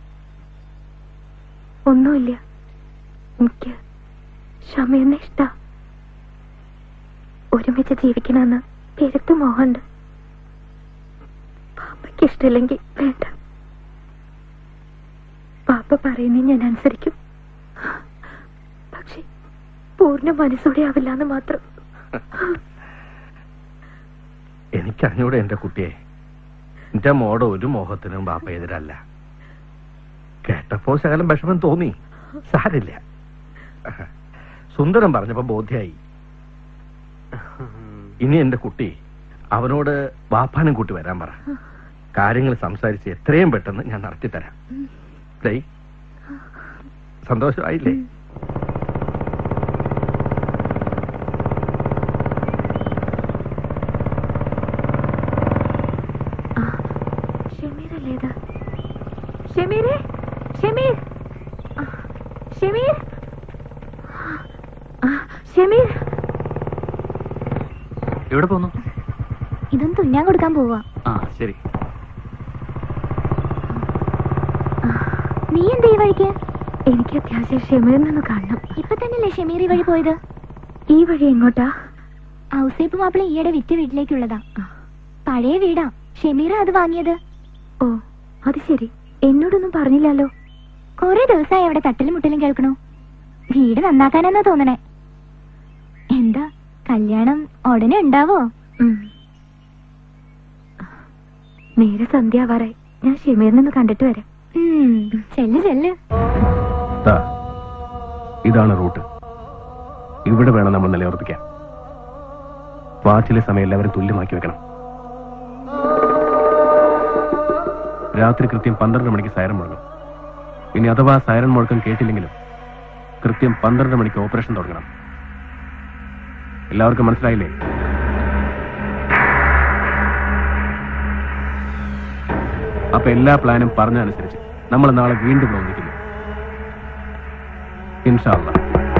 ഒന്നുമില്ല. എനിക്ക് ഷമീറിനെ ഇഷ്ട. ഒരുമിച്ച് ജീവിക്കണമെന്ന് പെരുത്ത് മോഹമുണ്ട്. പാപ്പയ്ക്ക് ഇഷ്ടമില്ലെങ്കിൽ വേണ്ട. പാപ്പ പറയുന്നേ ഞാൻ അനുസരിക്കും. പക്ഷെ പൂർണ്ണ മനസ്സോടെ ആവില്ലാന്ന് മാത്രം. എനിക്കറിഞ്ഞൂടെ എന്റെ കുട്ടിയെ. എന്റെ മോടെ ഒരു മോഹത്തിനും ബാപ്പ എതിരല്ല. കേട്ടപ്പോ ശകലം വിഷമം തോന്നി. സാരില്ല. സുന്ദരം പറഞ്ഞപ്പോ ബോധ്യായി. ഇനി എന്റെ കുട്ടി അവനോട് ബാപ്പാനും കൂട്ടി വരാൻ പറ. കാര്യങ്ങൾ സംസാരിച്ച് എത്രയും പെട്ടെന്ന് ഞാൻ നടത്തിത്തരാം. സന്തോഷമായില്ലേ? എവിടെ പോന്നു? ഇതൊന്നും തുന്നാൻ കൊടുക്കാൻ പോവാ. ആ ശരി. നീ എന്താ ഈ വഴിക്ക്? എനിക്ക് അത്യാവശ്യം ഷമീറിനൊന്ന് കാണണം. ഇപ്പൊ തന്നെയല്ലേ ഷമീർ ഈ വഴി പോയത്? ഈ വഴി എങ്ങോട്ടാ? ഔസേപ്പ് മാപ്പിള ഈയിടെ വിറ്റ് വീട്ടിലേക്കുള്ളതാ. പഴയ വീടാ. ഷമീർ അത് വാങ്ങിയത്. ഓ അത് ശരി. എന്നോടൊന്നും പറഞ്ഞില്ലല്ലോ. കൊറേ ദിവസമായി അവിടെ തട്ടലും മുട്ടലും കേൾക്കണു. വീട് നന്നാക്കാനെന്നാ തോന്നണേ. എന്താ കല്യാണം ഉടനെ ഉണ്ടാവോ? നേരെ സന്ധ്യാവാറായി. ഞാൻ ഷമീറിനൊന്ന് കണ്ടിട്ട് വരാം. ചെല്ല് ചെല്ല്. ഇതാണ് റൂട്ട്. ഇവിടെ വേണം നമ്മൾ നിലയുറപ്പിക്കാൻ. വാച്ചിലെ സമയം എല്ലാവരും തുല്യമാക്കി വെക്കണം. രാത്രി കൃത്യം 12 മണിക്ക് സൈറൻ മുഴങ്ങും. ഇനി അഥവാ സൈറൻ മുഴക്കം കേട്ടില്ലെങ്കിലും കൃത്യം 12 മണിക്ക് ഓപ്പറേഷൻ തുടങ്ങണം. എല്ലാവർക്കും മനസ്സിലായില്ലേ? അപ്പൊ എല്ലാ പ്ലാനും പറഞ്ഞനുസരിച്ച് നമ്മൾ നാളെ വീണ്ടും ഒന്നിക്കുന്നു. ഇൻഷാ അല്ലാഹ്.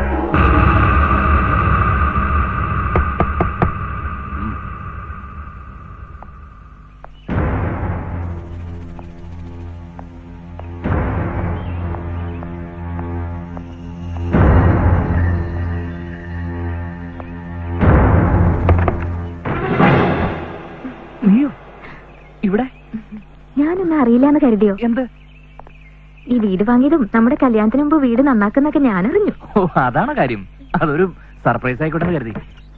ഇവിടെ ഞാനൊന്നും അറിയില്ലാന്ന് കരുതിയോ? എന്ത്? ഈ വീട് വാങ്ങിയതും നമ്മുടെ കല്യാണത്തിന് മുമ്പ് വീട് നന്നാക്കുന്നൊക്കെ ഞാൻ അറിഞ്ഞു. ഓ അതാണ് കാര്യം. അതൊരു സർപ്രൈസ് ആയിക്കോട്ടെ കരുതി.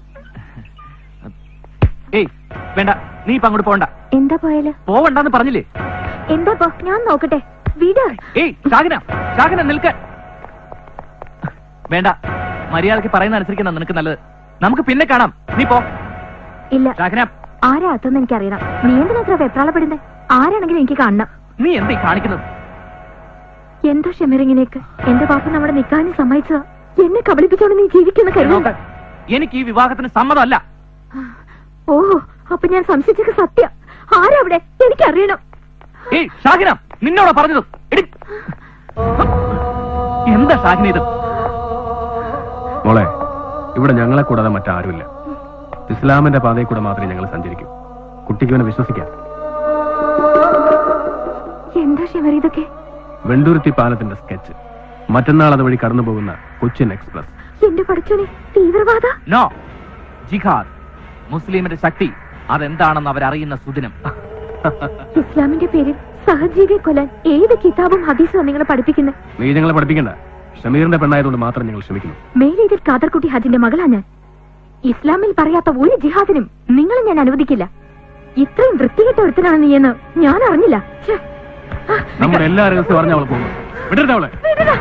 ഏയ് വേണ്ട, നീ ഇപ്പൊ അങ്ങോട്ട് പോണ്ട. എന്താ പോയാല്? പോവണ്ടെന്ന് പറഞ്ഞില്ലേ? എന്താ പോ? ഞാൻ നോക്കട്ടെ. വീട്. ഏയ് ഷാഹിന നിൽക്കാൻ. വേണ്ട, മര്യാദക്ക് പറയുന്ന അനുസരിക്കുന്ന നിനക്ക് നല്ലത്. നമുക്ക് പിന്നെ കാണാം. നീ പോ. ഇല്ല. ആരാ അതെന്ന് എനിക്കറിയണം. നീ എന്തിനാ വെപ്രാളപ്പെടുന്നേ? ആരാണെങ്കിലും എനിക്ക് കാണണം. നീ എന്താ കാണിക്കുന്നത്? എന്താ ഷമീറിങ്ങിനേക്ക്? എന്റെ പാപ്പ നമ്മുടെ നിക്കാനും സമ്മതിച്ചതാ. എന്നെ കബളിപ്പിച്ചോണ്ട് നീ ജീവിക്കുന്ന കരുതുക. എനിക്ക് ഈ വിവാഹത്തിന് സമ്മതമല്ല. ഓഹോ, അപ്പൊ ഞാൻ സംശയിച്ചത് സത്യം. ആരാ അവിടെ? എനിക്കറിയണം. ഷാഹിന, നിന്നോടാ പറഞ്ഞത്. എന്താ ഷാഹിന ഇത്? മോളെ, ഇവിടെ ഞങ്ങളെ കൂടാതെ മറ്റാരുമില്ല. ഇസ്ലാമിന്റെ പാതയിൽ കൂടെ മാത്രമേ ഞങ്ങൾ സഞ്ചരിക്കൂ. കുട്ടിക്ക് ഇവനെ വിശ്വസിക്കാം. എന്താ ഷമീർ ഇതൊക്കെ? വെണ്ടൂരുത്തി പാലത്തിന്റെ സ്കെച്ച്. മറ്റന്നാൾ അതുവഴി കടന്നു പോകുന്ന കൊച്ചിൻ എക്സ്പ്രസ്. എന്റെ പഠിച്ചോനെ, തീവ്രവാദ? നോ, ജിഹാദ്, മുസ്ലിമിന്റെ ശക്തി. അതെന്താണെന്ന് അവരറിയുന്ന സുദിനം. ഇസ്ലാമിന്റെ പേരിൽ സഹജീവിയെ കൊല്ലാൻ ഏത് കിതാബും ഹദീസും നിങ്ങളെ പഠിപ്പിക്കുന്നത്? നീ ഞങ്ങളെ പഠിപ്പിക്കണ്ട. ഷമീറിന്റെ പെണ്ണായതുകൊണ്ട് മാത്രം ഞങ്ങൾ ക്ഷമിക്കുന്നു. മേലേതിൽ കാദർകുട്ടി ഹാജിന്റെ മകളാ ഞാൻ. ഇസ്ലാമിൽ പറയാത്ത ഒരു ജിഹാദിനും നിങ്ങളെ ഞാൻ അനുവദിക്കില്ല. ഇത്രയും വൃത്തികെട്ട ഒരുത്തനാണ് നീ എന്ന് ഞാൻ അറിഞ്ഞില്ല. നമ്മുടെ എല്ലാ രഹസ്യം അറിഞ്ഞ അവൾ പോകുന്നു. വിടരുത് അവളെ.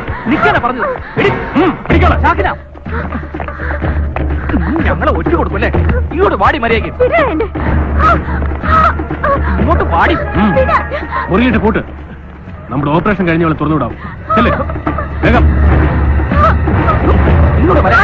ഞങ്ങളെ ഒറ്റ കൊടുക്കല്ലേ? ഇങ്ങോട്ട് വാടി മര്യാദയ്ക്ക്. ഇങ്ങോട്ട് വാടി. മുറിയിട്ട് കൂട്ട്. നമ്മുടെ ഓപ്പറേഷൻ കഴിഞ്ഞ് അവളെ തുറന്നുവിടാവും. അല്ലേ? വേഗം ഇങ്ങോട്ട് വരാ.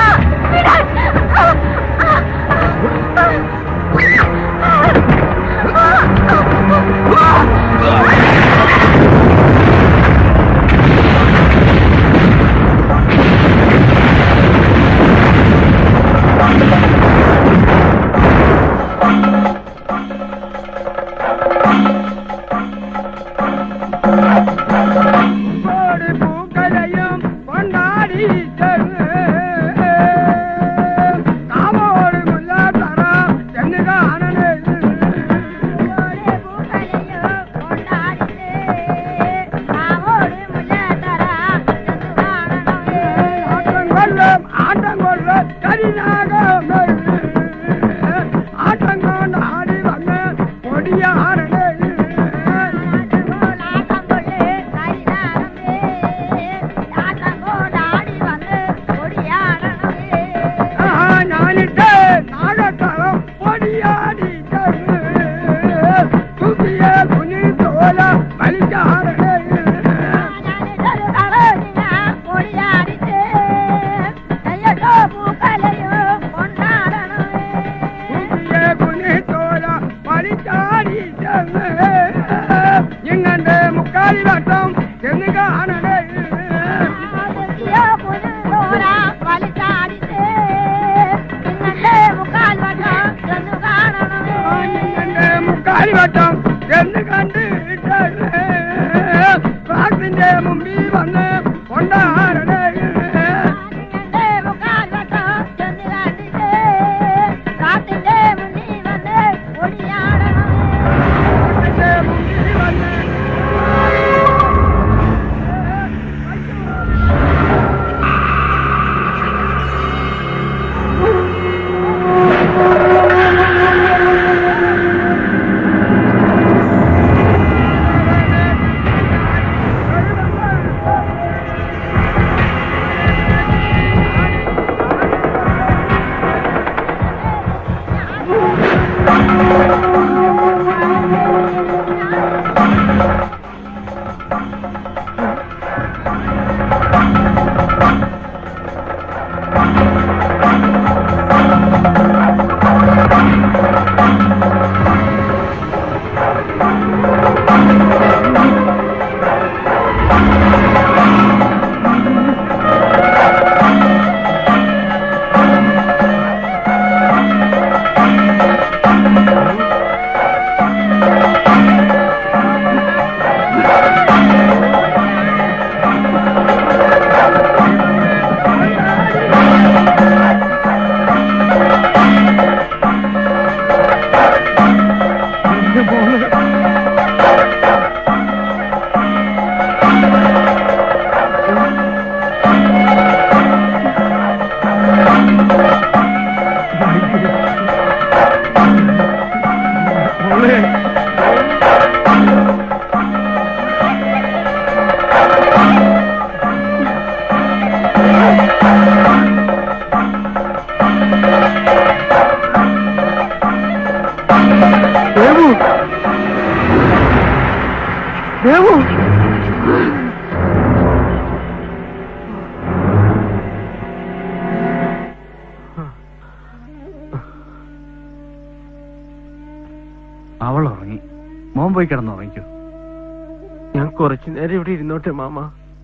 ദേവു അവൾ ഉറങ്ങി. മോൻ പോയി കിടന്നുറങ്ങിക്കോ. ഞാൻ കുറച്ചു നേരം ഇവിടെ ഇരുന്നോട്ടെ മാമ.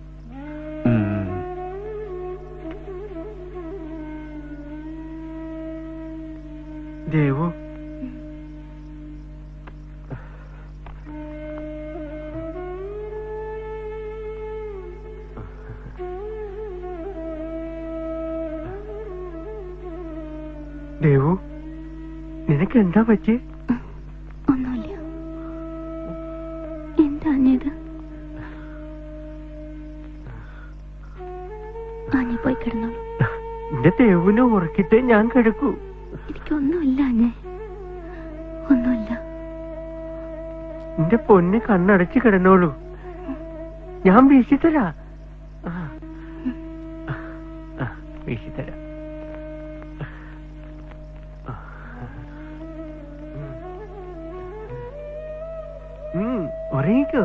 ദേവു ദേവു നിനക്ക് എന്താ പറ്റി? ഒന്നുമില്ല. എന്താ അഞ്ഞത്? ആഞ്ഞ പോയി കിടന്നോളൂ. എന്റെ ദേവുനെ ഉറക്കിട്ടേ ഞാൻ കിടക്കൂ. എനിക്കൊന്നുമില്ല അഞ്ഞേ, ഒന്നുമില്ല. എന്റെ പൊന്ന് കണ്ണടച്ച് കിടന്നോളൂ, ഞാൻ വീശിത്തരാ. വീശിത്തരാ. ഉറങ്ങിക്കോ.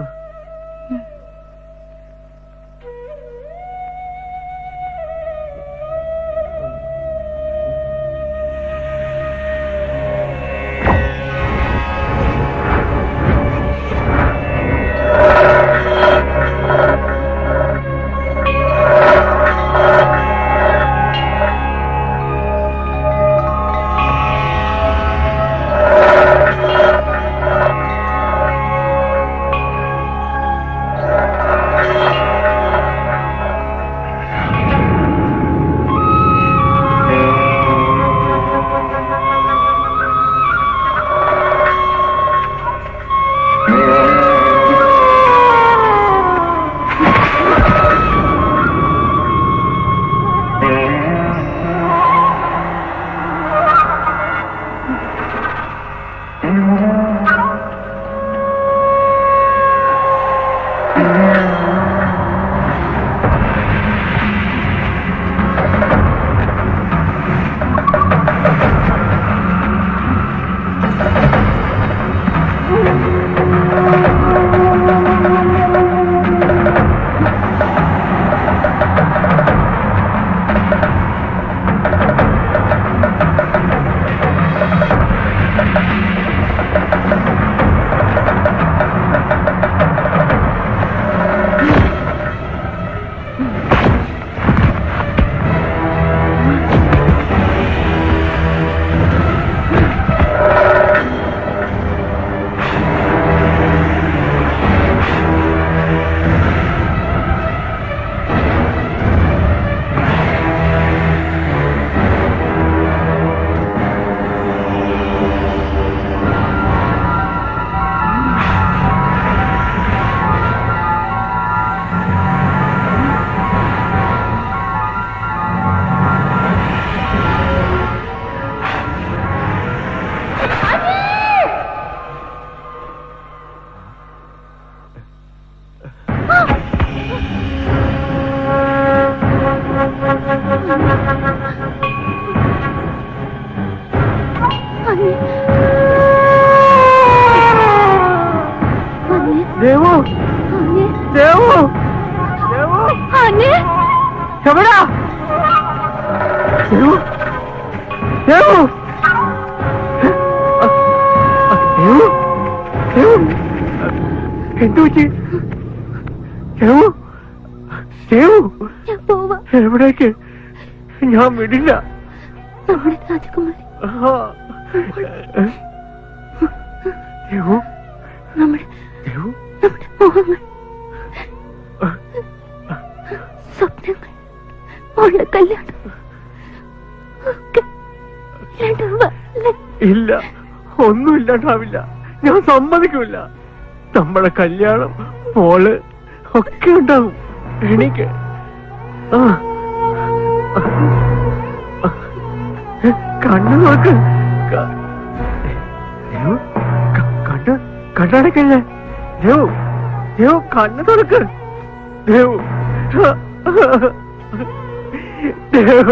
എവിടേക്ക്? ഞാൻ വിടില്ല. നമ്മുടെ രാജകുമാരി, നമ്മുടെ മോഹങ്ങൾ, സ്വപ്നങ്ങൾ, ഉള്ള കല്യാണം ഇല്ല, ഒന്നും ഇല്ലാണ്ടാവില്ല. ഞാൻ സമ്മതിക്കില്ല. നമ്മളെ കല്യാണം മോള് ഒക്കെ ഉണ്ടാവും. എനിക്ക് കണ്ണു നോക്ക്. കണ്ണടക്കല്ലേ ദേവു? ദേവു കണ്ണു തുറക്ക്. ദേവു ദേവു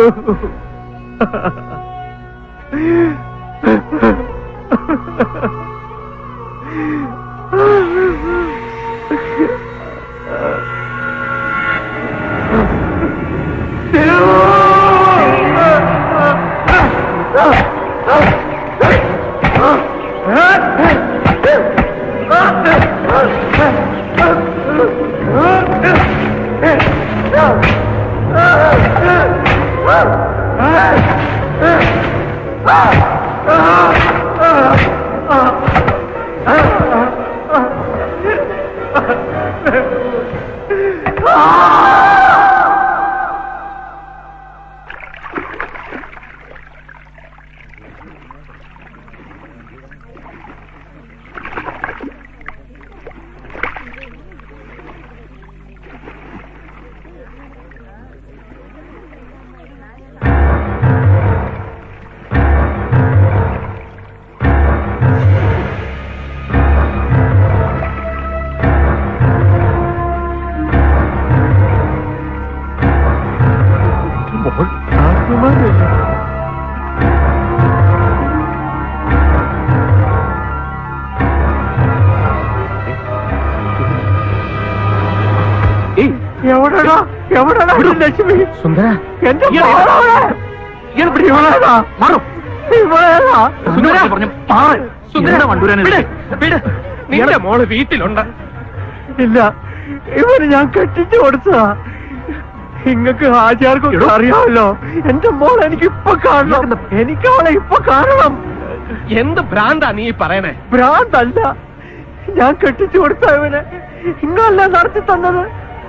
എവിടെടാ എവിടെടാ ലക്ഷ്മി? സുന്ദര, എന്റെ മോളവിടെ. ഇവളേതാ? മാറും. ഇവളേതാ? നിന്റെ മോള് വീട്ടിലുണ്ട്. ഇല്ല, ഇവന് ഞാൻ കെട്ടിച്ചു കൊടുത്തതാ. നിങ്ങക്ക് ഹാജിയാർക്കൊക്കെ അറിയാമല്ലോ. എന്റെ മോളെ എനിക്ക് ഇപ്പൊ കാണണം. എനിക്ക് അവളെ ഇപ്പൊ കാണണം. എന്ത് ഭ്രാന്താ നീ പറയണേ? ഭ്രാന്തല്ല, ഞാൻ കെട്ടിച്ചു കൊടുത്ത ഇവനെ ഇങ്ങല്ല നടത്തി തന്നത്.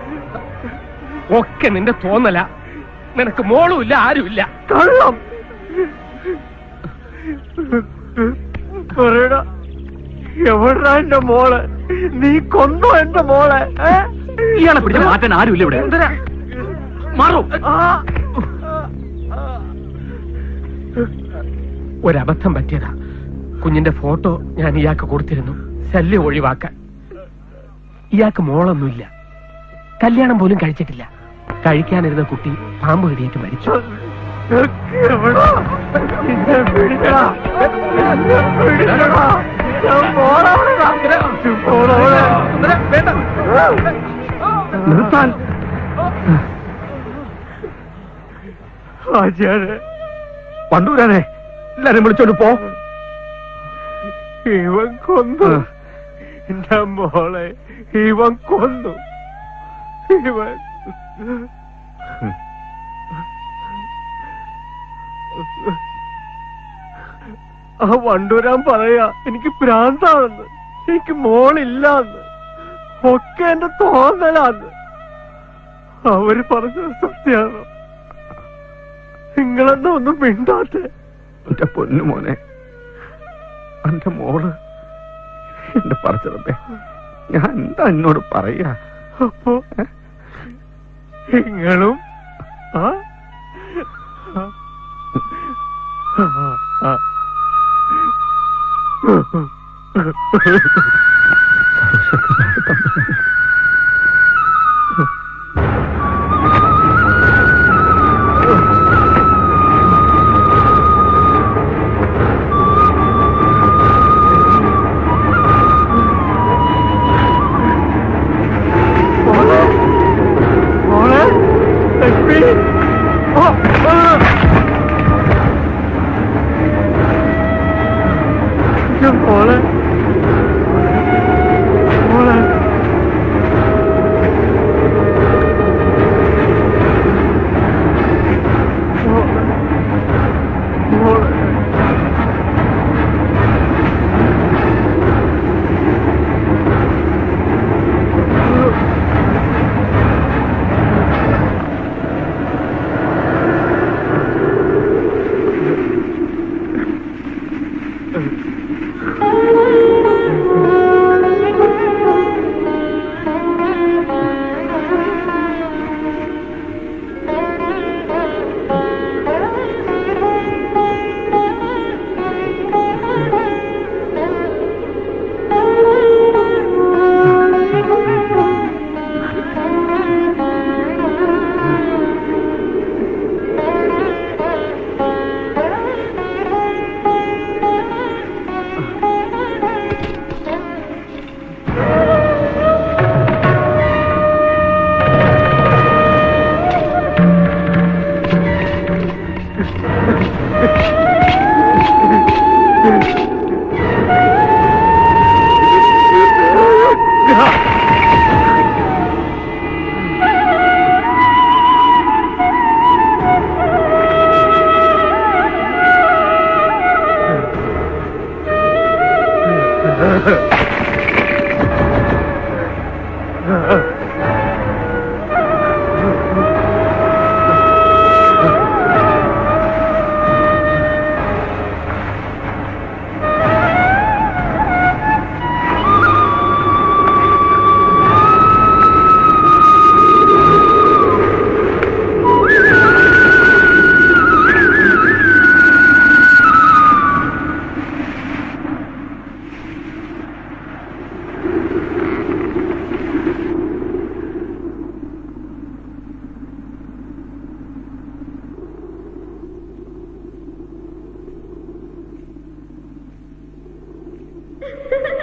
ഒക്കെ നിന്റെ തോന്നല. നിനക്ക് മോളുമില്ല, ആരുമില്ല. കള്ളം പറയടാ. എവിടാ എന്റെ മോളെ? നീ കൊന്നോ എന്റെ മോളെ? ഇയാളെ പിടിച്ച് മാറ്റാൻ ആരുമില്ല ഇവിടെ. മാറൂ. ഒരബദ്ധം പറ്റിയതാ. കുഞ്ഞിന്റെ ഫോട്ടോ ഞാൻ ഇയാൾക്ക് കൊടുത്തിരുന്നു, ശല്യം ഒഴിവാക്കാൻ. ഇയാൾക്ക് മോളൊന്നുമില്ല, കല്യാണം പോലും കഴിച്ചിട്ടില്ല. കഴിക്കാനിരുന്ന കുട്ടി പാമ്പ് കടിയേറ്റ് മരിച്ചു. നിർത്താൻ ഹാജിയാരെ, വണ്ടൂരാനെ എല്ലാരും വിളിച്ചോണ്ട് പോ. ഇവൻ കൊന്നു എന്റെ മോളെ. ഇവൻ കൊന്നു. ഇവൻ ആ വണ്ടൂരാൻ പറയാ എനിക്ക് ഭ്രാന്താണെന്ന്, എനിക്ക് മോളില്ലാന്ന്. ഒക്കെ എന്റെ തോന്നലാന്ന്. അവര് പറഞ്ഞത് സത്യമാണോ? നിങ്ങളെന്താ ഒന്നും മിണ്ടാത്തെ? എന്റെ പൊന്നു മോനെ, എന്റെ മോള് എന്റെ പറച്ചറപ്പേ, ഞാൻ എന്താ എന്നോട് പറയാ? അപ്പോ നിങ്ങളും Ha ha ha!